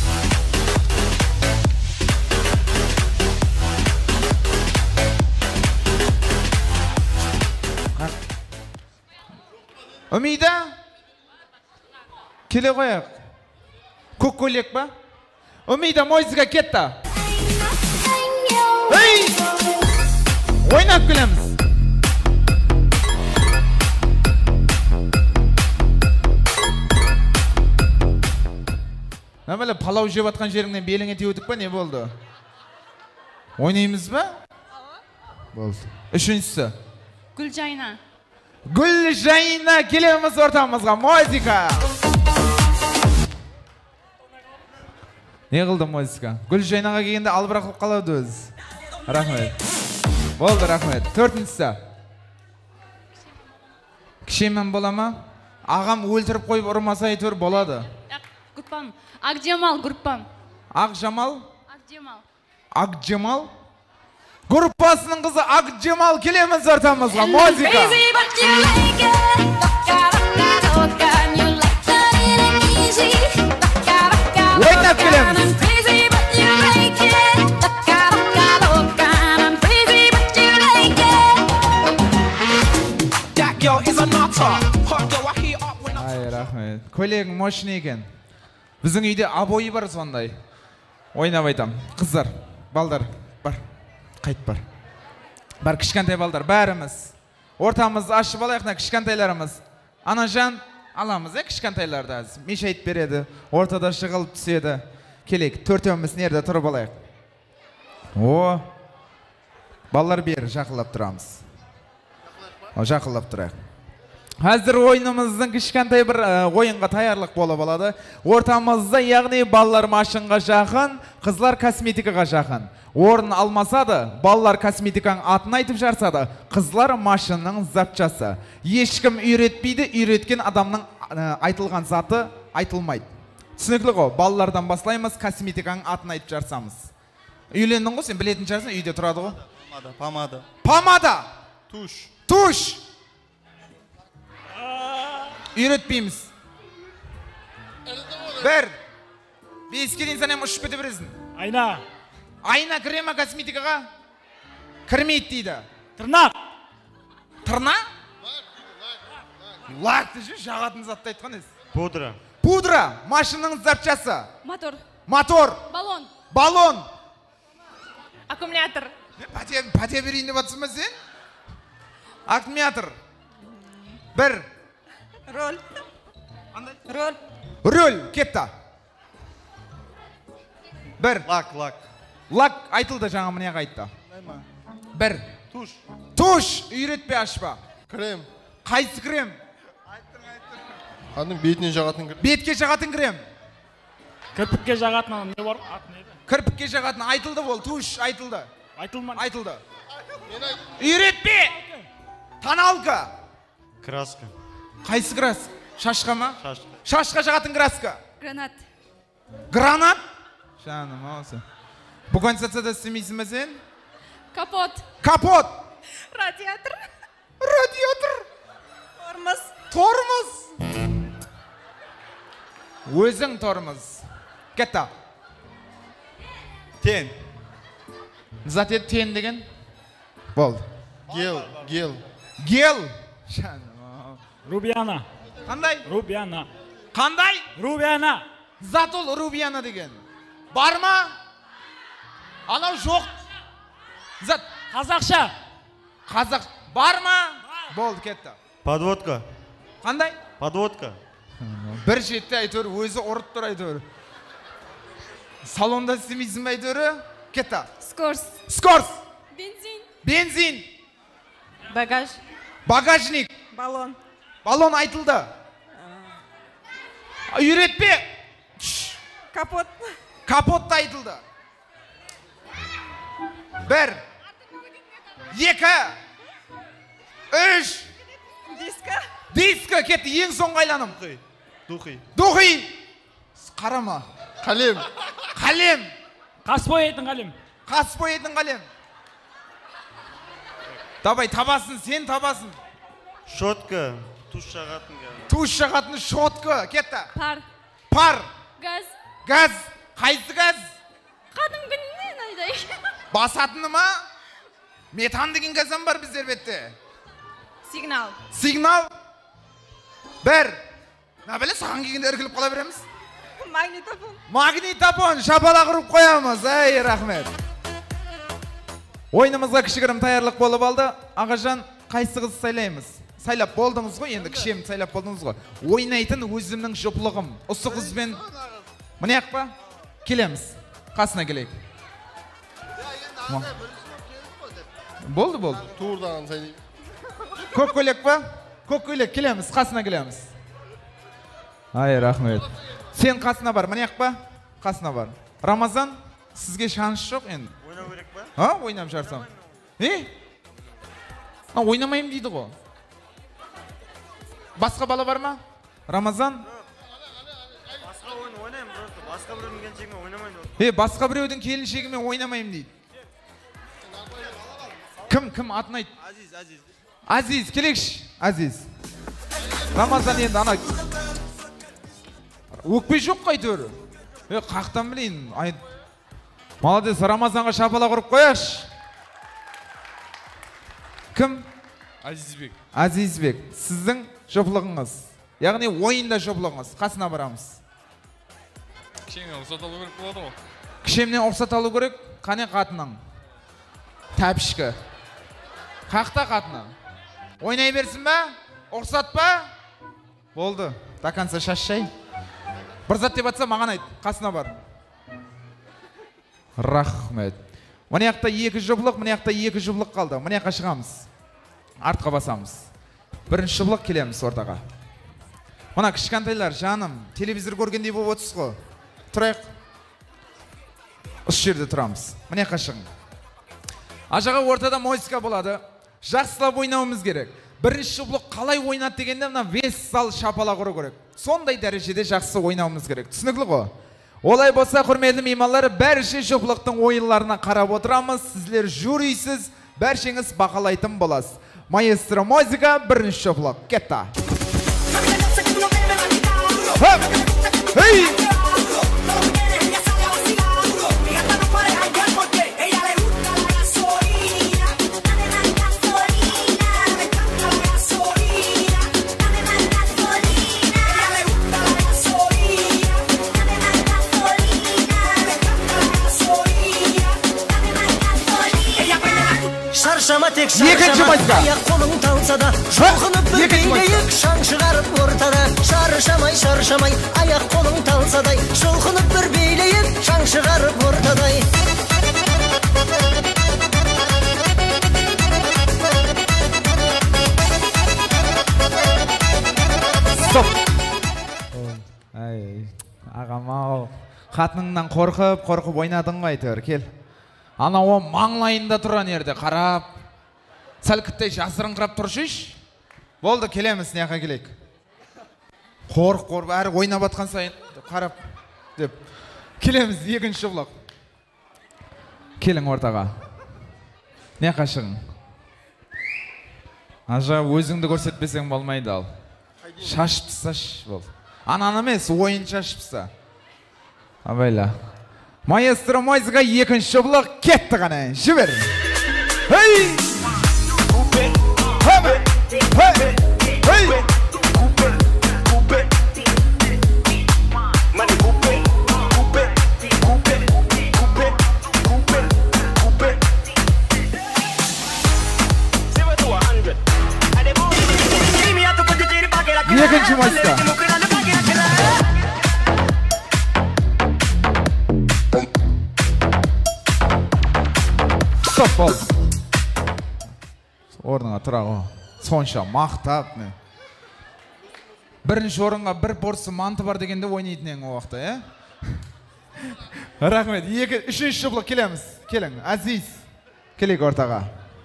Өмида? Келе қояқ. Көк көйлек ба? Өмида, мойзыға кетті. Эй! Ойнап келеміз. Нәмәлі палау жеп атқан жеріңнен беліңе теуітік па, не болды? Ойнаймыз ба? Болды. Үшіншісі. Гүлжайна. Гүлжайна, келеміз ортамызға, музыка. Не қылды музыка? Гүлжайнаға келгенде албырақ қылып қалады өз. Рахмет. Болды, рахмет. Төртіншісі. Кішемен бола ма? Ағам өлтіріп қойып ұрмаса әйтеуір болады. Группам. Ақжамал, группам. Ақжамал? Ақжамал. Ақжамал? Группасының қызы Ақжамал, келеміз ортамызға, музыка. Ойнап келеміз. Ай, рахмет. Көйлегің мощный екен. Біздің үйде обойы бар сондай. Ойнап айтам. Қыздар, балдар, бар. Қайт бар. Бар, кішкентай балдар, бәріміз. Ортамыз ашып алайықна, кішкентайларымыз. Анажан, аламыз, е, кішкентайларды аз. Меш айт береді, ортада шығылып түседі. Келек, төртеуміз нерде тұрып алайық. О, балдар бер, жақылап тұрамыз. О, жақылап тұрайық. Hazır oyunumuzun kішкентай bir oyunға tayarlıq болып алады. Ортамызда, яғни балалар машинға жақын, қызлар косметикаға жақын. Орын алмаса да, балалар косметиканың атын айтып жарса да, қызлар машинның запчасы. Ешкім үйретпейді, үйреткен адамның айтылған заты айтылмайды. Түсінікті ғой, балалардан баслаймыз, косметиканың атын айтып жарсамыз. Үйлендің ғой, сен білетін жарсың, үйде тұрады ғой. Помада, помада. Помада. Туш. Туш. Үйретпейміз. Бір. Беске дейін сәнем ұшып беті бірізін. Айна. Айна кіре ма косметикаға? Кірмейді дейді. Тырнақ. Тырна? Лакты жүр, жағатын затты айтқан ез. Пудра. Пудра. Машинның запчасы. Мотор. Мотор. Баллон. Баллон. Аккумулятор. Пәте берейін деп атсың ба сен? Аккумулятор. Бір. Роль. Роль. Роль. Кетті. Бір. Лак, лак. Лак айтылды жаңа міне қайтты. Бір. Туш. Туш. Үйретпе ашпа. Крем. Қайсы крем? Қадың бетіне жағатын крем. Бетке жағатын крем. Кірпікке жағатын не бар? Кірпікке жағатын айтылды бол. Туш айтылды. Айтылман. Айтылды. Үйретпе. Тоналка. Краска. Қайсы краска? Шашқа ма? Шашқа. Шашқа жағатын краска. Гранат. Гранат? Жаным аусы. Бұл концерцияда істемейсің бе сен? Капот. Капот. Радиатор. Радиатор. Тормоз. Тормоз. Өзің тормоз. Кетті. Тен. Затет тен деген? Болды. Гел. Гел. Гел. Жаным. Рубиана. Қандай? Рубиана. Қандай? Рубиана. Зат ол рубиана деген. Бар ма? Анау жоқ. Зат. Қазақша. Қазақ. Бар ма? Болды, кетті. Подводка. Қандай? Подводка. Бір жетті әйтеуір, өзі ұрып тұр әйтеуір. Салонда істемейсің бе әйтеуір? Кетті. Скорс. Скорс. Бензин. Бензин. Багаж. Багажник. Баллон. Баллон айтылды. Үйретпе. Капот. Капот айтылды. Бір. Екі. Үш. Диско. Диско кетті, ең соңғы айланым. Духи. Духи. Қарама. Қалем. Қалем. Қас боятын қалем. Қас боятын қалем. Давай, табасын, сен табасын. Шотка. Туш жағатын. Туш жағатын шотка. Кетті. Пар. Пар. Газ. Газ. Қайсы газ? Кәдімгіден айдай. Басатыны ма? Метан деген газан бар біздер бетте. Сигнал. Сигнал. Бір. На біле, саған кегенде іркіліп қала береміз? Магнитофон. Магнитофон. Шапала құрып қоямыз. Әй, рахмет. Ойынымызға кішігірім таярлық болып алды. Ағажан, қайсы қыз сайлаймыз? Сайлап болдыңыз ғой, енді кішем сайлап болдыңыз ғой. Ойнайтын өзімнің жұплығым. Осы қызбен... Міне ақ па? Келеміз. Қасына келейік. Болды, болды. Туырдаған сайлаймыз. Көк көйлек па? Көк көйлек, келеміз, қасына келеміз. Ай, рахмет. Сен қасына бар, міне ақ па? Қасына бар. Рамазан, сізге шанс жоқ енді. Ойнау керек па? А, ойнап жарсам. Е? А, ойнамайым дейді ғой. Басқа бала бар ма? Рамазан? Басқа ойын ойнаймын, просто басқа біреудің келіншегімен ойнамайын. Е, басқа біреудің келіншегімен ойнамайым дейді. Кім, кім атын айт? Азиз, Азиз. Азиз, келекші. Азиз. Рамазан енді ана... Өкпе жоқ қайтөр. Е, қақтан білейін. Молодец, Рамазанға шапала құрып қояш. Кім? Азизбек. Азизбек. Сіздің жоплығыңыз. Яғни ойында жоплығыңыз. Қасына барамыз. Кішемнен ұқсат алу керек болады ғой. Кішемнен ұқсат алу керек. Қане қатының? Тәпішкі. Қақта қатының? Ойнай берсін ба? Ұқсат па? Болды. Даканса шашшай. Бір зат деп атса маған айт. Қасына бар. Рахмет. Мына жақта екі жұблық, мына жақта екі жұблық қалды. Мына жаққа шығамыз. Артқа басамыз. Бірінші блок келеміз ортаға. Мына кішкентайлар, жаным, телевизор көргендей болып отырсыз ғой. Тұрайық. Осы жерде тұрамыз. Міне қашығың. Ажаға ортада музыка болады. Жақсылап ойнауымыз керек. Бірінші блок қалай ойнады дегенде мына вес зал шапала құру керек. Сондай дәрежеде жақсы ойнауымыз керек. Түсінікті ғой? Олай болса, құрметті меймандар, бірінші блоктың ойынларына қарап отырамыз. Сіздер жюрисіз, бәршеңіз бақылайтын боласыз. Маэстро музыка, бірінші блок. Кетті. Hey! Шаршама тек шаршама, аяқ қолың талса да, шоқынып бір бейлейік, шаң шығарып ортада. Шаршамай, шаршамай, аяқ қолың талса да, шоқынып бір бейлейік, шаң шығарып ортадай. Стоп! Ай, ағам-ау, қатыныңнан қорқып, қорқып ойнадың ғой әйтеуір, кел. Анау маңлайында тұрған ерде қарап, сәл кіттай жасырыңқырап тұршыш. Болды, келеміз, неға келейік. Қорқ, қорқ, әрі ойнап атқан сайын қарап деп. Келеміз, екінші блок. Келің ортаға. Не қашығың? Ажа, өзіңді көрсетпесең болмайды ал. Шаш пысаш бол. Анан емес, ойын шаш пыса. Абайла. Маэстро музыка екінші блок кетті ғана. Жібер. Хей! Екінші музыка. Стоп бол. Орныңа тұра ғой. Сонша мақтап не. Бірінші орынға бір порсы манты бар дегенде ойнайтын ең о уақытта, е? Рахмет. Екі, үшінші блок келеміз. Келің, Азиз. Келейік ортаға.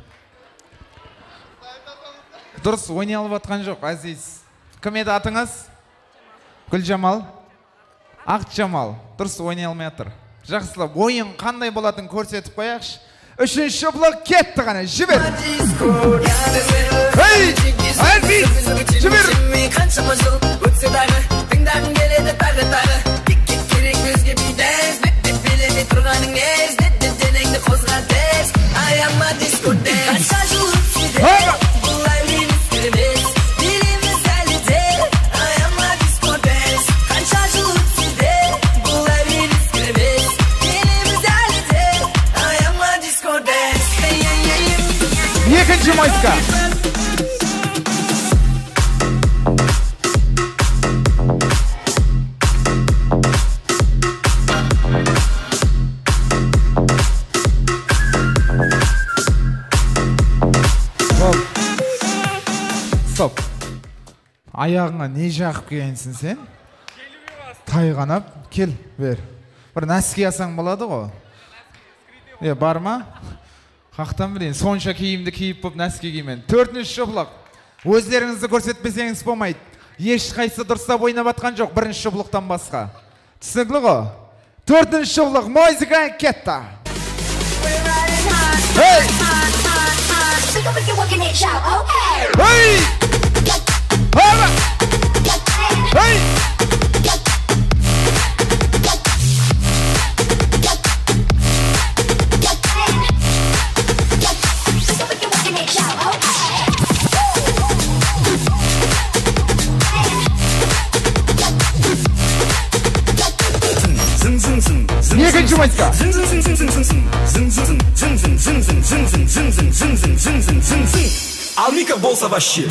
Дұрыс, ойнай алып атқан жоқ, Азиз. Кім еді атыңыз? Гүлжамал? Ақжамал. Дұрыс, ойнай алмай атыр. Жақсылап, ойын қандай болатын көрсетіп қояқшы. Үшінші блок кетті ғана, жібер. Хей! Азиз! Жібер! Қаншама жыл өтсе дағы, тыңдағын келеді тағы тағы. Кек керек өзге бидәз, бет-бет белеме тұрғаның әз, дет-дет-денеңді қозға дәз. Аяма диско дәз. Қанша жыл өтсе де, бұл әуреміз кірмес. Билеміз әлі де, аяма диско дәз. Қанша жыл өтсе де, бұл әуреміз кірмес. Билеміз әлі де, аяма диско дәз. Екінші музыка. Стоп. Аяғыңа не жақып келгенсің сен? Тайғанап, кел, бер. Бір нәски асаң болады ғой. Е, бар ма? Қақтан білейін, сонша киімді киіп болып нәски кимен. Төртінші блок. Өздеріңізді көрсетпесеңіз болмайды. Еш қайсы дұрыстап ойнап атқан жоқ, бірінші блоктан басқа. Түсінікті ғой? Төртінші блок, музыка кетті. Hey! Hey! Hey! Екінші музыка. Алмика болса вообще.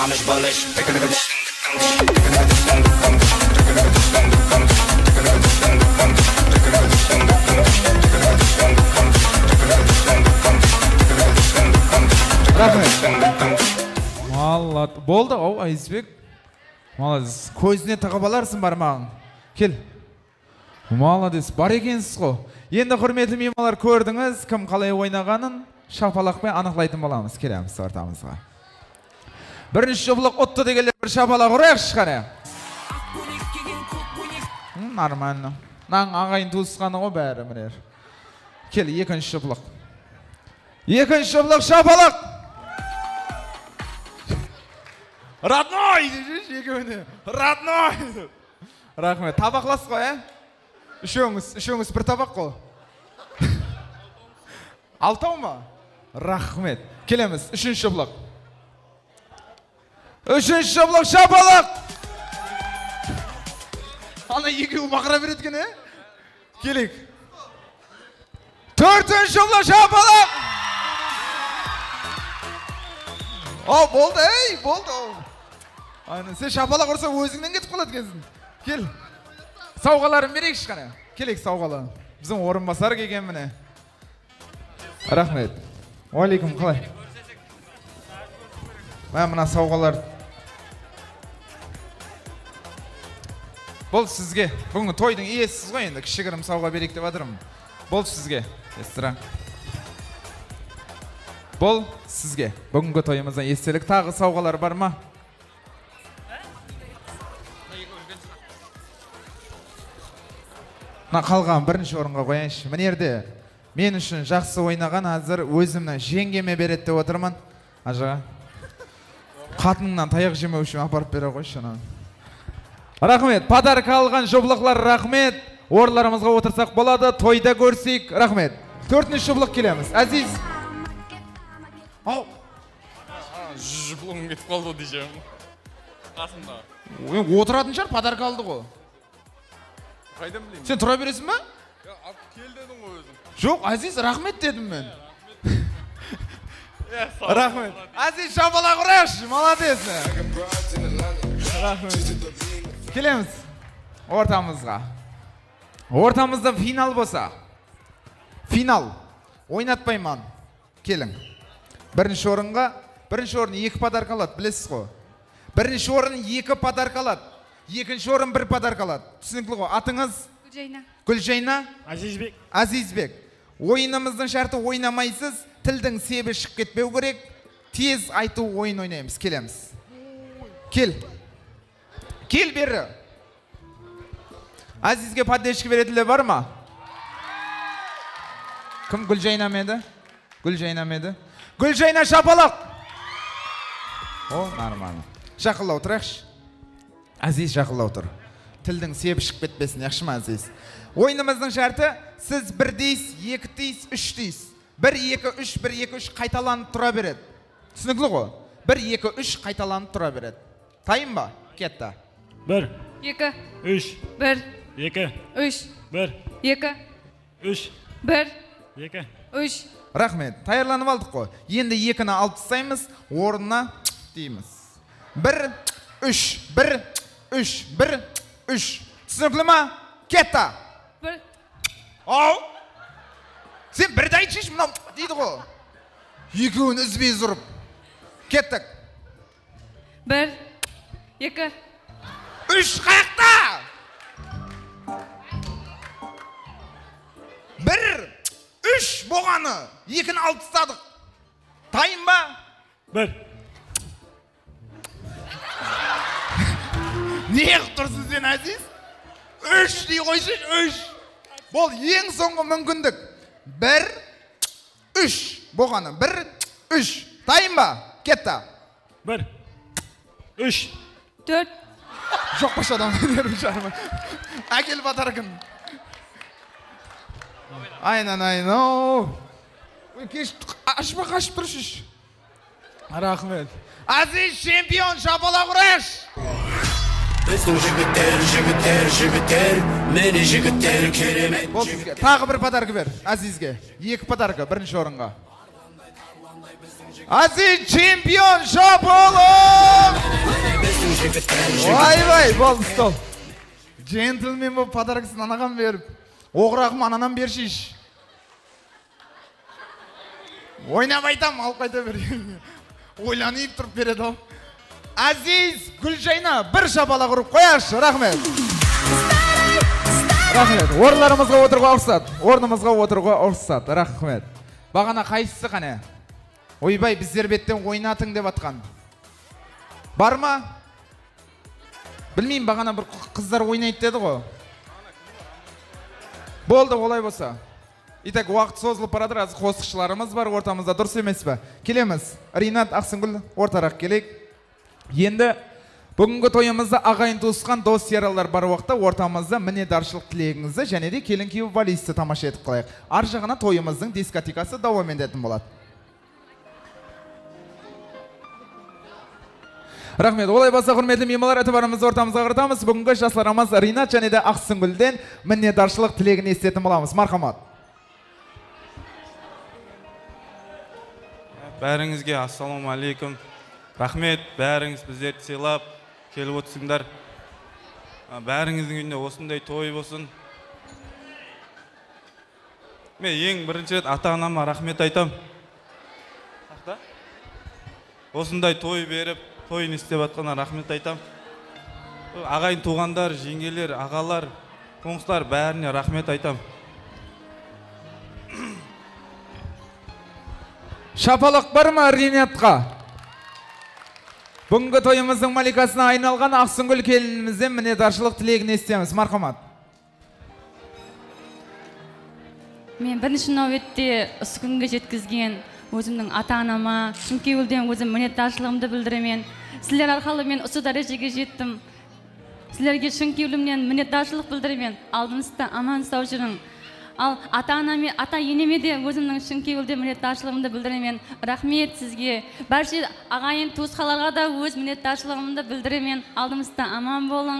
Amish bullish. Рахмет. Молод. Болды, ау, Айзбек. Молодец. Көзіне тығып аларсың бармағың. Кел. Молодец. Бар екенсіз ғой. Енді құрметті меймандар көрдіңіз, кім қалай ойнағанын шапалақпен анықтайтын боламыз. Келеміз ортамызға. Бірінші жоблық отты дегенде бір шапалақ ұрайықшы қане. Нормально. Наң ағайын туысқаны ғой бәрі мінер. Кел, екінші жоблық. Екінші жоблық шапалақ. Родной! Екеуіне. Родной! Рахмет. Табақлас қой, ә? Үшеуіңіз, үшеуіңіз бір табақ қой. Алтау ма? Рахмет. Келеміз, үшінші жоблық. Үшінші жоблық шапалақ! Ана екеуі мақыра береткен, ә? Келек. Төртінші жоблық шапалақ! О, болды, ей, болды. Айны, сен шапалақ ұрса өзіңнен кетіп қалады кезін. Кел. Сауғаларын берейікші қане. Келек сауғалы. Біздің орынбасар келген міне. Рахмет. Уалейкум, қалай? Мен мына сауғалар. Бұл сізге. Бүгінгі тойдың иесіз ғой енді. Кішігірім сауға берейік деп адырым. Бұл сізге. Естіра. Бұл сізге. Бүгінгі тойымыздан естелік тағы сауғалар бар ма? Мына қалған бірінші орынға қояйыншы. Мінерде мен үшін жақсы ойнаған азыр өзімнің жеңгеме береді деп отырмын. Ажаға. Қатыныңнан таяқ жемеу үшін апарып бере қойшы. Рахмет. Подарка алған жоблықлар рахмет. Орындарымызға отырсақ болады. Тойда көрсек. Рахмет. Төртінші жоблық келеміз. Әзиз. Ау. Жоблығым кетіп қалды дейжем. Қасымда. Отыратын шығар, подарка алды ғой. Қайдан білеймін? Сен тұра бересің ба? Кел дедің ғой өзің. Жоқ, Әзиз, рахмет дедім мен. Рахмет. Әзиз, шапалақ ұрайықшы, молодец. Рахмет. Келеміз ортамызға. Ортамызда финал болса. Финал. Ойнатпайман. Келің. Бірінші орынға, бірінші орын екі подарка алады, білесіз ғой. Бірінші орын екі подарка алады. Екінші орын бір подарка алады. Түсінікті ғой. Атыңыз? Гүлжайна. Гүлжайна? Азизбек. Азизбек. Ойынымыздың шарты ойнамайсыз, тілдің себі шық кетпеу керек. Тез айту ойын ойнаймыз. Келеміз. Кел. Кел бері. Азизге поддержка беретілер бар ма? Кім Гүлжайна меді? Гүлжайна меді? Гүлжайна шапалақ! О, нормально. Жақылау тұрайықшы. Әзиз жақылау тұр. Тілдің себі шық кетпесін, яқшы ма Әзиз? Ойынымыздың шарты, сіз бір дейсіз, екі дейсіз, үш дейсіз. Бір, екі, үш, бір, екі, үш қайталанып тұра береді. Түсінікті ғой? Бір, екі, үш қайталанып тұра береді. Тайым ба? Кетті. Бір. Екі. Үш. Бір. Екі. Үш. Бір. Екі. Үш. Бір. Екі. Үш. Рахмет. Тайырланып алдық қой. Енді екіні алып тастаймыз, орнына дейміз. Бір, үш, бір, үш, бір, үш. Түсінікті ма? Кетті. Бір. Ау! Сен бірді айтшыш, мынау дейді ғой. Екеуін үзбей зұрып. Кеттік. Бір. Екі. Үш қаяқта! Бір, үш болғаны. Екіні алып тастадық. Тайым ба? Бір. Не қып тұрсың сен, Әзиз? Үш дей қойшы, үш. Бұл ең соңғы мүмкіндік. Бір, үш болғаны. Бір, үш. Тайым ба? Кетті. Бір. Үш. Төрт. Жоқ баш адам. Әкел батаркын. Айнан, айнау. Кеш, ашма қашып тұршыш. Рахмет. Әзиз чемпион шапалақ ұрайыш. Біздің жігіттер, жігіттер, жігіттер, мені жігіттер керемет. Бол сізге. Тағы бір подарка бер, Әзизге. Екі подарка, бірінші орынға. Әзиз чемпион шапалақ! Ойбай, болды стол. Джентльмен бұл подаркасын анаған беріп, оғырағым ананан бершиш. Ойнап айтам, алып қайта бер. Ойланып тұрып береді ол. Азиз Гүлжайна бір шапала құрып қояшы, рахмет. Рахмет, орындарымызға отырға орсат. Орнымызға отырға орсат, рахмет. Бағана қайсысы қане? Ойбай, біздер беттен ойнатың деп атқан. Бар ма? Білмеймін, бағана бір қыздар ойнайды деді ғой. Болды, олай болса. Итак, уақыт созылып барадыр, аз қосықшыларымыз бар, ортамызда дұрыс емес пе? Келеміз, Ринат, Ақсынгүл, ортарақ келек. Енді бүгінгі тойымызда ағайын туысқан дос яралар бар уақытта ортамызда мінедаршылық тілегіңізді және де келін күйеу валисті тамаша етіп қалайық. Ар жағына тойымыздың дискотекасы давам ететін болады. Рахмет, олай болса құрметті меймандар, әтібарымызды ортамызға қыртамыз. Бүгінгі жастарымыз Ринат және де Ақсынгүлден мінедаршылық тілегін естетін боламыз. Мархамат. Бәріңізге ассаламу алейкум. Рахмет, бәріңіз біздерді сыйлап келіп отырсыңдар. Бәріңіздің үйінде осындай той болсын. Мен ең бірінші рет ата-анама рахмет айтам. Осындай той беріп, тойын істеп атқанына рахмет айтам. Ағайын туғандар, жеңгелер, ағалар, қоңсылар бәріне рахмет айтам. Шапалық бар ма Ринатқа? Бүгінгі тойымыздың маликасына айналған Ақсынгүл келінімізден мінедаршылық тілегін естеміз. Мархамат. Мен бірінші нәубетте осы күнге жеткізген өзімнің ата-анама, Шымкентден өзім мінедаршылығымды білдіремін. Сіздер арқылы мен осы дәрежеге жеттім. Сіздерге Шымкентден мінедаршылық білдіремін. Алдыңызда аман сау жүрің. Ал ата-анаме, ата-енеме де өзімнің Шымкентден мінедаршылығымды білдіремін. Рахмет сізге. Барша ағайын туысқаларға да өз мінедаршылығымды білдіремін. Алдымызда аман болың.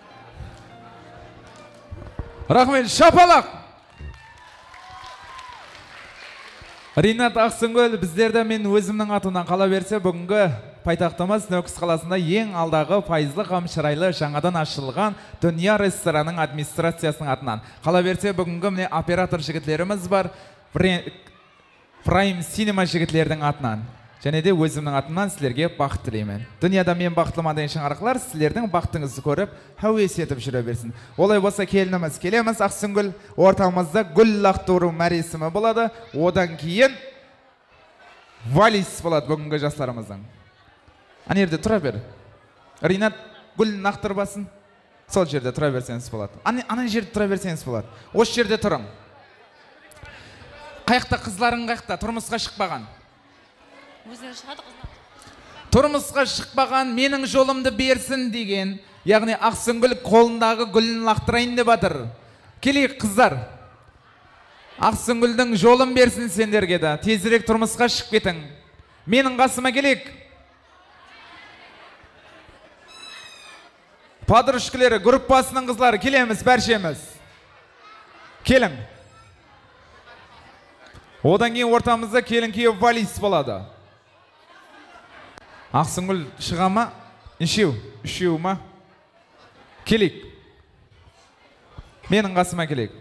Рахмет, шапалақ. Ринат, Ақсынгүл, біздерді мен өзімнің атынан қала берсе, бүгінгі пайтақтымыз Нөкіс қаласында ең алдағы пайызлы қамшырайлы жаңадан ашылған Дүния ресторанның администрациясының атынан. Қала берсе, бүгінгі міне оператор жігітлеріміз бар, Prime Cinema жігітлердің атынан. Және де өзімнің атынан сілерге бақыт тілеймін. Дүнияда мен бақытлыма дейін шаңарқылар, сілердің бақытыңызды көріп, әуес етіп жүре берсін. Олай болса келініміз, келеміз Ақсынгүл, ортамызда гүл лақтыру мәресімі болады, одан кейін валис болады бүгінгі жастарымыздың. Ана жерде тұра бер. Ринат гүл нақтырбасын. Сол жерде тұра берсеңіз болады. Ана жерде тұра берсеңіз болады. Осы жерде тұрың. Қайықта қызларың қайықта, тұрмысқа шықпаған. Тұрмысқа шықпаған менің жолымды берсін деген, яғни Ақсынгүл қолындағы гүлін лақтырайын деп атыр. Келейік қыздар. Ақсынгүлдің жолын берсін сендерге де. Тезірек тұрмысқа шығып кетің. Менің қасыма келейік. Падырышкілері, группасының қызлары, келеміз, бәршеміз. Келің. Одан кейін ортамызда келін күйеу валис болады. Ақсынгүл шыға ма? Үшеу, үшеу ма? Келейік. Менің қасыма келейік.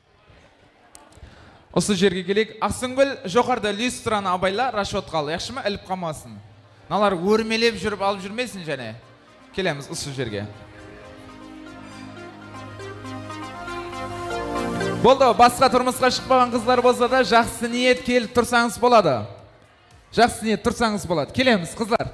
Осы жерге келейік. Ақсынгүл жоғарда люстраны абайла, рашот қал. Яқшы ма? Іліп қамасын. Налар өрмелеп жүріп алып жүрмесін және. Келеміз осы жерге. Болды, басқа тұрмысқа шықпаған қызлар болса да жақсы ниет келіп тұрсаңыз болады. Жақсы ниет тұрсаңыз болады. Келеміз, қызлар.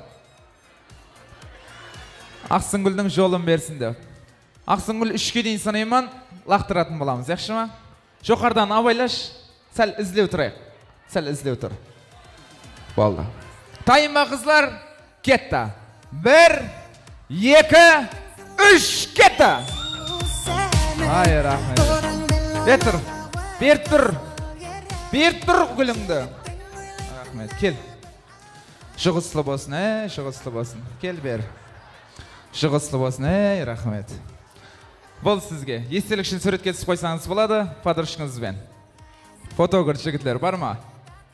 Ақсынгүлдің жолын берсін деп. Ақсынгүл үшке дейін санайман лақтыратын боламыз, яқшы ма? Жоқардан абайлаш, сәл ізлеу тұрайық. Сәл ізлеу тұр. Болды. Тайма қызлар, кетті. Бір, екі, үш, кетті. Ай, рахмет. Бер тұр, бер тұр, бер тұр гүліңді. Рахмет, кел. Шығыслы болсын, әй, шығыслы болсын. Кел бер. Шығыслы болсын, әй, рахмет. Бұл сізге. Естелік үшін суретке түсіп қойсаңыз болады, падырышыңызбен. Фотограф жігітлер бар ма?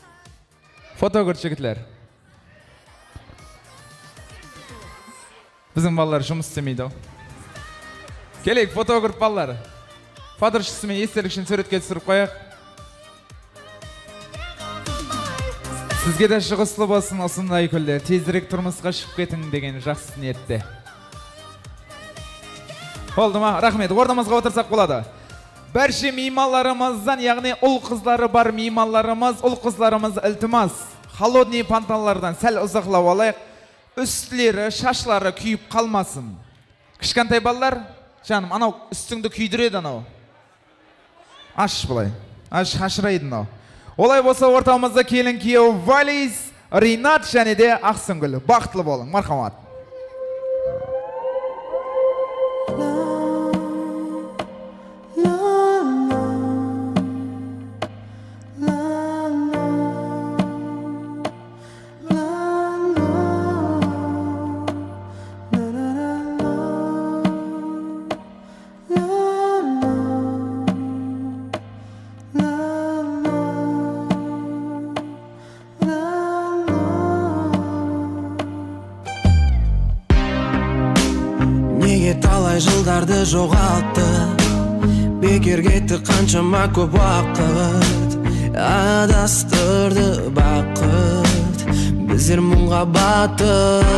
Фотограф жігітлер. Bizim балалар жұмыс істемейді. Келейік, фотограф балалар. Фотошысымен естелік үшін суретке түсіріп қояқ. Сізге де шығыслы болсын осындай күлді. Тезірек тұрмысқа шығып кетің деген жақсы ниетте. Oldu ма? Рахмет. Орнымызға отырсақ болады. Бәрше мейманларымыздан, яғни ұл қыздары бар мейманларымыз, ұл қызларымыз ілтимас. Холодный панталонлардан сәл ұзақлап алайық. Үстлері, шашлары күйіп қалмасын. Кішкентай балалар, жаным, анау үстіңді күйдіреді анау. Аш бұлай. Аш шашырайды анау. Олай болса ортамызда келін күйеу Валис, Ринат және де Ақсынгүл. Бақытлы болың. Мархамат. Жылдарды жоғалтты, бекер кетті қаншама көп уақыт, адастырды бақыт, біздер мұңға батты.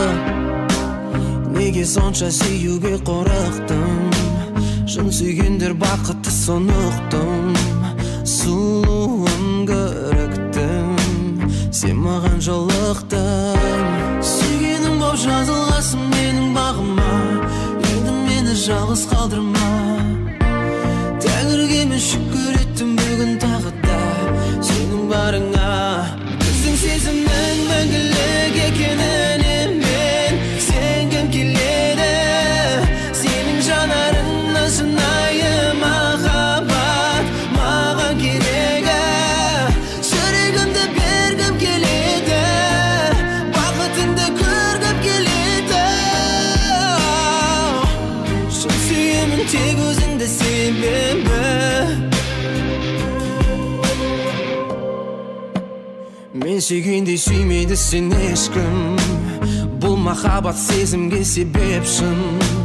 Неге сонша сүйуге қорықтым, шын сүйгендер бақытты сонықты,м сұлуын көріктім, сен маған жолықтың. Сүйгенім боп жазылғасың менің бағыма, жалғыз қалдырма. Тәңірге мен шүкір еттім бүгін тағы да сенің барыңа. Біздің сезімнің мәңгілік екеніне мен сенгім келеді. Сенің жанарыңнан шынайы махаббат маған керегі. Жүрегімді бергім келеді, бақытыңды көргім келеді. Тек өзіңді себебі, мен сүйгендей сүймейді сен ешкім. Бұл махаббат сезімге себепшін,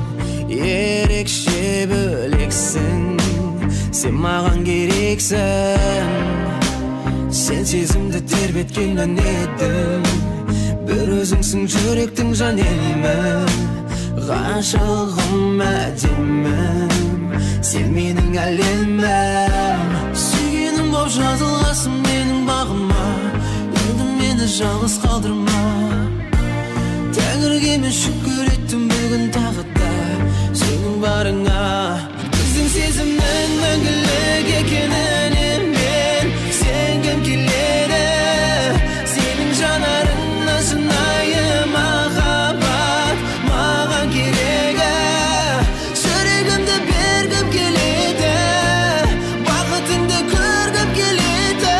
ерекше бөлексің, сен маған керексің. Сен сезімді тербеткен әнедің, бір өзіңсің жүректің жан елімін. Ғашығым әдемім, сен менің әлемім. Сүйгенім боп жазылғасың менің бағыма, енді мені жалғыз қалдырма. Тәңірге мен шүкір еттім бүгін тағы да сенің барыңа. Біздің сезімнің мәңгілік екеніне мен сенгім келеді. Сенің жанарыңнан шынайы махаббат маған керегі. Жүрегімді бергім келеді, бақытыңды көргім келеді.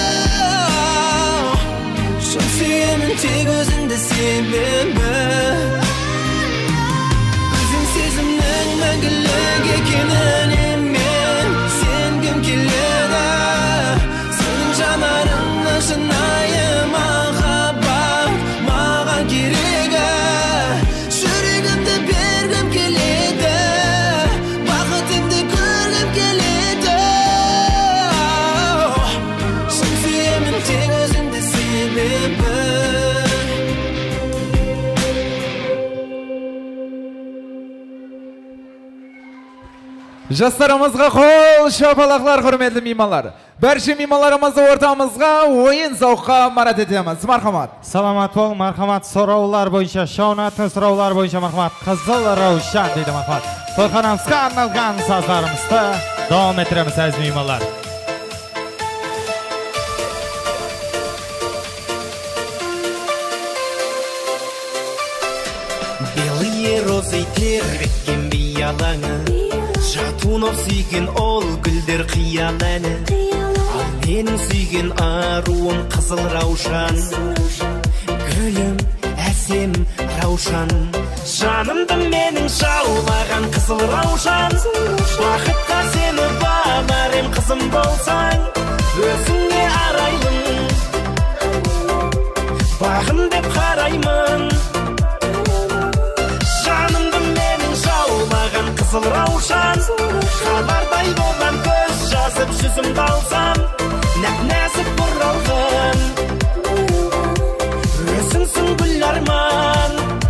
Шын сүйемін тек өзіңді себебі, біздің сезімнің мәңгілік екеніне мен сенгім келеді. Сенің жанарыңнан шынайы махаббат маған керегі. Жүрегімді бергім келеді, бақытыңды көргім келеді. Шын сүйемін тек өзіңді себебі. Жастарымызға қол шапалақлар, құрметті меймандар. Бәрше меймандарымызды ортамызға ойын сауыққа марат етеміз. Мархамат. Саламат бол, мархамат. Сұраулар бойынша, шаунатын сұраулар бойынша мархамат. Қызыл Раушан дейді мархамат. Тойханамызға арналған саздарымызды давам етіреміз әз меймандар. Белые розы тербеткен биялаңы, жатунов сүйген ол гүлдер қиял әні. Ал менің сүйген аруым қызыл Раушан, гүлім әсем Раушан. Жанымды менің жаулаған қызыл Раушан, бақытқа сені бағарым қызым болсаң. Өзіңе арайлым, бағым деп қараймын. Жан жазып жүзімді алсам, нәп-нәзік бұралған өзіңсің гүл арман.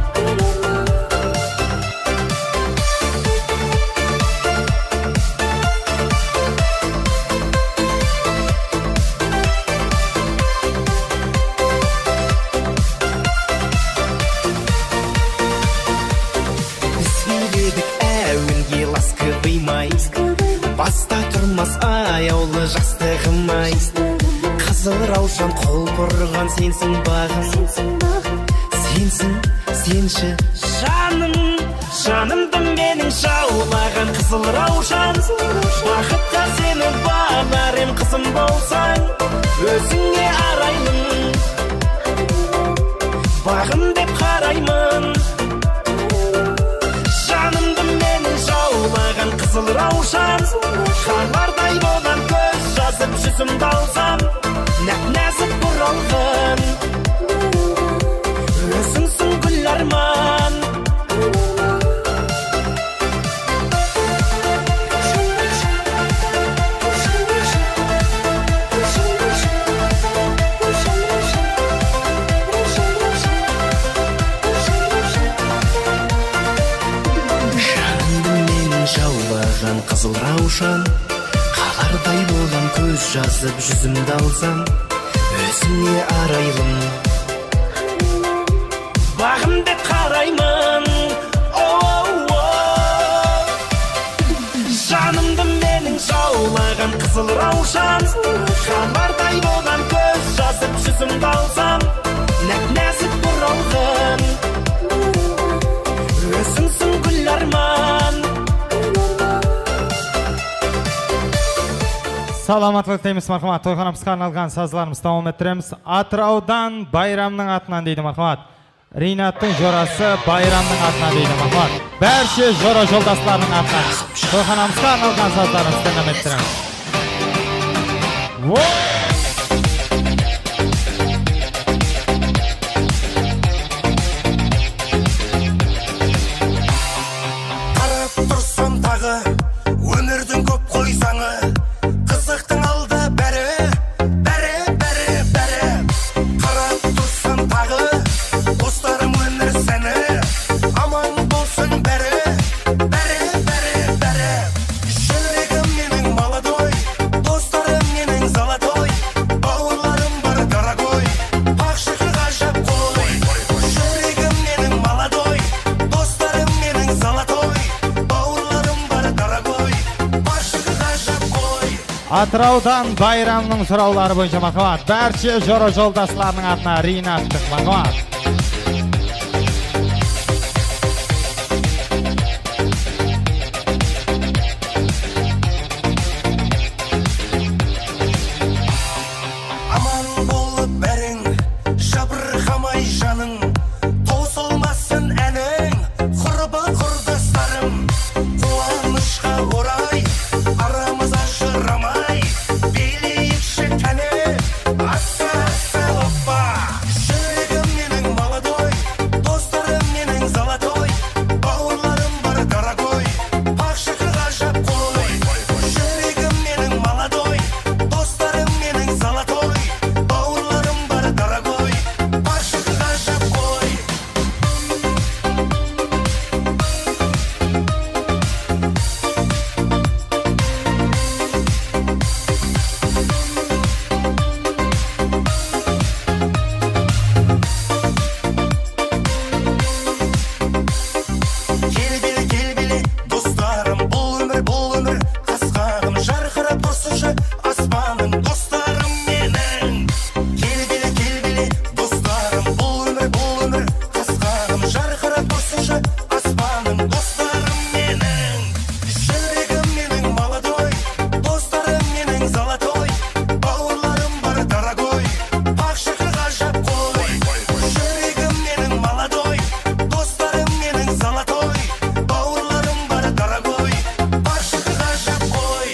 Баста тұрмас аяулы жастығым-ай, қызыл раушан қол бұрған сенсің бағым, сенсің, сенші жаным, жанымды менің жаулаған қызыл раушан. Бақытқа сені бағар ем қызым болсаң, өзіңе араймын, бағым деп қараймын. Жанымды менің жаулаған қызыл раушан, қарлардай болған көз жазып жүзімді алсам, нәп-нәзік бұралған өзіңсің гүл арман. Қызыл раушан, қалардай болған көз жазып жүзімді алсам, өзіңе арайлым, бағым деп қараймын. Жанымды менің жаулаған қызыл раушан, қалардай болған көз жазып жүзімді алсам, нәп-нәзік бұралған өзіңсің гүл арман. Саламатлық дейміз, мархамат. Тойханамызға арналған сазларымыз давам еттіреміз. Атыраудан Байрамның атынан дейді, мархамат. Ринаттың жорасы Байрамның атынан дейді, мархамат. Бәрше жора жолдасларының атынан. Тойханамызға арналған сазларымыз давам еттіреміз. Қарап тұрсам тағы, өмірдің көп қойсаңы, қызықтың алды бәрі, бәрі, бәрі, бәрі. Қарап тұрсам тағы, достарым өмір сәні, аман болсын бәрі, бәрі, бәрі, бәрі. Жүрегім менің молодой, достарым менің золотой, бауырларым бар дорогой, бақшығы ғажап қой. Жүрегім менің молодой, достарым менің золотой, бауырларым бар дорогой, бақшығы ғажап қой. Атыраудан Байрамның сұраулары бойынша, мархамат. Бәрше жора жолдасларының атына Ринаттың, мархамат. Аман болып бәрің, жабырқамай жаның, таусылмасын әнің, құрбы құрдастарым, қуанышқа орай, арамыз ажырамай, билейікші кәне, аса, аса оппа. Жүрегім менің молодой, достарым менің золотой, бауырларым бар дорогой, бақшығы ғажап қой. Жүрегім менің молодой, достарым менің золотой, бауырларым бар дорогой, бақшығы ғажап қой. Келбелі, келбелі достарым, бұл өмір, бұл өмір қасқағым, жарқырап тұрсыншы аспаным, достарым менің. Келбелі, келбелі достарым, бұл өмір, бұл өмір қасқағым, жарқырап тұрсыншы аспаным, достарым менің. Жүрегім менің молодой, достарым менің золотой, бауырларым бар дорогой, бақшығы ғажап қой. Жүрегім менің молодой, достарым менің золотой, бауырларым бар дорогой, бақшығы ғажап қой.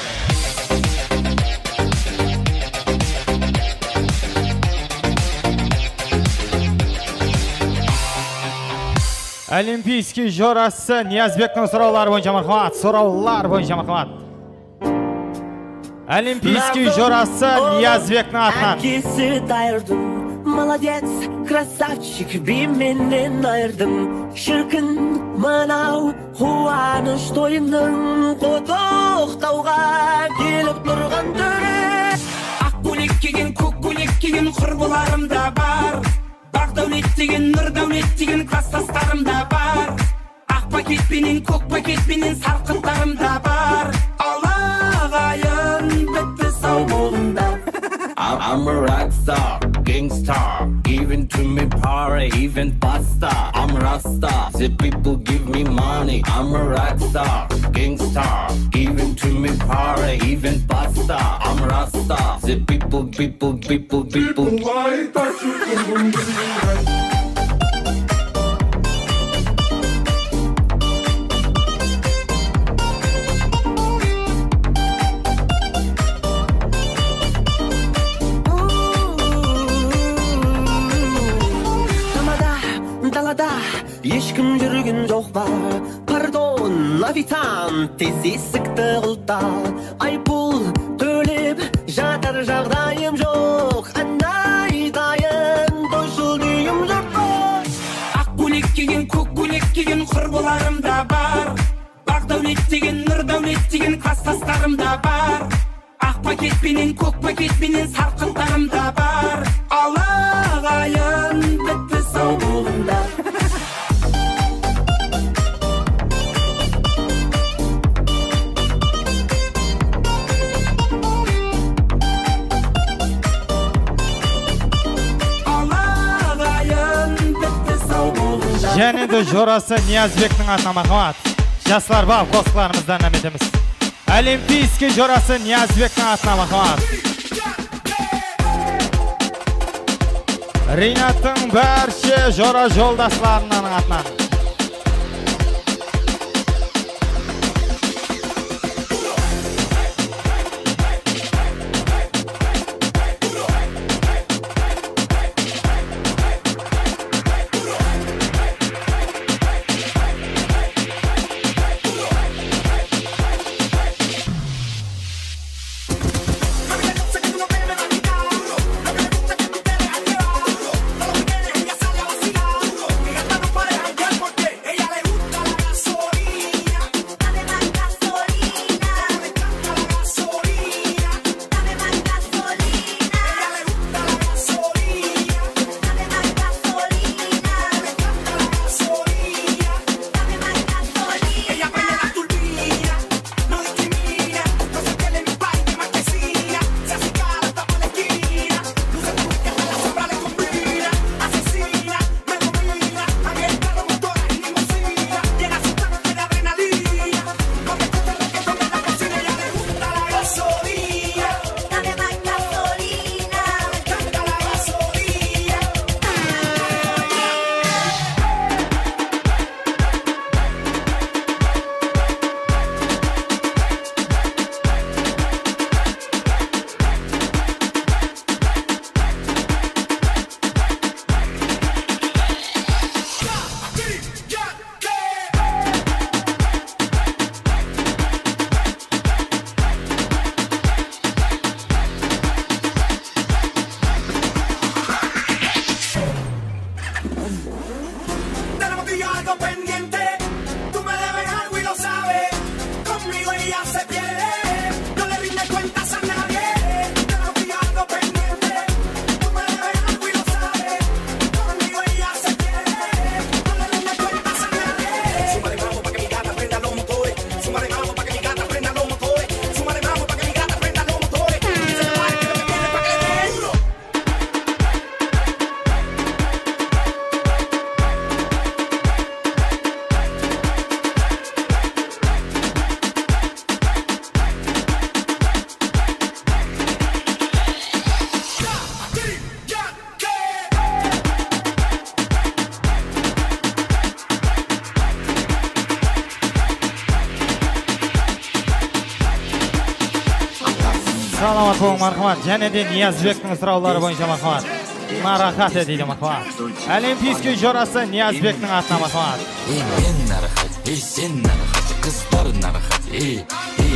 Олимпийский жорасы Ниязбектің сұраулары бойынша, мархамат. Сұраулар бойынша, мархамат. Олимпийский жорасы Ниязбектің атынан. Әкесі дайырдым, молодец, красавчик, бименен айырдым. Шіркін мынау қуаныш тойының қотықтауға келіп тұрған түрі. Ақ көйлек киген, көк көйлек киген құрбыларым да бар. Бақ дәулет деген, нұр дәулет деген кластастарым да бар. Ақ пакетпенен, көк пакетпенен сарқынтарым да бар. Алағайын бітті сау болыңдар. I'm a rock star, gangster, giving to me power, even pasta. I'm Rasta, the people give me money. I'm a rock star, gangster, giving to me power, even pasta. I'm Rasta, the people, people, people, people. Why don't you ешкім жүрген жоқ ба? Пардон, официант, тез есікті құлта. Айыппұл төлеп жатар жағдайым жоқ. Айнайдайын тойшыл дүйім жоқ қой. Ақ көйлек киген, көк көйлек киген құрбыларым да бар. Бақ дәулет деген, нұр дәулет деген кластастарым да бар. Ақ пакетпенен, көк пакетпенен сарқынтарым да бар. Алағайын бітті сау болыңдар. Және де жорасы Ниязбектің атына махаббат. Жастар бап қосқыларымыздан әметеміз. Олимпийский жорасы Ниязбектің атына махаббат. Ринаттың бәрше жора жолдашларының атынан. Саламат болың мархамат. Және де Ниязбектің сұраулары бойынша мархамат. Нарахат дейді мархамат. Олимпийский жорасы Ниязбектің атына мархамат. Ей, мен нарахат, ей, сен нарахат, қыздар нарахат, ей, ей,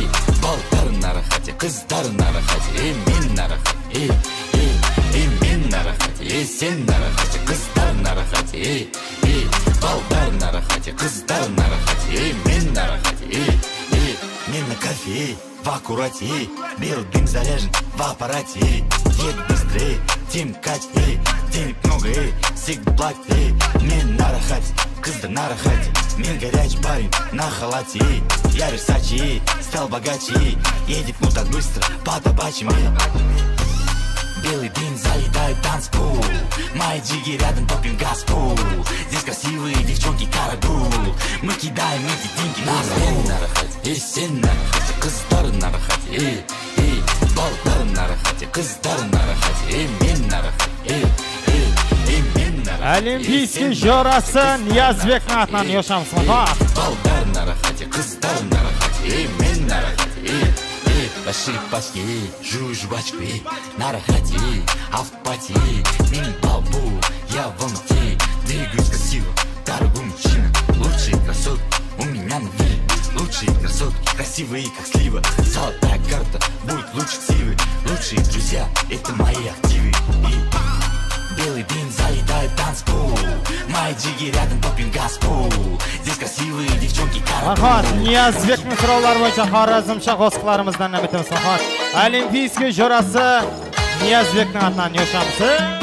Baldarın narahati, kızdarın narahati, ey men narahati, ey, ey, ey men narahati, ey sen narahati, kızdarın narahati, ey, ey, baldarın narahati, kızdarın narahati, ey men narahati, ey, ey, мен на кофе, эй, в аккурате, эй, бел дым заряжен в аппарате, эй, едет быстрее, тем кать, эй, денег много, эй, всегда платит, эй, мен на рахате, кыздар на рахате, мен горячий парень на халате, эй, я Версачи, эй, стал богаче, эй, едет ну так быстро по табачьим, эй. Белый дым залетает танцпол, мои джиги рядом топим газпол. Здесь красивые девчонки карагул, мы кидаем эти деньги на стол. На рахате, эй, сен на рахате, кыздарын на рахате, эй, эй, балдарын на рахате, кыздарын на рахате, эй, мен на рахате, эй, эй, эй, мен на рахате. Олимпийский жорасы Ниязбектің атынан Йошамыз махаббат. Балдарын на рахате, кыздарын на рахате, эй, мен на рахате, эй. Большие пачки, жую жвачку, на рахате, автопати, мини балбу, я в Алмате, двигаюсь красиво, дорогой мужчина, лучшие красотки у меня на виде, лучшие красотки, красивые как слива, золотая карта, будет лучше сивы, лучшие друзья, это мои активы. Белый дым залетает танцпол, мои джиги рядом топим газпол. Здесь красивые девчонки карагул. Махаббат, Ниязбектің сұраулары бойынша Хорезмша қосқыларымыздан нәметіміз махаббат. Олимпийский жорасы Ниязбектің атынан Йошамыз.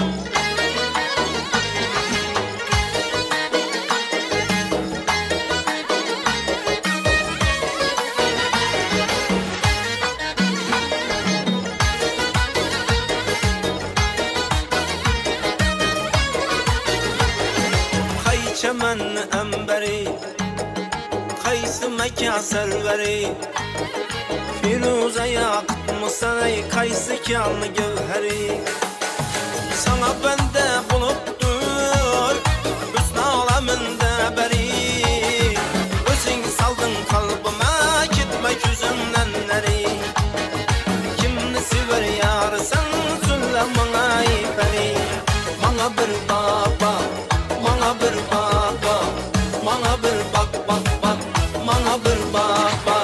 چمن انبری قیس مکه سلوری firuze yakıt musanay kaysı kâllı gevheri sana bende buluptur hüsn aleminde beri özün saldın kalbime gitmek yüzümden neri kimni sever yar sen söyle bana beni bana bir baba bana bir baba bana bir bak bak bak bana bir baba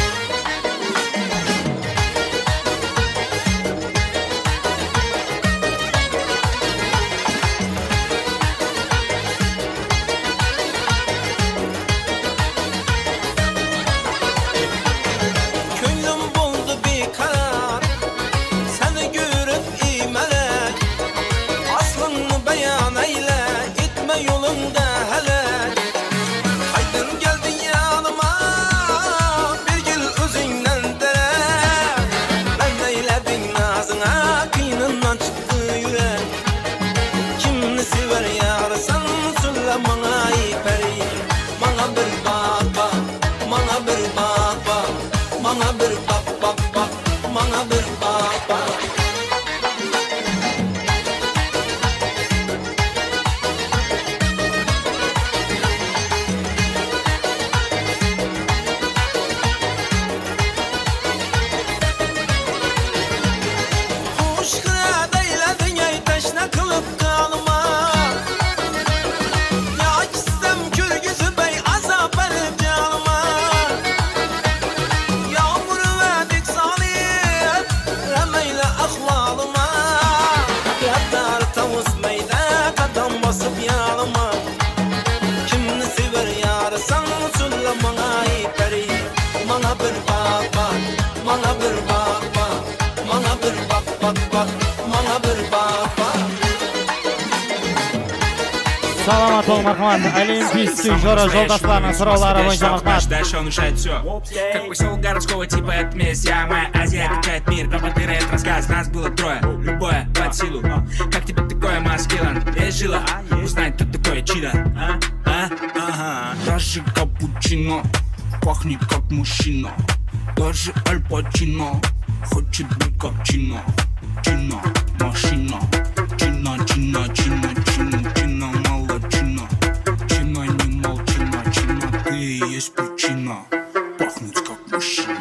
Саламат бол, мархамат. Олимпийский жора жолдашларының сұраулары бойынша мархамат. Дальше он решает все. Как поселок городского типа это месть. Я моя Азия качает мир. Пропагандирует рассказ. Нас было трое. Любое под силу. Как тебе такое, маскилан? Есть жила? Узнать, кто такое чидо. А? А? Ага. Даже капучино пахнет как мужчина. Даже Аль Пачино хочет быть как Чино. Чино, машина. Чино, чино, чино, чино, чино, мало чино. Чино, не молчина, чино, ты и есть причина. Пахнуть как мужчина.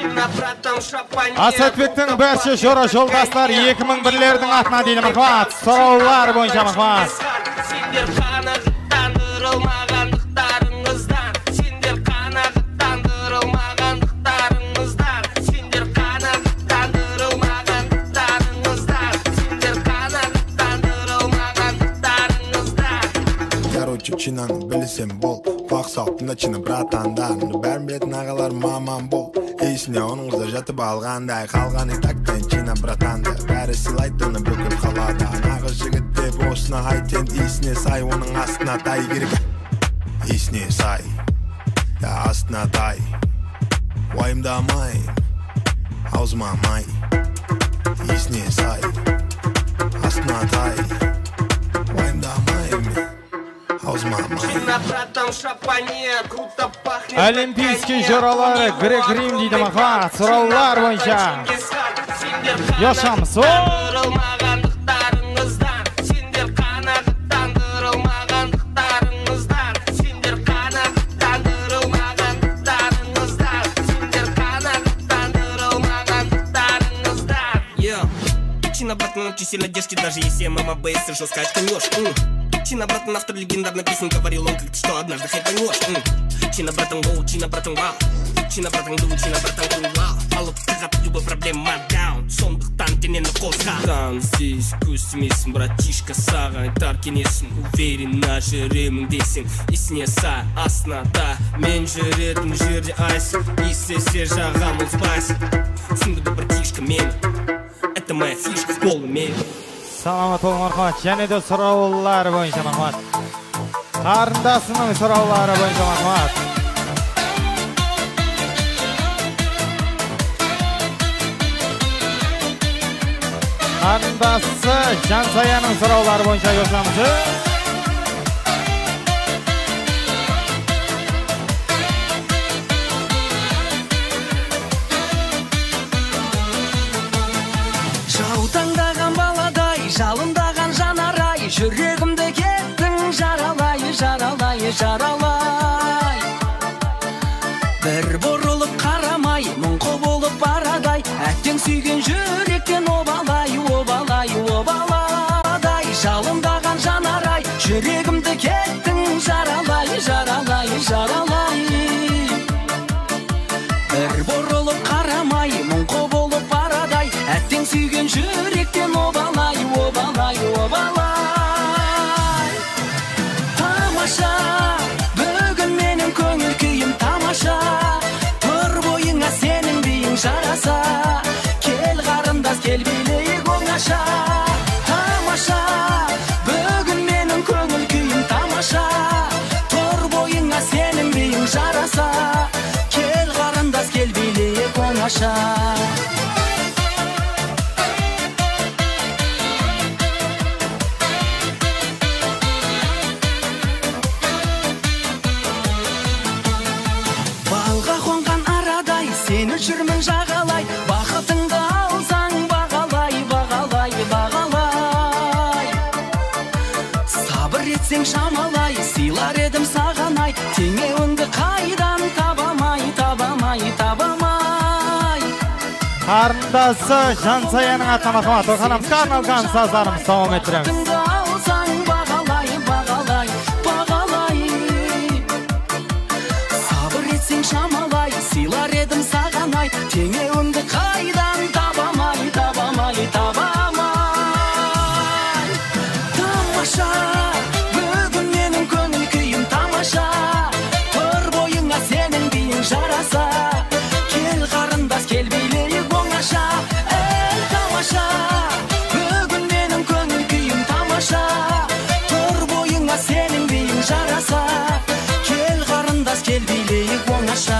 Асатбектің бәрші жора жолдастар екі мың бірлердің атына дейді мархамат. Сұраулар бойынша мархамат. Сендер қанағыттандырылмағандықтарыңыздан, сендер қанағыттандырылмағандықтарыңыздан, бол. Бақ салтында чыны братандар, бәрін білетін ағалар маман бол. Есіне оның қызы жатып алғандай, қалғаны тактен чина братанды. Бәрі сыйлайды оны бүкіл қалада. Нағы жігіт деп осына айтен, есіне сай, оның астына тай керек. Есіне сай, я астына тай. Уайымдамай, аузыма май. Есіне сай, астына тай. Уайымдамай, аузыма май. Олимпийский жоралары Грек Рим дейді махат. Сұраулар бойынша. Яшамыз ол. Чина, брат, на сильно держки, даже если мама бейсы жестко очканешь. Чина, брат, автор легендарной песни говорил он, как ты что однажды хайпанешь. Чина, братан, воу, чина, братан, вау. Чина, братан, ду, чина, братан, вау. Алып тығат любой проблема даун. Сондықтан денені қозға. Там здесь көстімесің, братишка, саған айтар кенесің. Уверенно жүремін десең, есіне сай, астына да. Мен жүретін жерде айсың, естесе жағам ұлспайсың. Түсінді братишка мені. Это моя фишка в полном мере. Саламат болың мархамат. Және де сұраулары бойынша мархамат. Қарындасының сұраулары бойынша мархамат. Қарындасы Жансаяның сұраулары бойынша йосамызы. Жалындаған жанарай, жүрегімді кеттің жаралай, жаралай, жаралай. Бір бұрылып қарамай, мұңқы болып барадай, әттен сүйген жүректен обалай, обалай, обаладай. Жалындаған жанарай, жүрегімді кеттің жаралай, жаралай, жаралай. Бір бұрылып қарамай, мұңқы болып барадай, әттен сүйген жүректен обалай, обалай, обалай. Тамаша, бүгін менің көңіл күйім тамаша. Тұр бойыңа сенің бейің жараса. Кел қарындас, кел билейік оңаша. Тамаша, бүгін менің көңіл күйім тамаша. Тұр бойыңа сенің бейің жараса. Кел қарындас, кел билейік оңаша. Жүрмін жағалай, бақытыңды алсаң бағалай, бағалай, бағалай. Сабыр етсең шамалай, сыйлар едім сағанай, теңеуіңді қайдан табамай, табамай, табамай. Қарындасы Жансаяның атына мархамат. Тойханамызға арналған саздарымыз давам еттіреміз. Алсаң бағалай, бағалай, бағалай. Сабыр етсең шамалай, сыйлар едім сағанай, теңеуіңді қайдан табамай, табамай, табамай. Тамаша, бүгін менің көңіл күйім тамаша. Тұр бойыңа сенің бейің жараса. Кел қарындас, кел билейік оңаша. Әй тамаша, бүгін менің көңіл күйім тамаша. Тұр бойыңа сенің бейің жараса. Кел қарындас, кел билейік оңаша.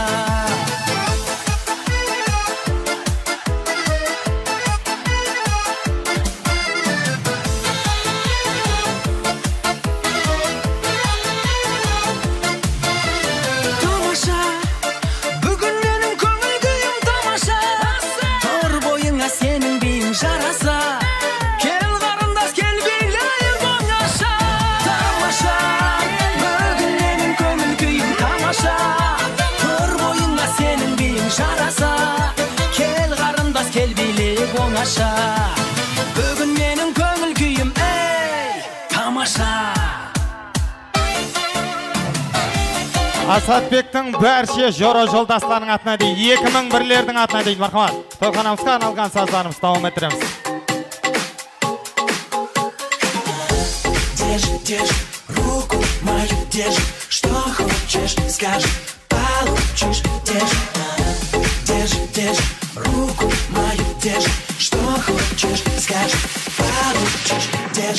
Оңаша, бүгін менің көңіл күйім, ей, тамаша. Асатбектің бәрше жоро жолдастарының атына дейді, екі мың бірлердің атына дейді, мархамат. Тойханамызға арналған саздарымыз давам еттіреміз. Держи, держи, руку мою держи, Что хочешь, скажи, получишь. Держи, держи, держи, руку мою держи. Что хочешь, скажи, получишь. Держи.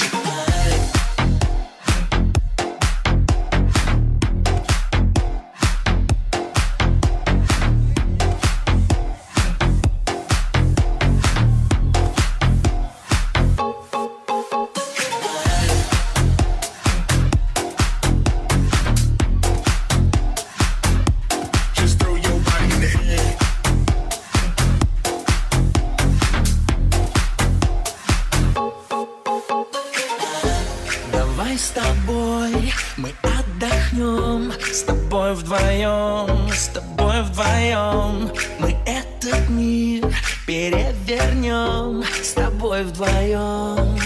С тобой мы отдохнем, с тобой вдвоем, с тобой вдвоем. Мы этот мир перевернем, с тобой вдвоем.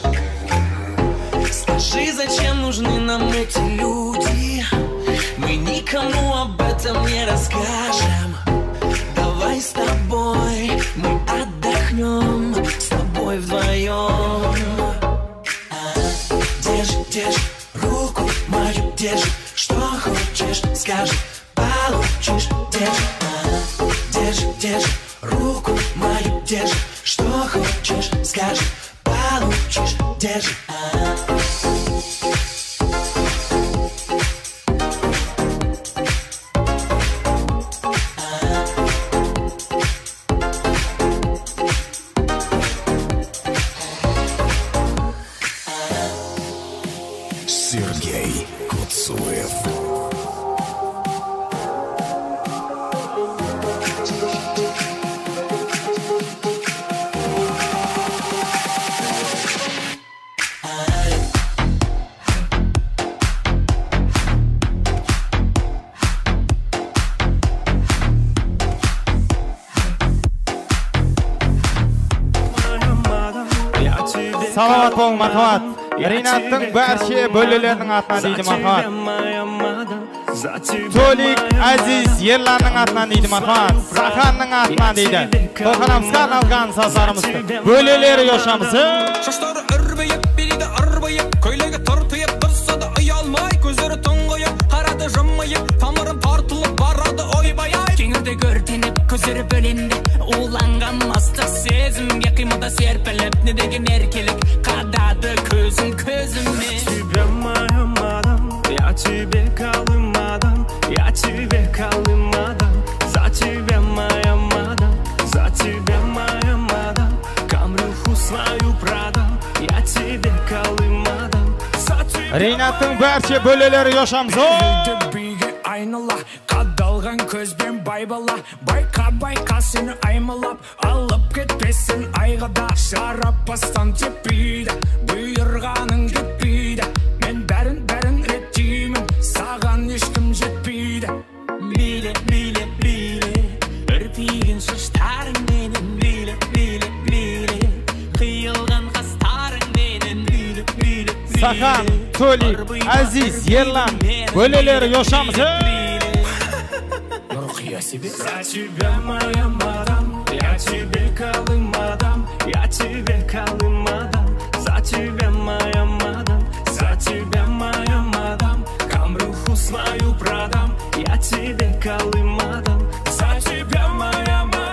Скажи, зачем нужны нам эти люди? Мы никому об этом не расскажем. Давай с тобой мы отдохнем, с тобой вдвоем. Держи, держи, руку мою держи. Что хочешь, скажи, получишь. Держи, держи, держи, руку мою держи. Что хочешь, скажи, получишь. Держи. Сергей Куцуев. Саламат болың, мархабат. Ринаттың барша бөлелерінің атынан дейді мархабат. Толик Азиз Ерланның атынан дейді мархабат. Заханның атынан дейді. Тойханамызға арналған саздарымызды бөлелері йошамызы. Шаштары үрбейіп, береді арбайып, көйлегі тартыйып, тұрса да ұялмай, көздері тұңғайып, қарады жымайып, тамырын тартылып барады ойбай-ай. Кеңірде көртеніп, көздері бөленді, уланған мастық сезімге қимылда серпіліп, не деген еркелік қадады көзім көзіме. Тебя моя мадам, я тебе калым мадам, я тебе калым мадам, за тебя моя мадам, за тебя моя мадам, камрюху свою продам, я тебе калым мадам, за тебя. Ринаттың барша бөлелері йошамызы. Айнала, қадалған көзбен байбала, байқа байқа сені аймалап, алып кетпесін айғада, шарап бастан теппейді, бұйырғаның кетпейді. Мен бәрін бәрін реттеймін, саған ешкім жетпейді. Биле, биле, биле, үрпиген шаштарың менен, биле, биле, биле, қиылған қастарың менен, биле, биле, биле. Сахан, Толик, Азиз, Ерлан бөлелері йошамызы. За тебя моя мадам, я тебе калым мадам, я тебе калым мадам, за тебя моя мадам, за тебя моя мадам, камрюху свою продам, я тебе калым мадам, за тебя моя мадам.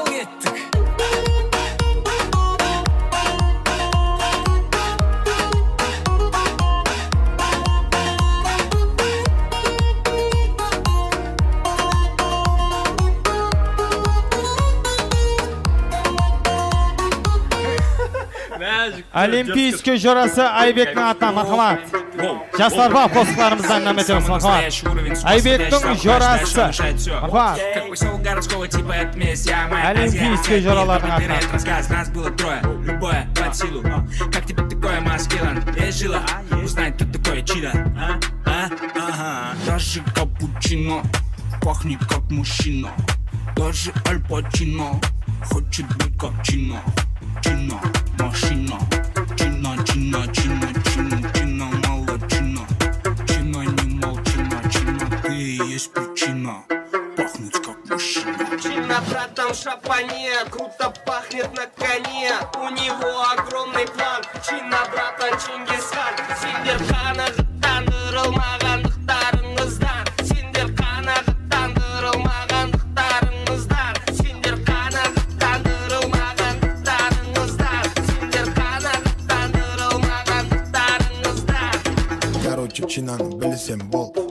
Олимпийский жорасы Айбектің атынан мархабат. Жастарға қосықтарымыздан нәм етеміз мархабат. Айбектің жорасы мархабат. Олимпийский жоралардың атынан. Нас было трое, любое под силу. Как тебе такое, маскилан? Есть жила, узнать, кто такое чидо. А? Ага. Даже капучино пахнет как мужчина. Даже Аль Пачино хочет быть как Чино. Чино, машина. Чино, чино, чино, чино, чино, мало чино. Чино, не молчина, чино, ты и есть причина пахнуть как мужчина. Чино, братан, шапане, круто пахнет на коне. У него огромный план. Чино, братан, Чингисхан. Сендер қаны жықтан ырылмағандықтарыңыз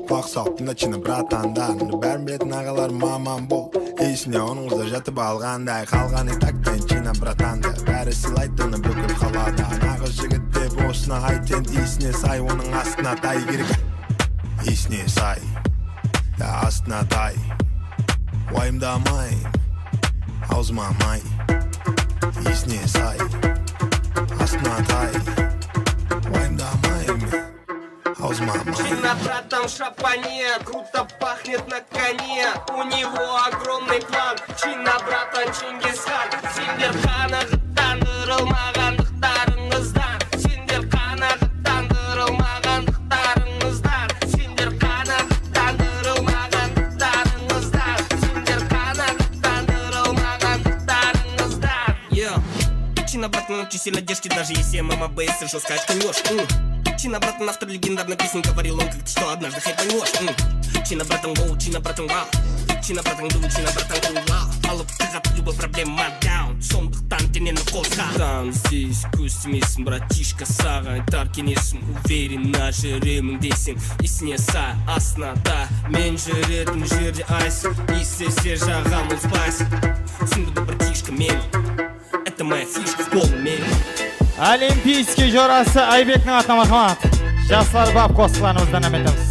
Bak saptın da çini bratandan Bern biletin ağalar mamam bol Eysine onunuzda jatıp alğanday Kalğanı taktan çina bratanda Bәрі сылайтыны бүкіл қалада Нағы жігітте босына айтен Есіне сай оның астына тай керек Есіне сай Я астына тай Уайымдамайын Аузыма-май Есіне сай Астына тай Уайымдамайын Аузыма-май Чина, братан, в шапане, круто пахнет на коне. У него огромный план. Чина, братан, Чингисхан. Сендер қанағыттандырылмағандықтарыңыздан. Сендер қанағыттандырылмағандықтарыңыздан. Сендер қанағыттандырылмағандықтарыңыздан. Сендер қанағыттандырылмағандықтарыңыздан. Yeah. Чина, братан, очень сильно держки, даже если мама бейсы жестко очканешь. Чина, братан, автор легендарной песни, говорил он как-то, что однажды хайпанешь. Чина, братан, воу, Чина, братан, вау. Чина, братан, ду, Чина, братан, кул, вау. Алып тығат любой проблема даун. Сондықтан денені қозға. Там здесь көз тимесің, братишка, саған айтар кеңесім. Уверен, на жүремің десең, есіне сай, астына да. Мен жүретін жерде айсың, естесе жағам ұлспайсың. Түсінді братишка, мен, это моя фишка в полном мере. Олимпийский жорасы Айбектің атына мархамат. Жастар бап қосқыларымыздан әметіміз.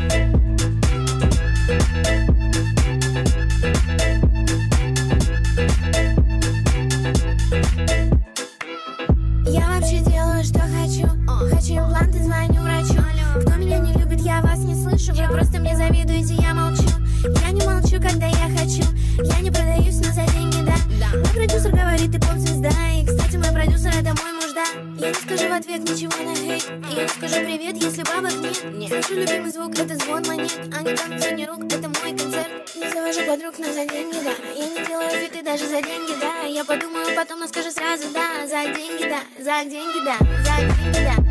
Я вообще делаю, что хочу. Хочу импланты, звоню врачу. Кто меня не любит, я вас не слышу. Вы просто мне завидуете, я молчу. Я не молчу, когда я хочу. Я не продаюсь, но за деньги, да. Мой продюсер говорит, ты поп-звезда. И, кстати, мой продюсер — это мой муж, да. Я не скажу в ответ ничего на хейт. Я не скажу привет, если бабок нет. Слышу любимый звук, это звон монет. А не танцуй рук, это мой концерт. Не завожу подруг, но за деньги, да. Я не делаю фиты даже за деньги, да. Я подумаю потом, но скажу сразу, да. За деньги, да, за деньги, да. За деньги, да.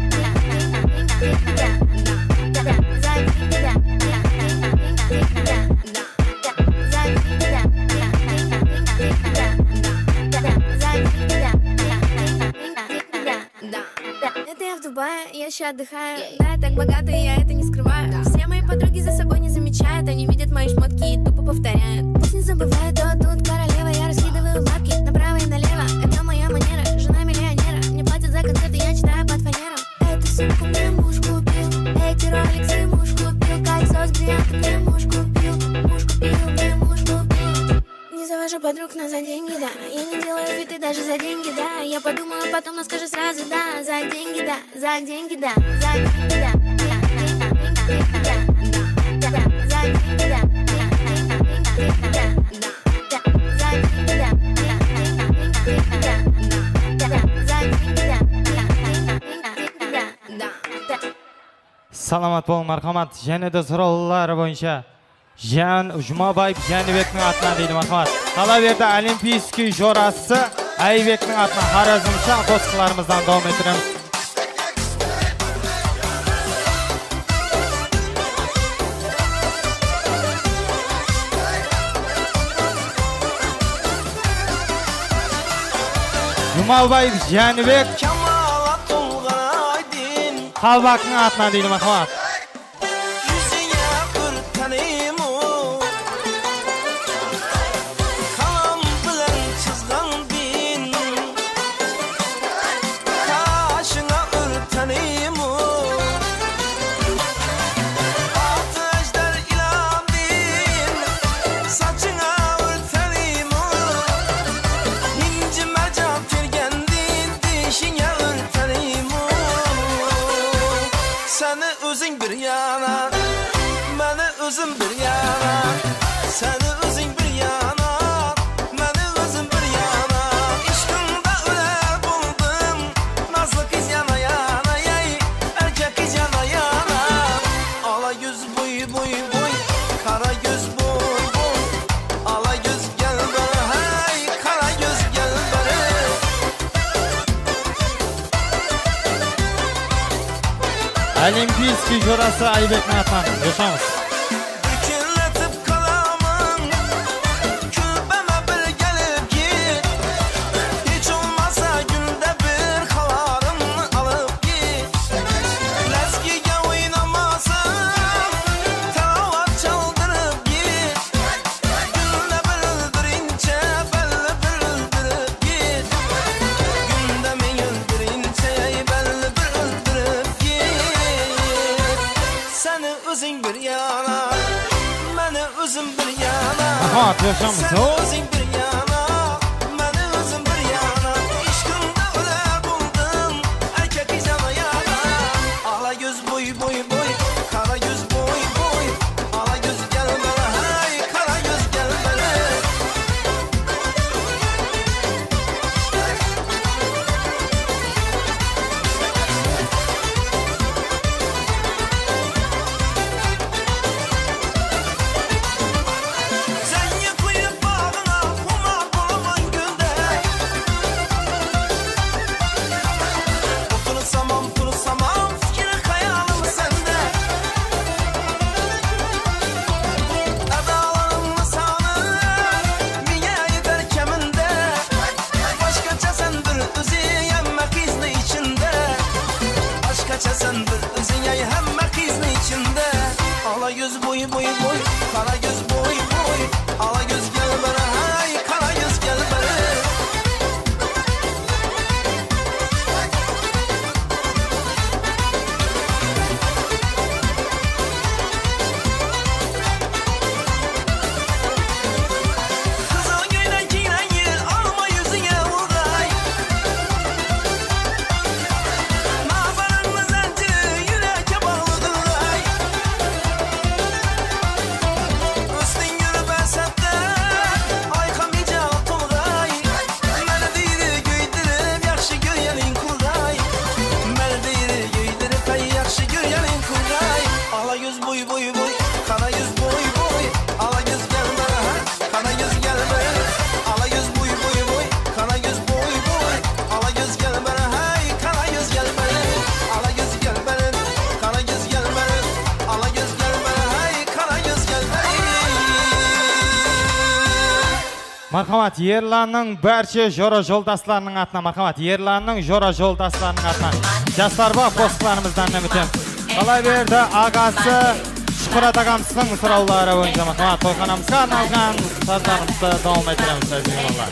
За деньги, да. Это я в Дубае, я еще отдыхаю. Да, я так богата, я это не скрываю. Все мои подруги за собой не замечают. Они видят мои шмотки и тупо повторяют. Пусть не забывают, то тут королева. Я раскидываю бабки направо и налево. Это моя манера, жена миллионера. Мне платят за концерты, я читаю под фанером. Эту сумку мне муж купил. Эти роликсы муж купил. Кольцо с бриллиантом мне муж купил. Муж купил, мне муж купил. Не завожу подруг, но за деньги, да. Я не делаю фиты даже за деньги, да. Я подумаю потом, но скажу сразу, да. За деньги, да, за деньги, да. За деньги, да. За деньги, да. Саламат бол, мархамат. Және де сұраулары бойынша Жан Жұмабаев Жәнібектің атынан дейді мархамат. Қала берді Олимпийский жорасы Айбектің атынан Харазмша қосқыларымыздан дауым етіреміз. Жұмабаев Жәнібек Қалбақтың атынан дейді мархамат. Özüm bir yana, seni özün bir yana, beni özüm bir yana. İşkında öler buldum, nazlı kız yana yana, yay, erkek kız yana yana. Ala yüz boy boy boy, kara göz boy boy. Ala göz gel bana, hey, kara göz gel bana. Олимпийский жорасы Айбектің атынан yaşamız. Ta özüm bir yana. Marhamat, yaşamız. Sen özün bir yana, meni özüm bir yana. İşkında öler buldum, erkek izana yana. Ala göz boy boy boy, kara göz boy boy. Ala göz gel bana, hay kara göz gel bana. Sen yıkayıp bağına, kumar bulaman günde. Otursamam, dursamam, fikir hayalım sende. Adalarım sana, miye yeter keminde. Başkaça sendir, özü yemek izni içinde. Başkaça sendir, özü yemek izni içinde. Ala göz boy boy boy, kara göz boy boy. Ala göz gel bana, hay kara göz gel bana. Kızıl güne giren alma yüzüne uğray. Nazarın zinciri yüreke bağlıdır ay. Üstün yürü besette, aykamayca tolray. Məni deyir göydirib, yaxşı göryenin kuray. Məni deyir göydirib, ey yaxşı göryenin kuray. Ala göz boy boy boy, kara göz boy boy. Ala göz gel bana, kara göz gel bana. Ala göz boy boy boy, kara göz boy boy. Ala göz gel bana, hey kara göz gel bana. Ala göz gel bana, kara göz gel bana. Ala göz gel bana, hey kara göz gel bana. Marhamat, Yerlanning barcha jora joldaslaryning atına marhamat, Yerlanning jora joldaslaryning atına. Jastarba postlarimizdan o'tamiz. Qolaverdi agasi Shuhrat agamizning so'rovlari bo'yicha marhamat, to'yxonamizga arналган sazlarimizda davom ettiramiz aziz mehmonlar.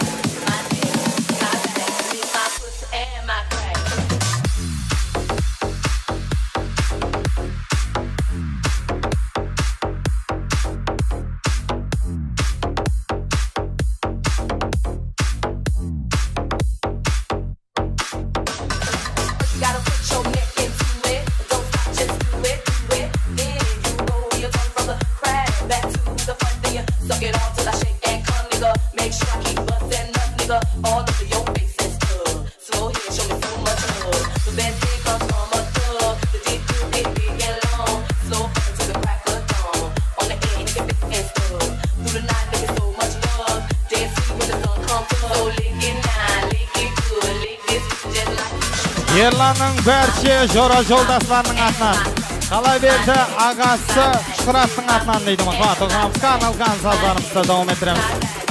Gotta put your neck into it. Don't stop, just do it, do it. Then you roll your tongue from the crack back to the front. Then you suck it all till I shake and come, nigga. Make sure I keep busting up, nigga. All over your face is good. Slow here, show me so much love. The best hit comes from a thug. The dick good, big, big and long. Slow fucking to the crack of dawn. On the end, nigga, big and stuck. Through the night, nigga, so much love. Dance sweet when the sun comes through. So lick it now, lick it good, lick this just like you should. Yerlanning barcha jora joldaslaryning atынан. Qolaverdi agasi Shuhratning atынан deydi marhamat. To'g'ramizga arналган sazlarimizda davom ettiramiz.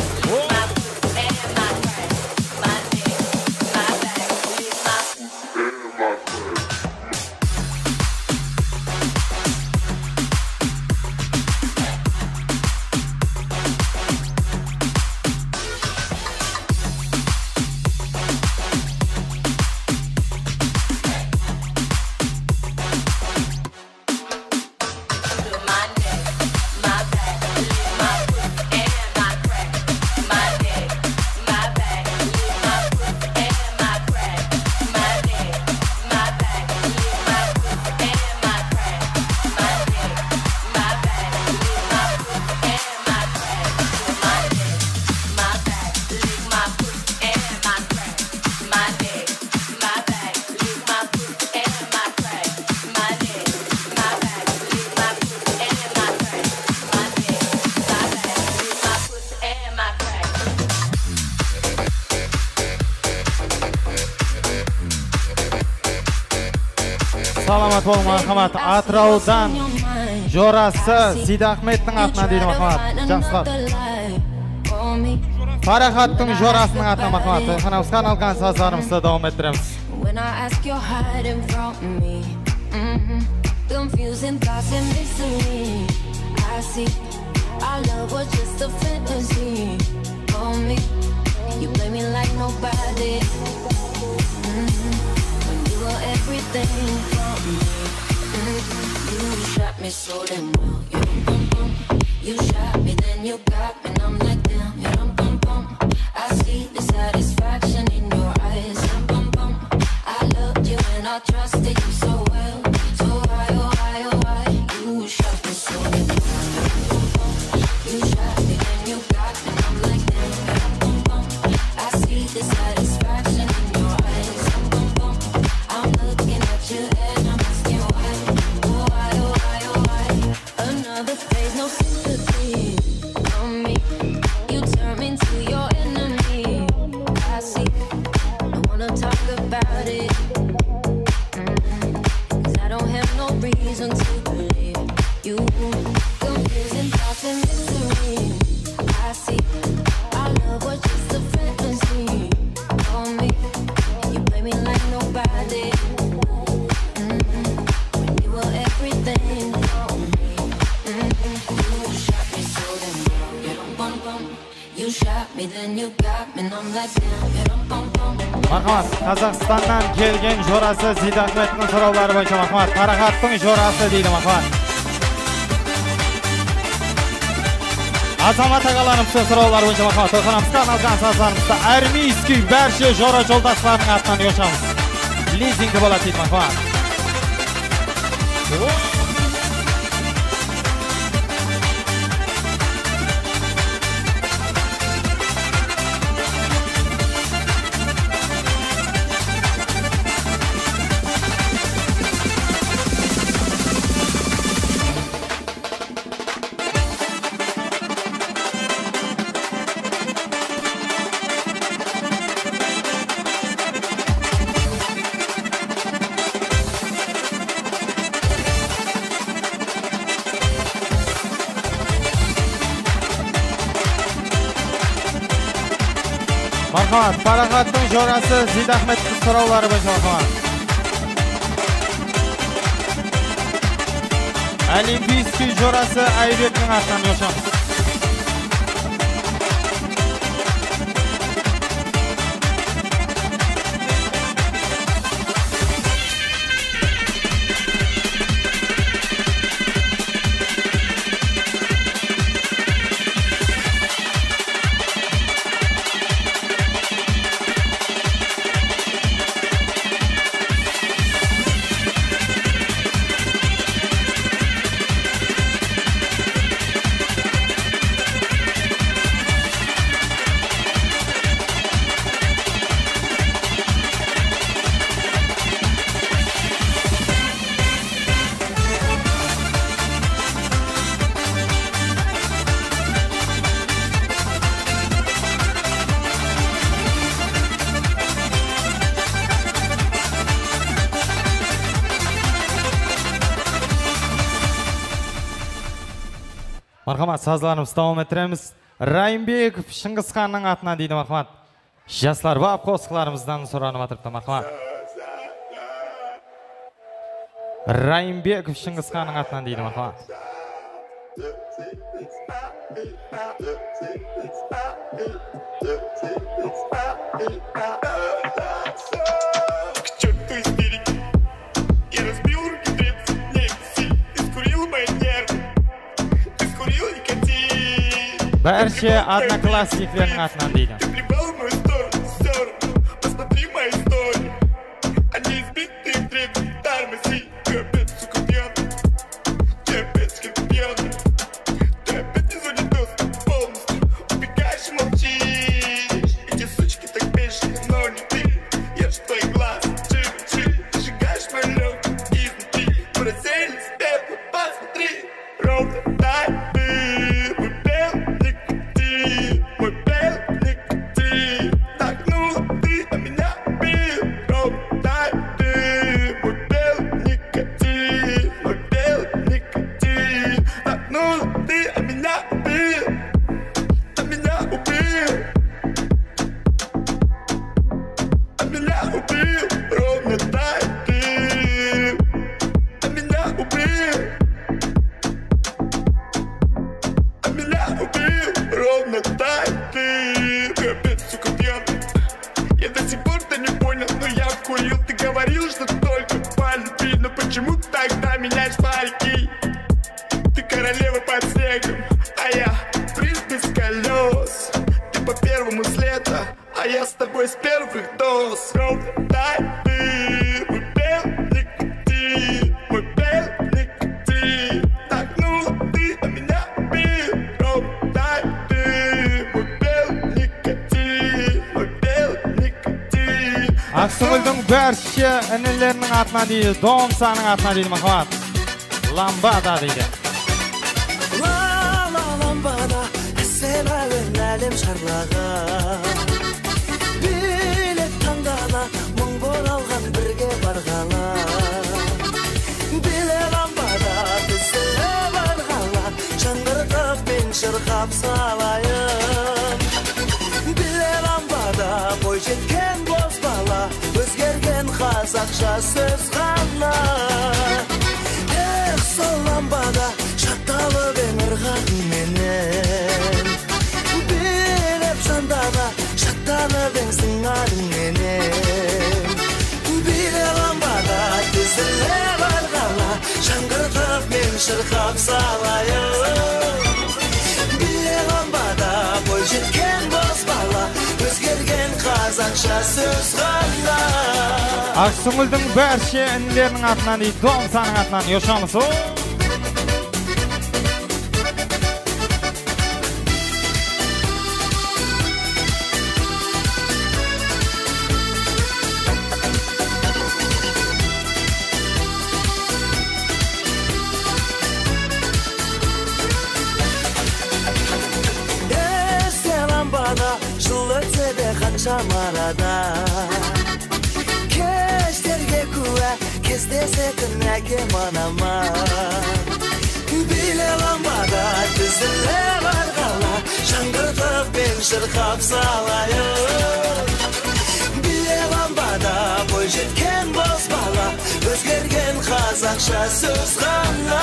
Salomat bo'ling marhamat. Atrovdan jorasi Zidahmetning atынан deydi marhamat. Jastar. Farahadning jorasining atынан marhamat. To'yxonamizga arналган sazlarimizda davom ettiramiz. When I ask you're hiding from me, mm-hmm. Confusing thoughts and mystery. I see our love was just a fantasy. For me, you play me like nobody. Mm-hmm. When you were everything for me, mm-hmm. You shot me so damn well. You, mm-hmm. You shot sympathy from me. You turn me into your enemy. I see. I wanna talk about it. Mm-mm. Cause I don't have no reason to believe you. Confusing thoughts and mystery. I see. Our love was just a fantasy for me. You play me like nobody. Mm-mm. When you were everything for me. Mm-mm. You shot me so damn well. You don't bum bum. You shot me then you got me and I'm like damn. You don't bum bum. Marhamat, Қазақстаннан келген жорасы Зидахметтің сұраулары бойынша мархамат. Қарақаттың жорасы дейді мархамат. Азамат ағаларымыздың сұраулары бойынша мархамат. Тойханамызға арналған саздарымызда армейский бәрше жора жолдашларының атынан ұйғашамыз. Лизингі болады дейді мархамат. Мархамат, Парағаттың жорасы Зидахметтің сұраулары бойынша мархамат. Олимпийский жорасы Айбектің атынан ұйғашамыз. Мархамат, сазларымыз давам етіреміз. Райымбеков Шыңғысханның атынан дейді мархамат. Жастар бап қосқыларымыздан сұранып атырыпты мархамат. Райымбеков Шыңғысханның атынан дейді мархамат. Бәрше одноклассниклердің атынан дейді. Ақсұңылдың бәрші інілерінің атына дейді, Домсаның атына дейді, махаббат. Ламбада дейді. сен шарлаған билет таңдана мың боралған бірге барғала биле ламбада тізіле барғала шаңғыртып мен шырқап салайын биле ламбада бой жеткен боз бала өзгерген қазақша сөз ғана эх сол ламбада шатталып ең ырғағыменен билеп жандана шаттанып ең сыңарыңменен биле ламбада тізіле барғала шаңғыртып мен шырқап салайын биле ламбада бой жеткен боз бала өзгерген қазақша сөз ғана Ақсұңылдың бәрше інілерінің атынан дейді, Домсаның атынан Йошамыз о. Есте ламбада жыл өтсе де қаншама арада кештерге куә кездесетін әкем анама биле ламбада тізіле барғала шаңғыртып мен шырқап салайын биле ламбада бой жеткен боз бала өзгерген қазақша сөз ғана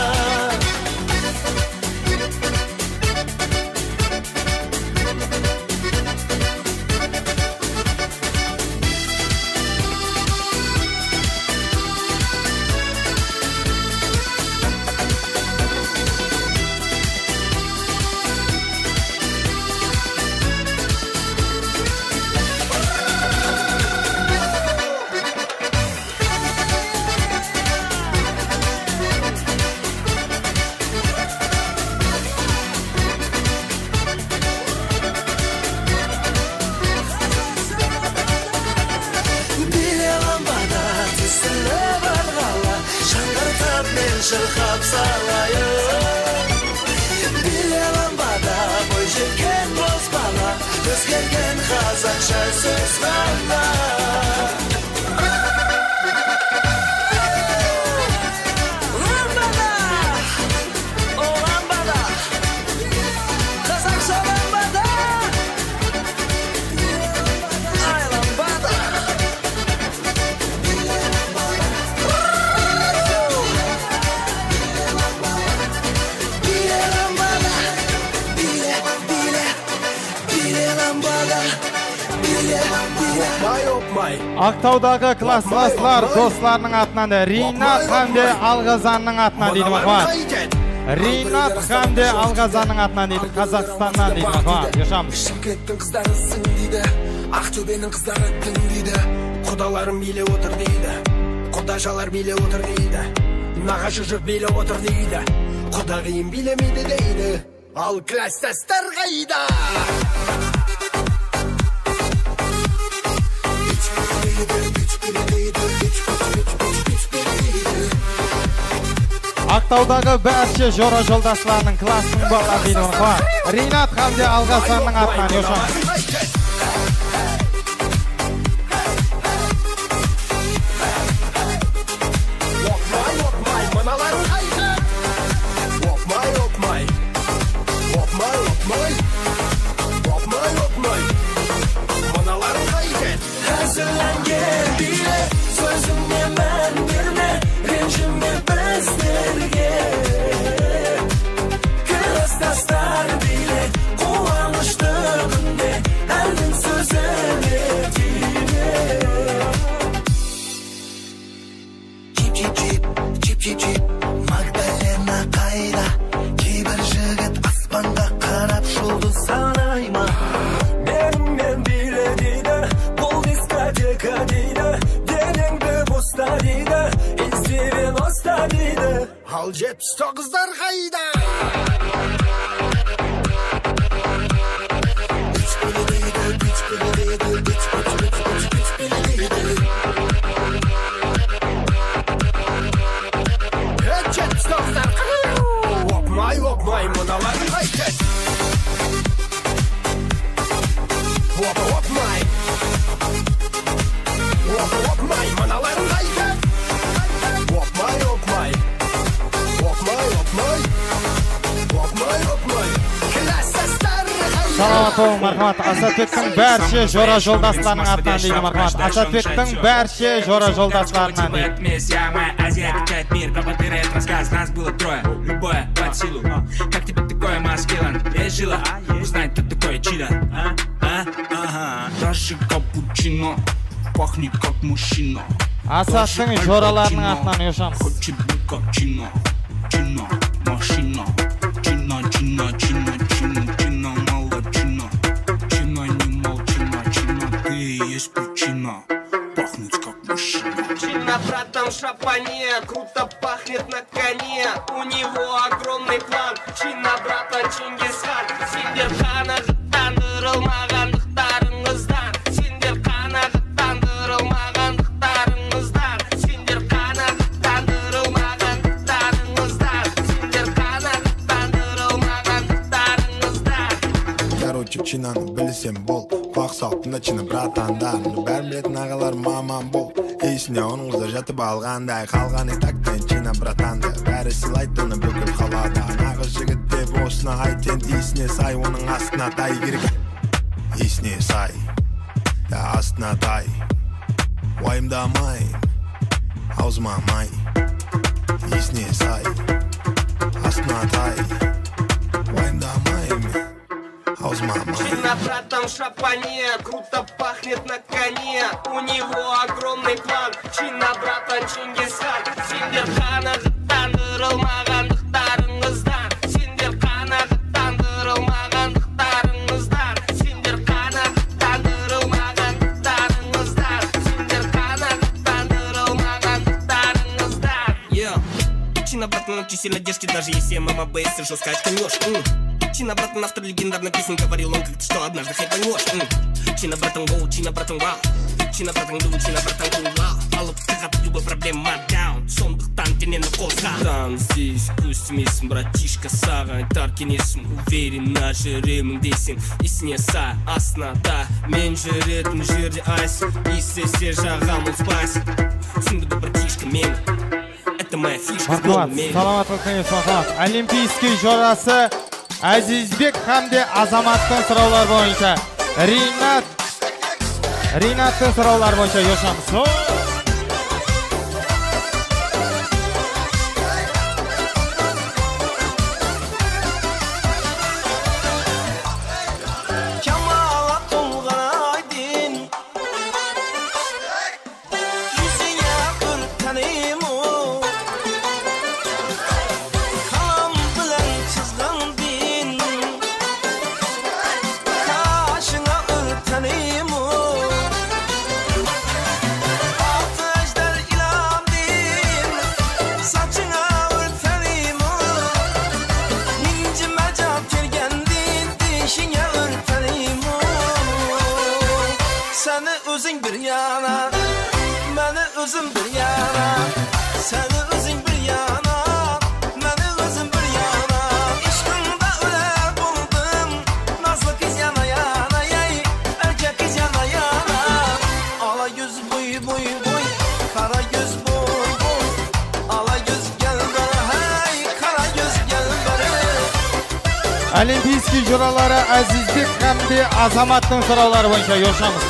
шырқап салайын биле ламбада бой жеткен боз бала өзгерген қазақша сөз ғана ламбада о ламбада қазақша ламбада ай ламбада Ақтаудағы классластар достарының атынан да Ринат Хамде Алғазанның атынан дейді мақпат. Ринат Хамде Алғазанның атынан дейді Қазақстаннан дейді мақпат. Ешамыз. Шымкенттің қыздарысың дейді, Ақтөбенің қыздары тың дейді, құдаларым биле отыр дейді, құдажалар биле отыр дейді, нағашы жұрт биле отыр дейді, құдағиым билемейді дейді, ал класстастар қайда? Ақтаудағы бәрше жора жолдашларының классының бала дейді мақпат. Ринат Хамде Алғазанның атынан Ешамыз. Hazırlangen bile sözümde ben birine rencime bezlerge Kırastaslar bile kullanıştığımde her gün söz evetine Cip cip cip cip cip cip Magdalena kayda Kibar jigit aspanda karab жұлдыз sanayma Benimle bile дейді бұл дискотека дейді денеңді боста дейді инстивен оста дейді ал жетпіс тоғыздар қайда жетпіс тоғыздар опмай опмай мыналар қайтеді Salamat olun, marhamat. Asatbek'tin barcha jora joldaşlarının atынан deydi, marhamat. Asatbek'tin barcha jora joldaşlarından deydi. Азия качает мир, пропадает рассказ. Нас было трое, любое под силу. Как тебе такое, маскилан? Есть жила? Узнать, кто такое чудо. А? А? Ага. Даже капучино пахнет как мужчина. Asatbek'tin joralarının atынан yoşamız. Хочет быть как чино, чино, машина. Чино, чино, чино, чино, чино, мало чино. Чино, не молчина, чино, ты и есть причина. Пахнуть как мужчина. Чина, братан, шапане, круто пахнет на коне. У него огромный план. Чина, братан, Чингисхан. Сендер қанағаттандырылмағандықтарыңыздан. Сендер қанағаттандырылмағандықтарыңыздан. Сендер қанағаттандырылмағандықтарыңыздан. Сендер қанағаттандырылмағандықтарыңыздан. Короче, чинаны білсем бол. Құлақ салтында чина братандарын бәрін білетін ағалар маман бол. Есіне оныңызда жатып алғандай қалған етақтен чина братанды бәрі сыйлайды оны бүкіл қалада. Нағыз жігіт деп осына айтен есіне сай, оның астына тай керек. Есіне сай, я астына тай. Уайымдамайын, аузыма май. Есіне сай, астына тай. Уайымдамайын, аузыма май. Чина, братан, шапане, круто пахнет на коне. У него огромный план. Чина, братан, Чингисхан. Сендер қанағаттандырылмағандықтарыңыздан. Сендер қанағаттандырылмағандықтарыңыздан. Сендер қанағаттандырылмағандықтарыңыздан. Сендер қанағаттандырылмағандықтарыңыздан. Yeah. Чина, братан, очень сильно держки, даже если мама бейсы жестко очканешь. Чина, братан, автор легендарной песни, говорил он как-то, что однажды хайпанешь. Чина, братан, гоу, чина, братан, вау. Чина, братан, ду, чина, братан, кул, вау. Алып тығап любой проблема даун. Сондықтан денені қозға. Там здесь көстімесің, братишка, саған айтар кенесім. Уверенно жүремін дейсің. Есіне сай, астында мен жүретін жерде айсың. Есесе жағам ұлспайсың. Түсінді бі, братишка, мені. Это моя фишка, Мархамат, саламатлық кеңес, мархамат. Олимпийский жорасы Азизбек хамде Азаматтың сұраулар бойынша Ринат Ринаттың сұраулар бойынша yoşamыз. Olimpiyskiy jo'ralari Azizbek hamda Azamatning so'rovlari bo'yicha yo'shamiz.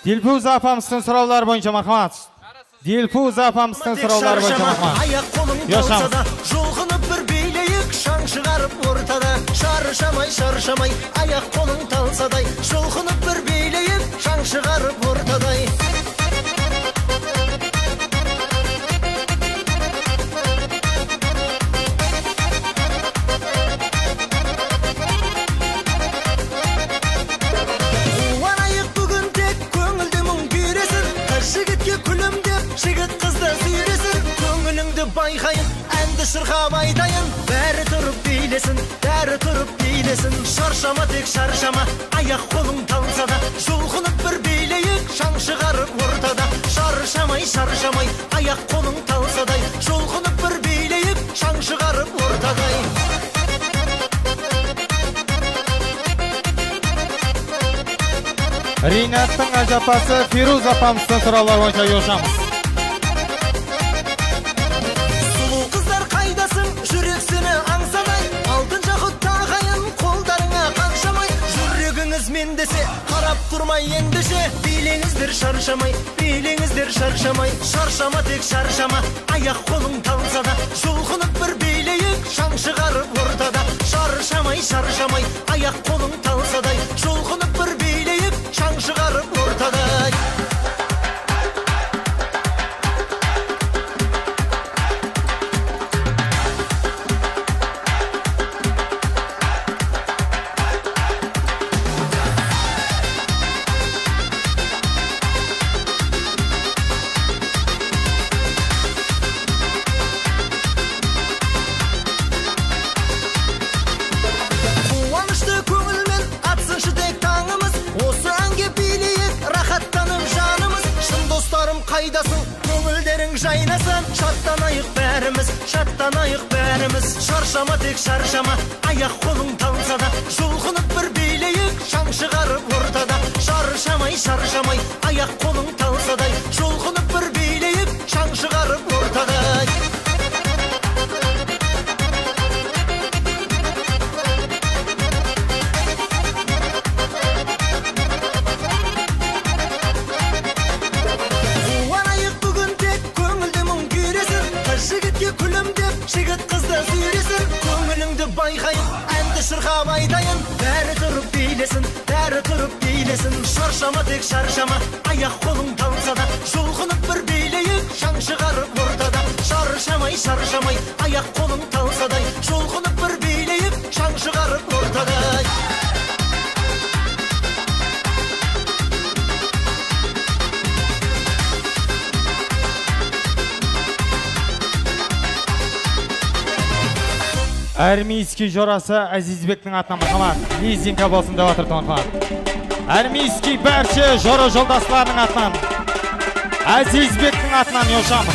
Dilpuz apamыздың сұраулары бойынша мархамат. Dilpuz апамыздың сұраулары бойынша мархамат. Аяқ қолың талса да жұлқынып бір билейік, шаң шығарып ортада. Шаршамай, шаршамай, аяқ қолың талсадай, жұлқынып бір билейік, шаң шығарып ортадай. Жігіт қызды сүйресін, көңіліңді байқайын, әнді шырқап айтайын. Бәрі тұрып билесін, бәрі тұрып билесін. Шаршама тек шаршама, аяқ қолың талса да, жұлқынып бір билейік, шаң шығарып ортада. Шаршамай, шаршамай, аяқ қолың талсадай, жұлқынып бір билейік, шаң шығарып ортадай. Ринаттың ажапасы Фируз апамыздың сұраулары бойынша йошамыз. Мендесе қарап тұрмай ендеше, билеңіздер шаршамай, билеңіздер шаршамай. Шаршама тек шаршама, аяқ қолың талса да, жұлқынып бір билейік, шаң шығарып ортада. Шаршамай, шаршамай, аяқ қолың талсадай, жұлқынып бір билейік, шаң шығарып ортадай. Қайдасың, көңілдерің жайнасын, шаттанайық бәріміз, шаттанайық бәріміз. Шаршама тек шаршама, аяқ қолың талса да, жұлқынып бір билейік, шаң шығарып ортада. Шаршамай, шаршамай, аяқ қолың талсадай, жұлқынып бір билейік, шаң шығарып ортадай. Жігіт қызды сүйресін, көңіліңді байқайын, әнді шырқап айтайын. Бәрі тұрып билесін, бәрі тұрып билесін. Шаршама тек шаршама, аяқ қолың талса да, жұлқынып бір билейік, шаң шығарып ортада. Шаршамай, шаршамай, аяқ қолың талсадай, жұлқынып бір билейік, шаң шығарып ортадай. Армейский жорасы Азизбектің атынан мархамат. Лизинка болсын деп отырды мархамат. Армейский бәрші жора жолдасларының атынан Азизбектің атынан йошамыз.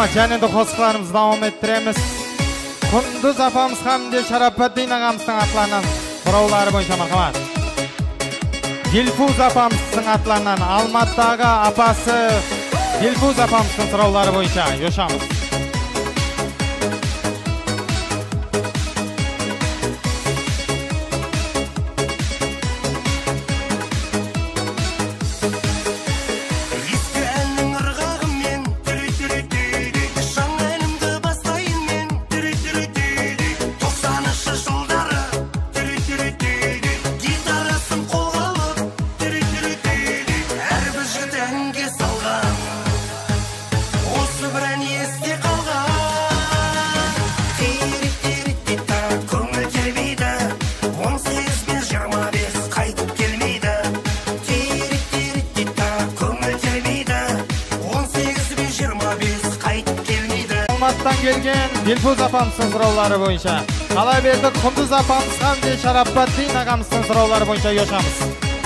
Marhamat, yana da qo'shiqlarimizni davom ettiramiz. Kunduz apamiz hamda Sharofatdin og'amizning atlaridan so'rovlari bo'yicha marhamat. Dilfuz apamizning atlaridan Almatdagi apasi Dilfuz apamizning so'rovlari bo'yicha yoshamiz. Kelgan Dilfuz apamizning so'rovlari bo'yicha qalay berdi Kunduz apamiz hamda Sharofatdin og'amizning so'rovlari bo'yicha yoshamiz.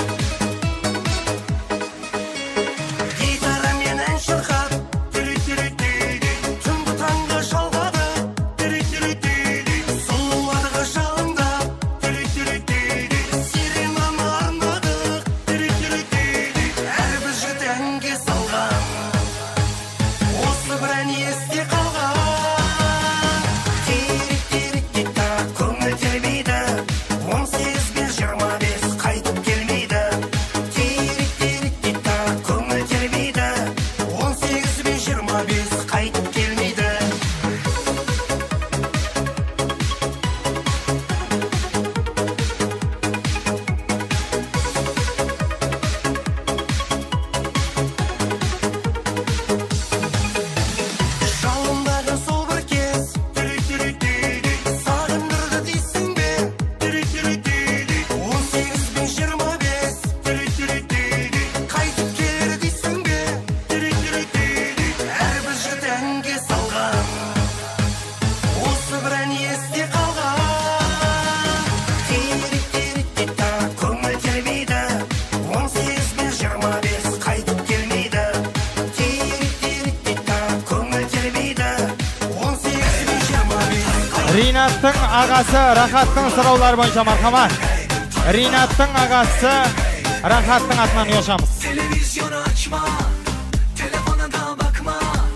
Rinatning ag'asi Rahatning so'rovlari bo'yicha marhamat. Rinatning ag'asi Rahatning atman yoshamiz. Televizyonu açma, telefona da bakma.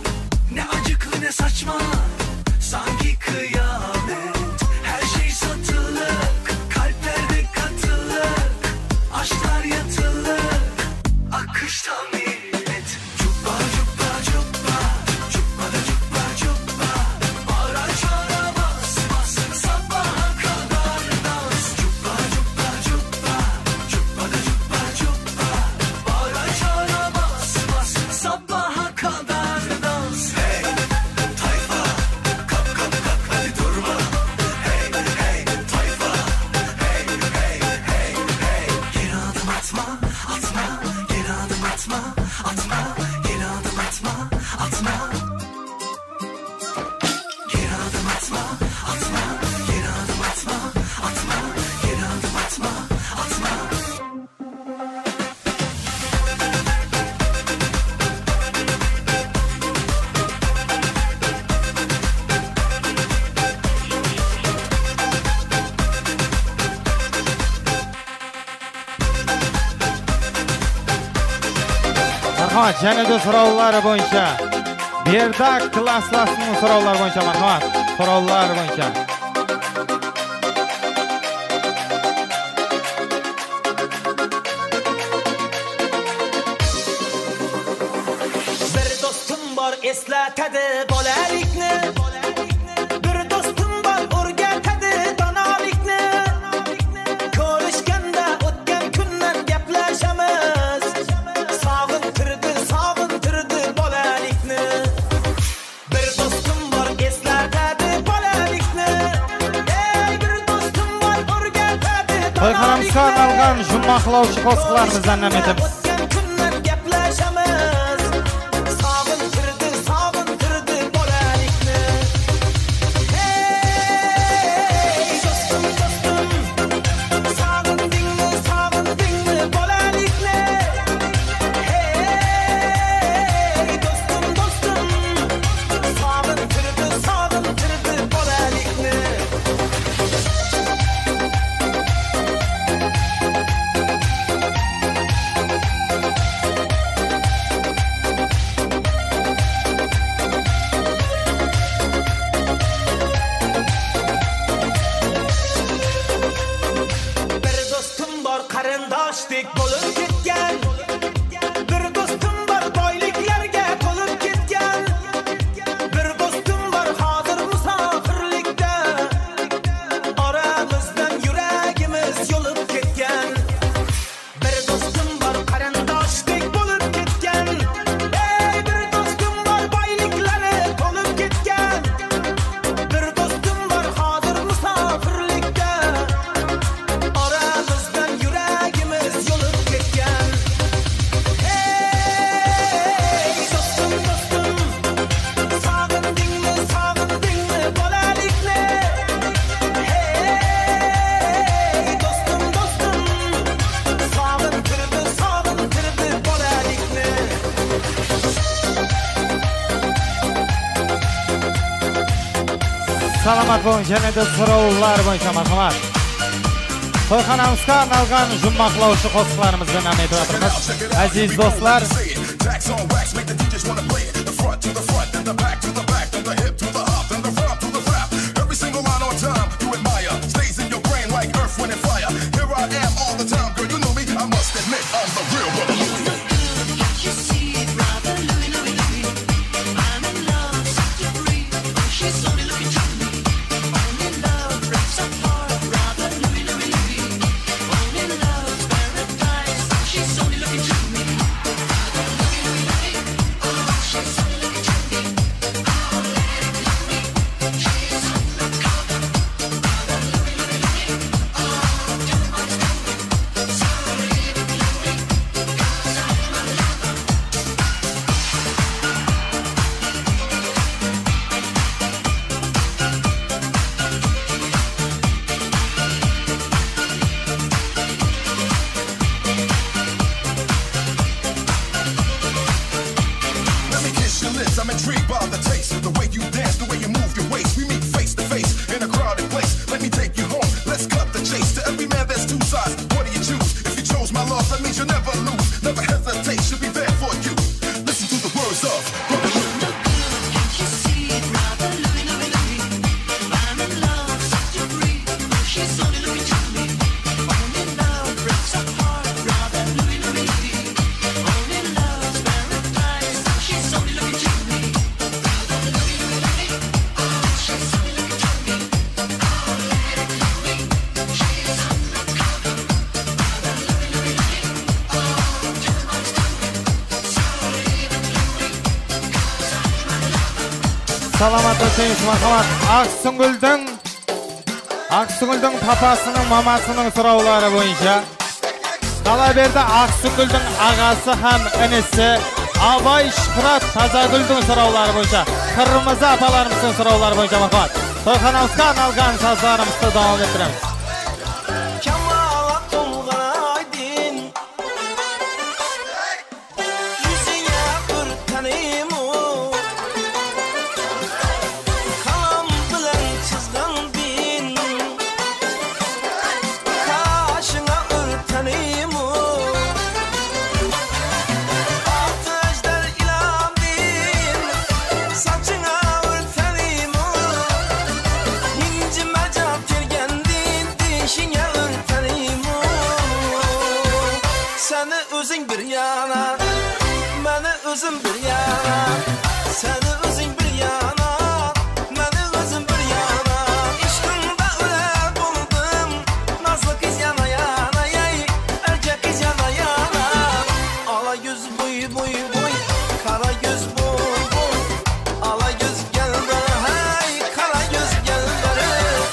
Ne acıklı ne saçma, sanki kıyamet. Her şey satılık, kalplerde katılık. Aşklar yatılık, akıştan millet. Cuppa cuppa cuppa, cuppa da cuppa cuppa. Bağıra çağıra bas bas, sabaha kadar dans. Cuppa cuppa cuppa, cuppa da cuppa cuppa. Bağıra çağıra bas bas, sabaha kadar dans. Hey tayfa, kap kap kap hadi durma. Hey hey tayfa, hey hey hey hey. Geri adım atma, atma. Geri adım atma, atma. Geri adım atma, atma. Geri adım atma, atma. Geri adım atma, atma. Geri adım atma, atma. Marhamat, yana da so'rovlari bo'yicha Berdak klasslasining so'rovlari bo'yicha marhamat. So'rovlar bo'yicha. Bir do'stim bor eslatadi bolalikni. Bir do'stim bor o'rgatadi donolikni. Ko'rishganda o'tgan kundan gaplashamiz. Sog'intirdi, sog'intirdi bolalikni. Bir do'stim bor eslatadi bolalikni. Ey bir do'stim bor o'rgatadi donolikni. To'yxonamizga arналgan jumboqlovchi qo'shiqlarni zannam etamiz. Kundan gaplashamiz. Sog'intirdi, sog'intirdi bolalikni. Hey do'stim, do'stim. Sog'indingmi, sog'indingmi bolalikni? Hey do'stim, do'stim. taştık bolup ketken. Bir dostum var boyliklerge kolup ketken. Bir dostum var hazır musafirlikte. Aramızdan yüreğimiz yolup ketken. Bir dostum var karandaştık bolup ketken. Ey bir dostum var boyliklere kolup ketken. Bir dostum var hazır musafirlikte. Aramızdan yüreğimiz yolup ketken. Hey dostum dostum, sağındın mı sağındın mı bolalikle. Hey dostum dostum, sağındırdı sağındırdı bolalikle. Salamat болуңыз, және де сұраулар бойынша мархамат. Тойханамызға арналған жұмбақлаушы қосқыларымызбен ән айтып жатырмыз. Әзиз достар, Tracks on wax make the D Js wanna play it. The front to the front, then the back to the back, then the hip to the hop, then the rap to the rap. Every single line on time, you admire. Stays in your brain like earth, wind, and fire. Here I am all the time, girl, you know me. I must admit, I'm the real brother Louie. You see it, brother Louie, Louie, Louie. I'm in love, set you free. She's only looking to me. Only love breaks apart, brother Louie, Louie, Louie. Only love's paradise. She's only looking to me. Let me kiss your lips, I'm intrigued by the taste. The way you dance, the way you move your waist. We meet face to face in a crowded place. Let me take you home, let's cut the chase. To every man there's two sides, what do you choose? If you chose my love, that means you'll never lose. Never hesitate, should be there for you. Listen to the words of Brother Louie. You see it, brother Louie, Louie, Louie. I'm in love, set you free. She's only looking to me. Only love breaks apart, brother Louie, Louie, Louie. Only love's paradise. She's only looking to me. Brother Louie, Louie, Louie. She's only looking to me. Oh, let it go me. She's undercover. Brother Louie, Louie, Louie. Oh, too much to me. So leave it, Louie. 'Cause I'm a lover. саламат өтіңіз мархамат. Ақсүңгүлдің Ақсүңгүлдің папасының мамасының сұраулары бойынша қала берді Ақсүңгүлдің ағасы һәм інісі Абай Шықырат Тазагүлдің сұраулары бойынша Қырмызы апаларымыздың сұраулары бойынша мархамат. Тойханамызға арналған саздарымызды давам еттіреміз. Kamala tolgan aydın. Yüzüne bir tanıyım o. Kalam bilen çizgan bin. Kaşına bir tanıyım o. Ateşler ilan bin. Saçına bir tanıyım o. İnci mercan tergendin. Dişine bir tanıyım o. Seni özün bir yana, beni özüm bir yana. Seni özün bir yana, beni özüm bir yana. İşkında öler buldum, nazlı kız yana yana. Yay, erkek kız yana yana. Ala yüz boy boy boy, kara göz boy boy. Ala göz gel bana, hey, kara göz gel bana.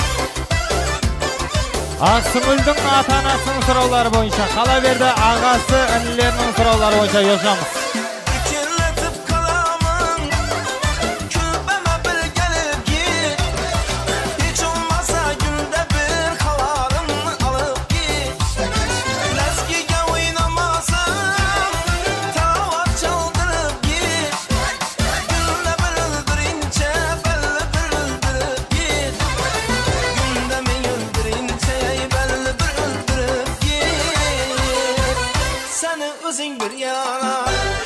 Ақсүңгүлдің ата-анасының сұраулары бойынша қала берді ағасы інілерінің сұраулары бойынша ержанбыз. Kirletip kalamın, külbeme bir gelip git. Hiç olmazsa günde bir kalarımı alıp git. Lezgiye oynamasın, tavat çaldırıp git. Günde bir öldürünce belli bir öldürüp git. Günde mi öldürünce belli bir öldürüp git. Seni özün bir yana,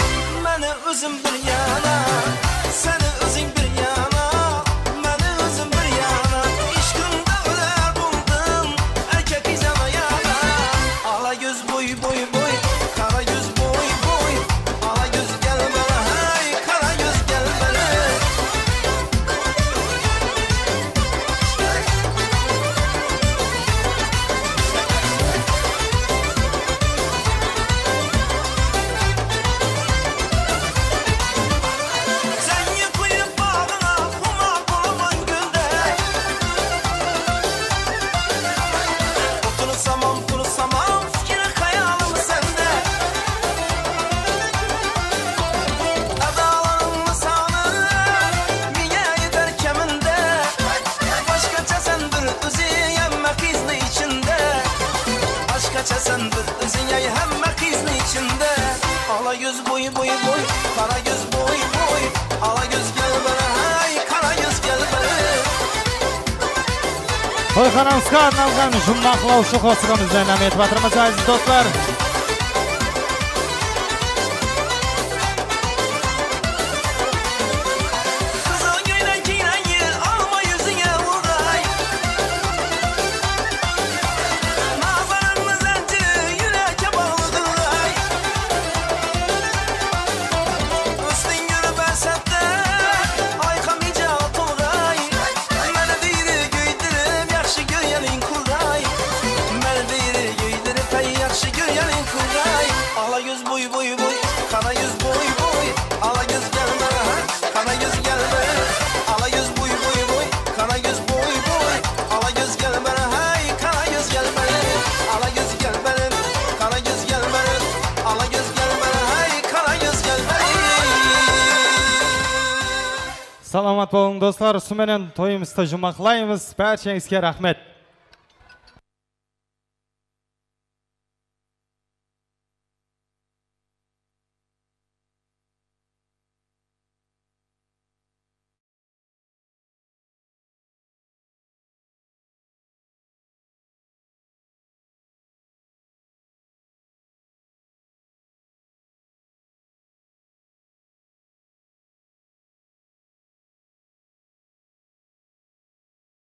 To'yxonamizga arналған жұмбақлаушы қосығымыздан әмет батырмыз, әзіз достар. Саламат болың достар, сұменен тойымызды жұмақлаймыз. Бәршеңізге рахмет.